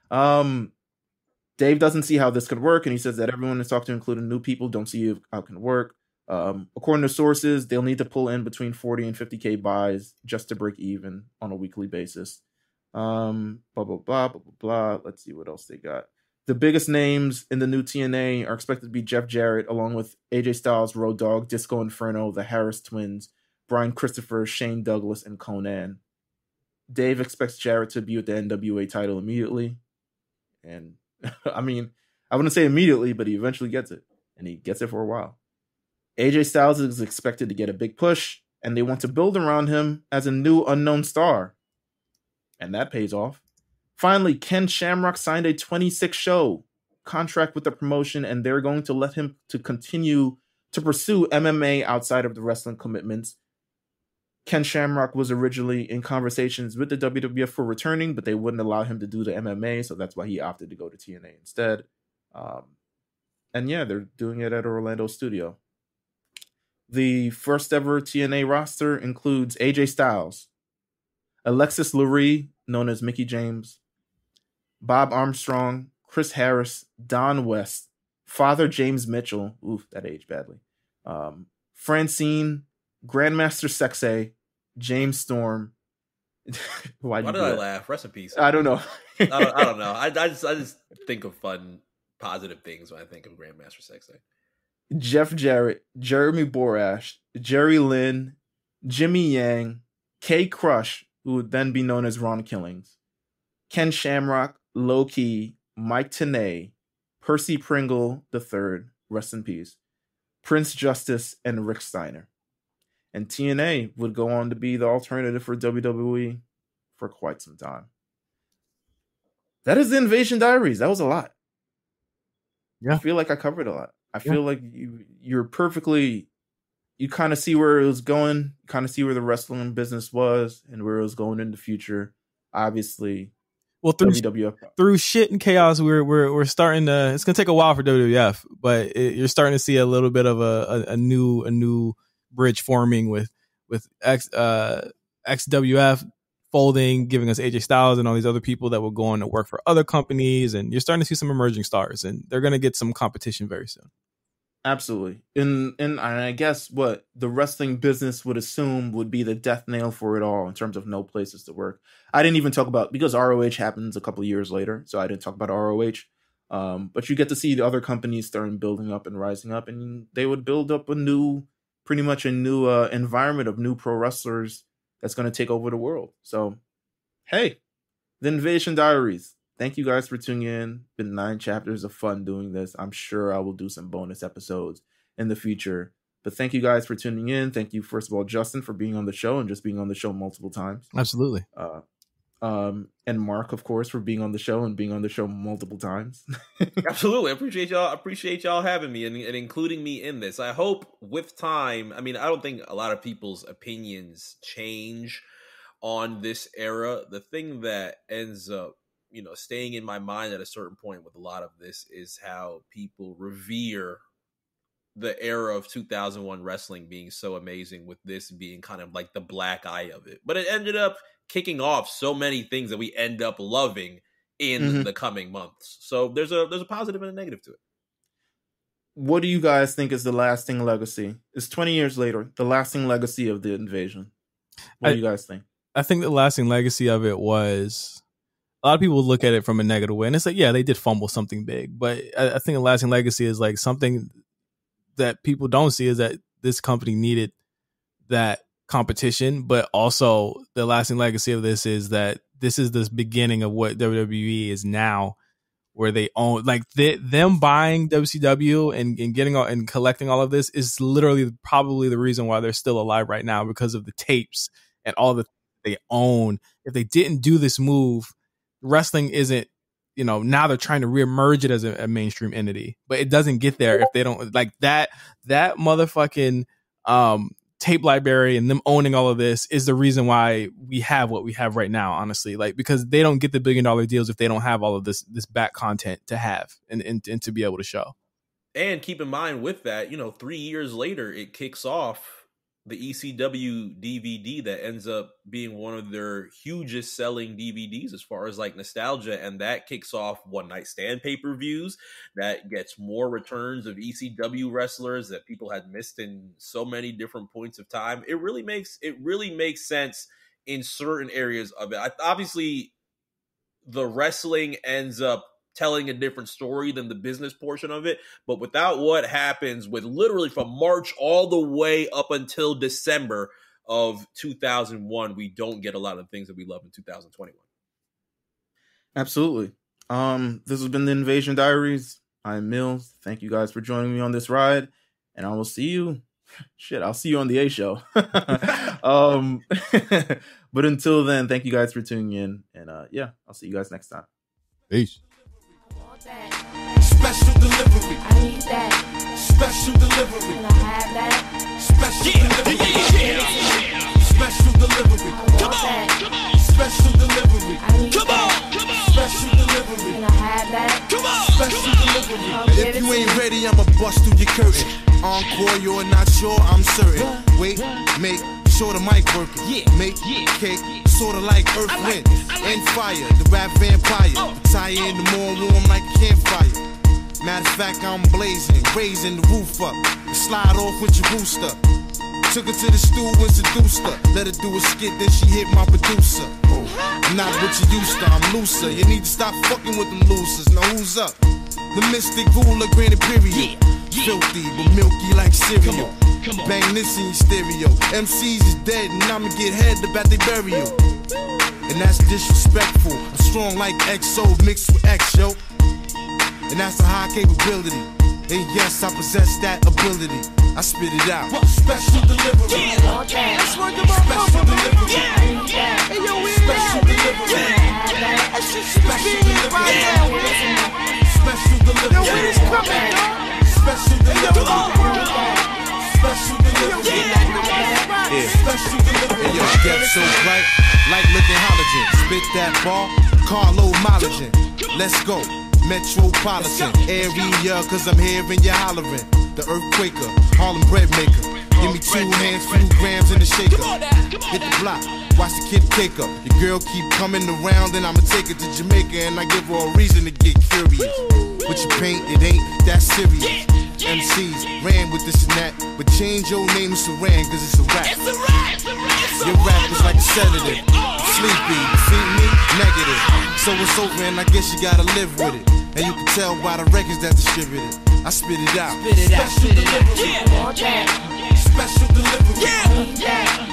Dave doesn't see how this could work, and he says that everyone is talked to, including new people, don't see how it can work. According to sources, they'll need to pull in between 40 and 50K buys just to break even on a weekly basis. Blah, blah, blah, blah, blah, blah. Let's see what else they got. The biggest names in the new TNA are expected to be Jeff Jarrett, along with AJ Styles, Road Dogg, Disco Inferno, the Harris Twins, Brian Christopher, Shane Douglas, and Conan. Dave expects Jarrett to be with the NWA title immediately. And, I mean, I wouldn't say immediately, but he eventually gets it. And he gets it for a while. AJ Styles is expected to get a big push, and they want to build around him as a new unknown star. And that pays off. Finally, Ken Shamrock signed a 26-show contract with the promotion, and they're going to let him to continue to pursue MMA outside of the wrestling commitments. Ken Shamrock was originally in conversations with the WWF for returning, but they wouldn't allow him to do the MMA, so that's why he opted to go to TNA instead. And yeah, they're doing it at Orlando studio. The first ever TNA roster includes AJ Styles, Alexis Lurie, known as Mickey James, Bob Armstrong, Chris Harris, Don West, Father James Mitchell, oof, that aged badly, Francine, Grandmaster Sexay, James Storm. Why did I laugh? Rest in peace. I don't know. I don't know. I just think of fun, positive things when I think of Grandmaster Sexay. Jeff Jarrett, Jeremy Borash, Jerry Lynn, Jimmy Yang, K Crush, who would then be known as Ron Killings, Ken Shamrock, Low Key, Mike Tenay, Percy Pringle III, rest in peace, Prince Justice, and Rick Steiner. And TNA would go on to be the alternative for WWE for quite some time. That is the Invasion Diaries. That was a lot. Yeah. I feel like I covered a lot. I feel like you're perfectly... You kind of see where it was going. You kind of see where the wrestling business was and where it was going in the future. Obviously, well, through shit and chaos, we're starting to. It's gonna take a while for WWF, but you're starting to see a little bit of a new bridge forming with XWF folding, giving us AJ Styles and all these other people that will go on to work for other companies, and you're starting to see some emerging stars, and they're gonna get some competition very soon. Absolutely. And I guess what the wrestling business would assume would be the death nail for it all in terms of no places to work. I didn't even talk about, because ROH happens a couple of years later, so I didn't talk about ROH. But you get to see the other companies starting building up and rising up, and they would build up pretty much a new environment of new pro wrestlers that's going to take over the world. So, hey, the Invasion Diaries. Thank you guys for tuning in. Been 9 chapters of fun doing this. I'm sure I will do some bonus episodes in the future. But thank you guys for tuning in. Thank you, first of all, Justin, for being on the show and just being on the show multiple times. Absolutely. And Mark, of course, for being on the show and being on the show multiple times. Absolutely. I appreciate y'all having me and including me in this. I hope with time, I mean, I don't think a lot of people's opinions change on this era. The thing that ends up, staying in my mind at a certain point with a lot of this is how people revere the era of 2001 wrestling being so amazing, with this being kind of like the black eye of it. But it ended up kicking off so many things that we end up loving in the coming months. So there's a positive and a negative to it. What do you guys think is the lasting legacy? It's 20 years later, the lasting legacy of the Invasion. What do you guys think? I think the lasting legacy of it was, a lot of people look at it from a negative way, and it's like, yeah, they did fumble something big, but I think the lasting legacy is like something that people don't see is that this company needed that competition, but also the lasting legacy of this is that this is the beginning of what WWE is now, where they own, like them buying WCW and getting all and collecting all of this is literally probably the reason why they're still alive right now, because of the tapes and all the they own. If they didn't do this move, wrestling isn't, now they're trying to reemerge it as a mainstream entity, but it doesn't get there if they don't, like that motherfucking tape library and them owning all of this is the reason why we have what we have right now, honestly, like, because they don't get the $1 billion deals if they don't have all of this back content to have and to be able to show. And keep in mind with that, 3 years later, it kicks off the ECW DVD that ends up being one of their hugest selling DVDs as far as like nostalgia. And that kicks off One Night Stand pay-per-views that gets more returns of ECW wrestlers that people had missed in so many different points of time. It really makes sense in certain areas of it. Obviously, the wrestling ends up telling a different story than the business portion of it. But without what happens with literally from March all the way up until December of 2001, we don't get a lot of things that we love in 2021. Absolutely. This has been the Invasion Diaries. I'm Mills. Thank you guys for joining me on this ride. And I will see you. I'll see you on the A show. But until then, thank you guys for tuning in. And I'll see you guys next time. Peace. Special delivery. I need that. Special delivery. Can I have that? Special delivery. Special delivery. Come on. Special delivery. I need that. Special delivery. Can I have that? Special delivery. If you ain't ready, I'ma bust through your curtain. Encore, you're not sure, I'm certain. Wait, make sure the mic working. Make cake, sorta like earth, wind, and fire. The rap vampire. Tie in the more warm like a campfire. Matter of fact, I'm blazing, raising the roof up. Slide off with your booster. Took her to the stool and seduced her. Let her do a skit, then she hit my producer. I'm not what you used to, I'm looser. You need to stop fucking with them losers. Now who's up? The mystic ruler, granted period. Filthy, but milky like cereal. Bang this in your stereo. MCs is dead and I'ma get head about they burial. And that's disrespectful. I'm strong like XO mixed with X, yo. And that's a high capability. And yes, I possess that ability. I spit it out. Special delivery. Special delivery. Hey, yo, we Special delivery. Special delivery. Special delivery. Yo, when it's coming, dog? Special delivery. Special delivery. Special delivery. Yo, get so bright, like looking halogen. Spit that ball, Carlo Mileage. Let's go. Metropolitan area, cause I'm here and you're hollering. The earthquaker, Harlem bread maker. Give me 2 hands, few grams in the shaker. Hit the block, watch the kid cake up. Your girl keep coming around and I'ma take her to Jamaica and I give her a reason to get curious. With your paint, it ain't that serious. MCs ran with this and that, but change your name to Saran cause it's a rap. Your rap is like a sedative. Sleepy, you see me? Negative. So it's over and I guess you gotta live with it. And you can tell by the records that distributed. I spit it out. Special delivery. Special delivery.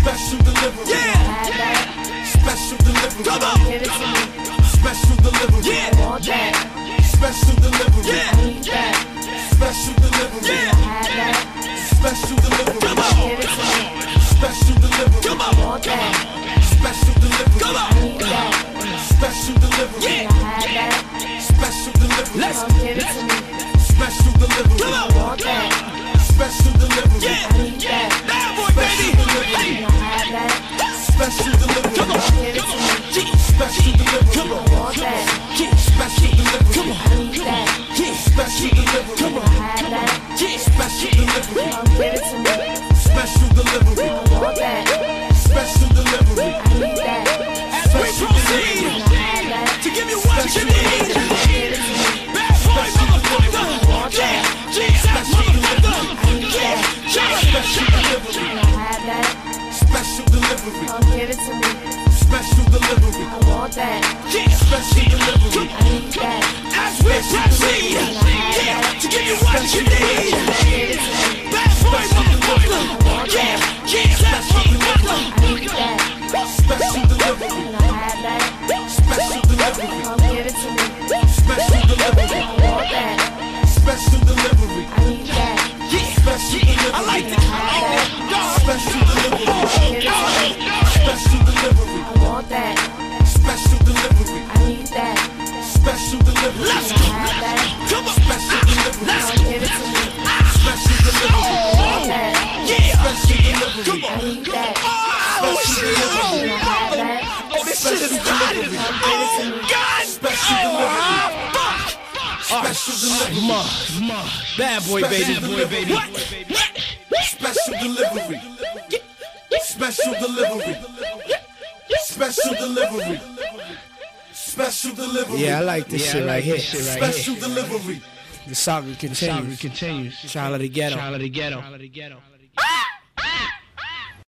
Special delivery. Yeah. Special delivery. Come on. Give it to me. Special delivery. Yeah. Want that. Special delivery. Yeah. Need that. Special delivery. Yeah. Have that. Special delivery. Come on. Give it to me. Special delivery. Come on. Want that. Special delivery. Come on. Need that. Special delivery. Yeah. Have that. Special delivery. Let's Give it to me. Special delivery. come on. Want that. Special delivery. Yeah. Need that. Bad boy, baby. Hey. Have that. Special delivery. Come on. Give it to me. Special delivery. Come on. Want that. Special delivery. Come on. Need that. Special delivery. Come on. Have that. Special delivery. Give it to me. Special delivery. Want that. Special delivery. Need that. As we proceed Have that. to give you what you need. Give it to me. Bad boy, motherfucker. Yeah. Jesus, motherfucker. Yeah. Special delivery. Have that. Special delivery. Give it to me. Special delivery. Want that. Yeah. Special delivery. Need that. As we proceed, yeah, to give you what you need. Give it to me. Bad boy, motherfucker. Yeah. Jesus, motherfucker. Need that. Special delivery. Have that. Special delivery. Give it to me. Special delivery. Want that. Special delivery. Need that. Special delivery. I like it. Special delivery. Give it to me. Special delivery. Want that. Special delivery. Need that. Special delivery. Let's go. Have that. Come on. Special delivery. Give it to me. Special delivery. Want that. Yeah. Special delivery. Come on. Need that. Oh, shit. Have that. Oh, this shit is hot. Oh, God. Special delivery. Special delivery. Bad boy, baby. What? Special delivery. Special delivery. Special delivery. Special delivery. Yeah, I like this shit right here. Special delivery. The saga continues. Child of the ghetto.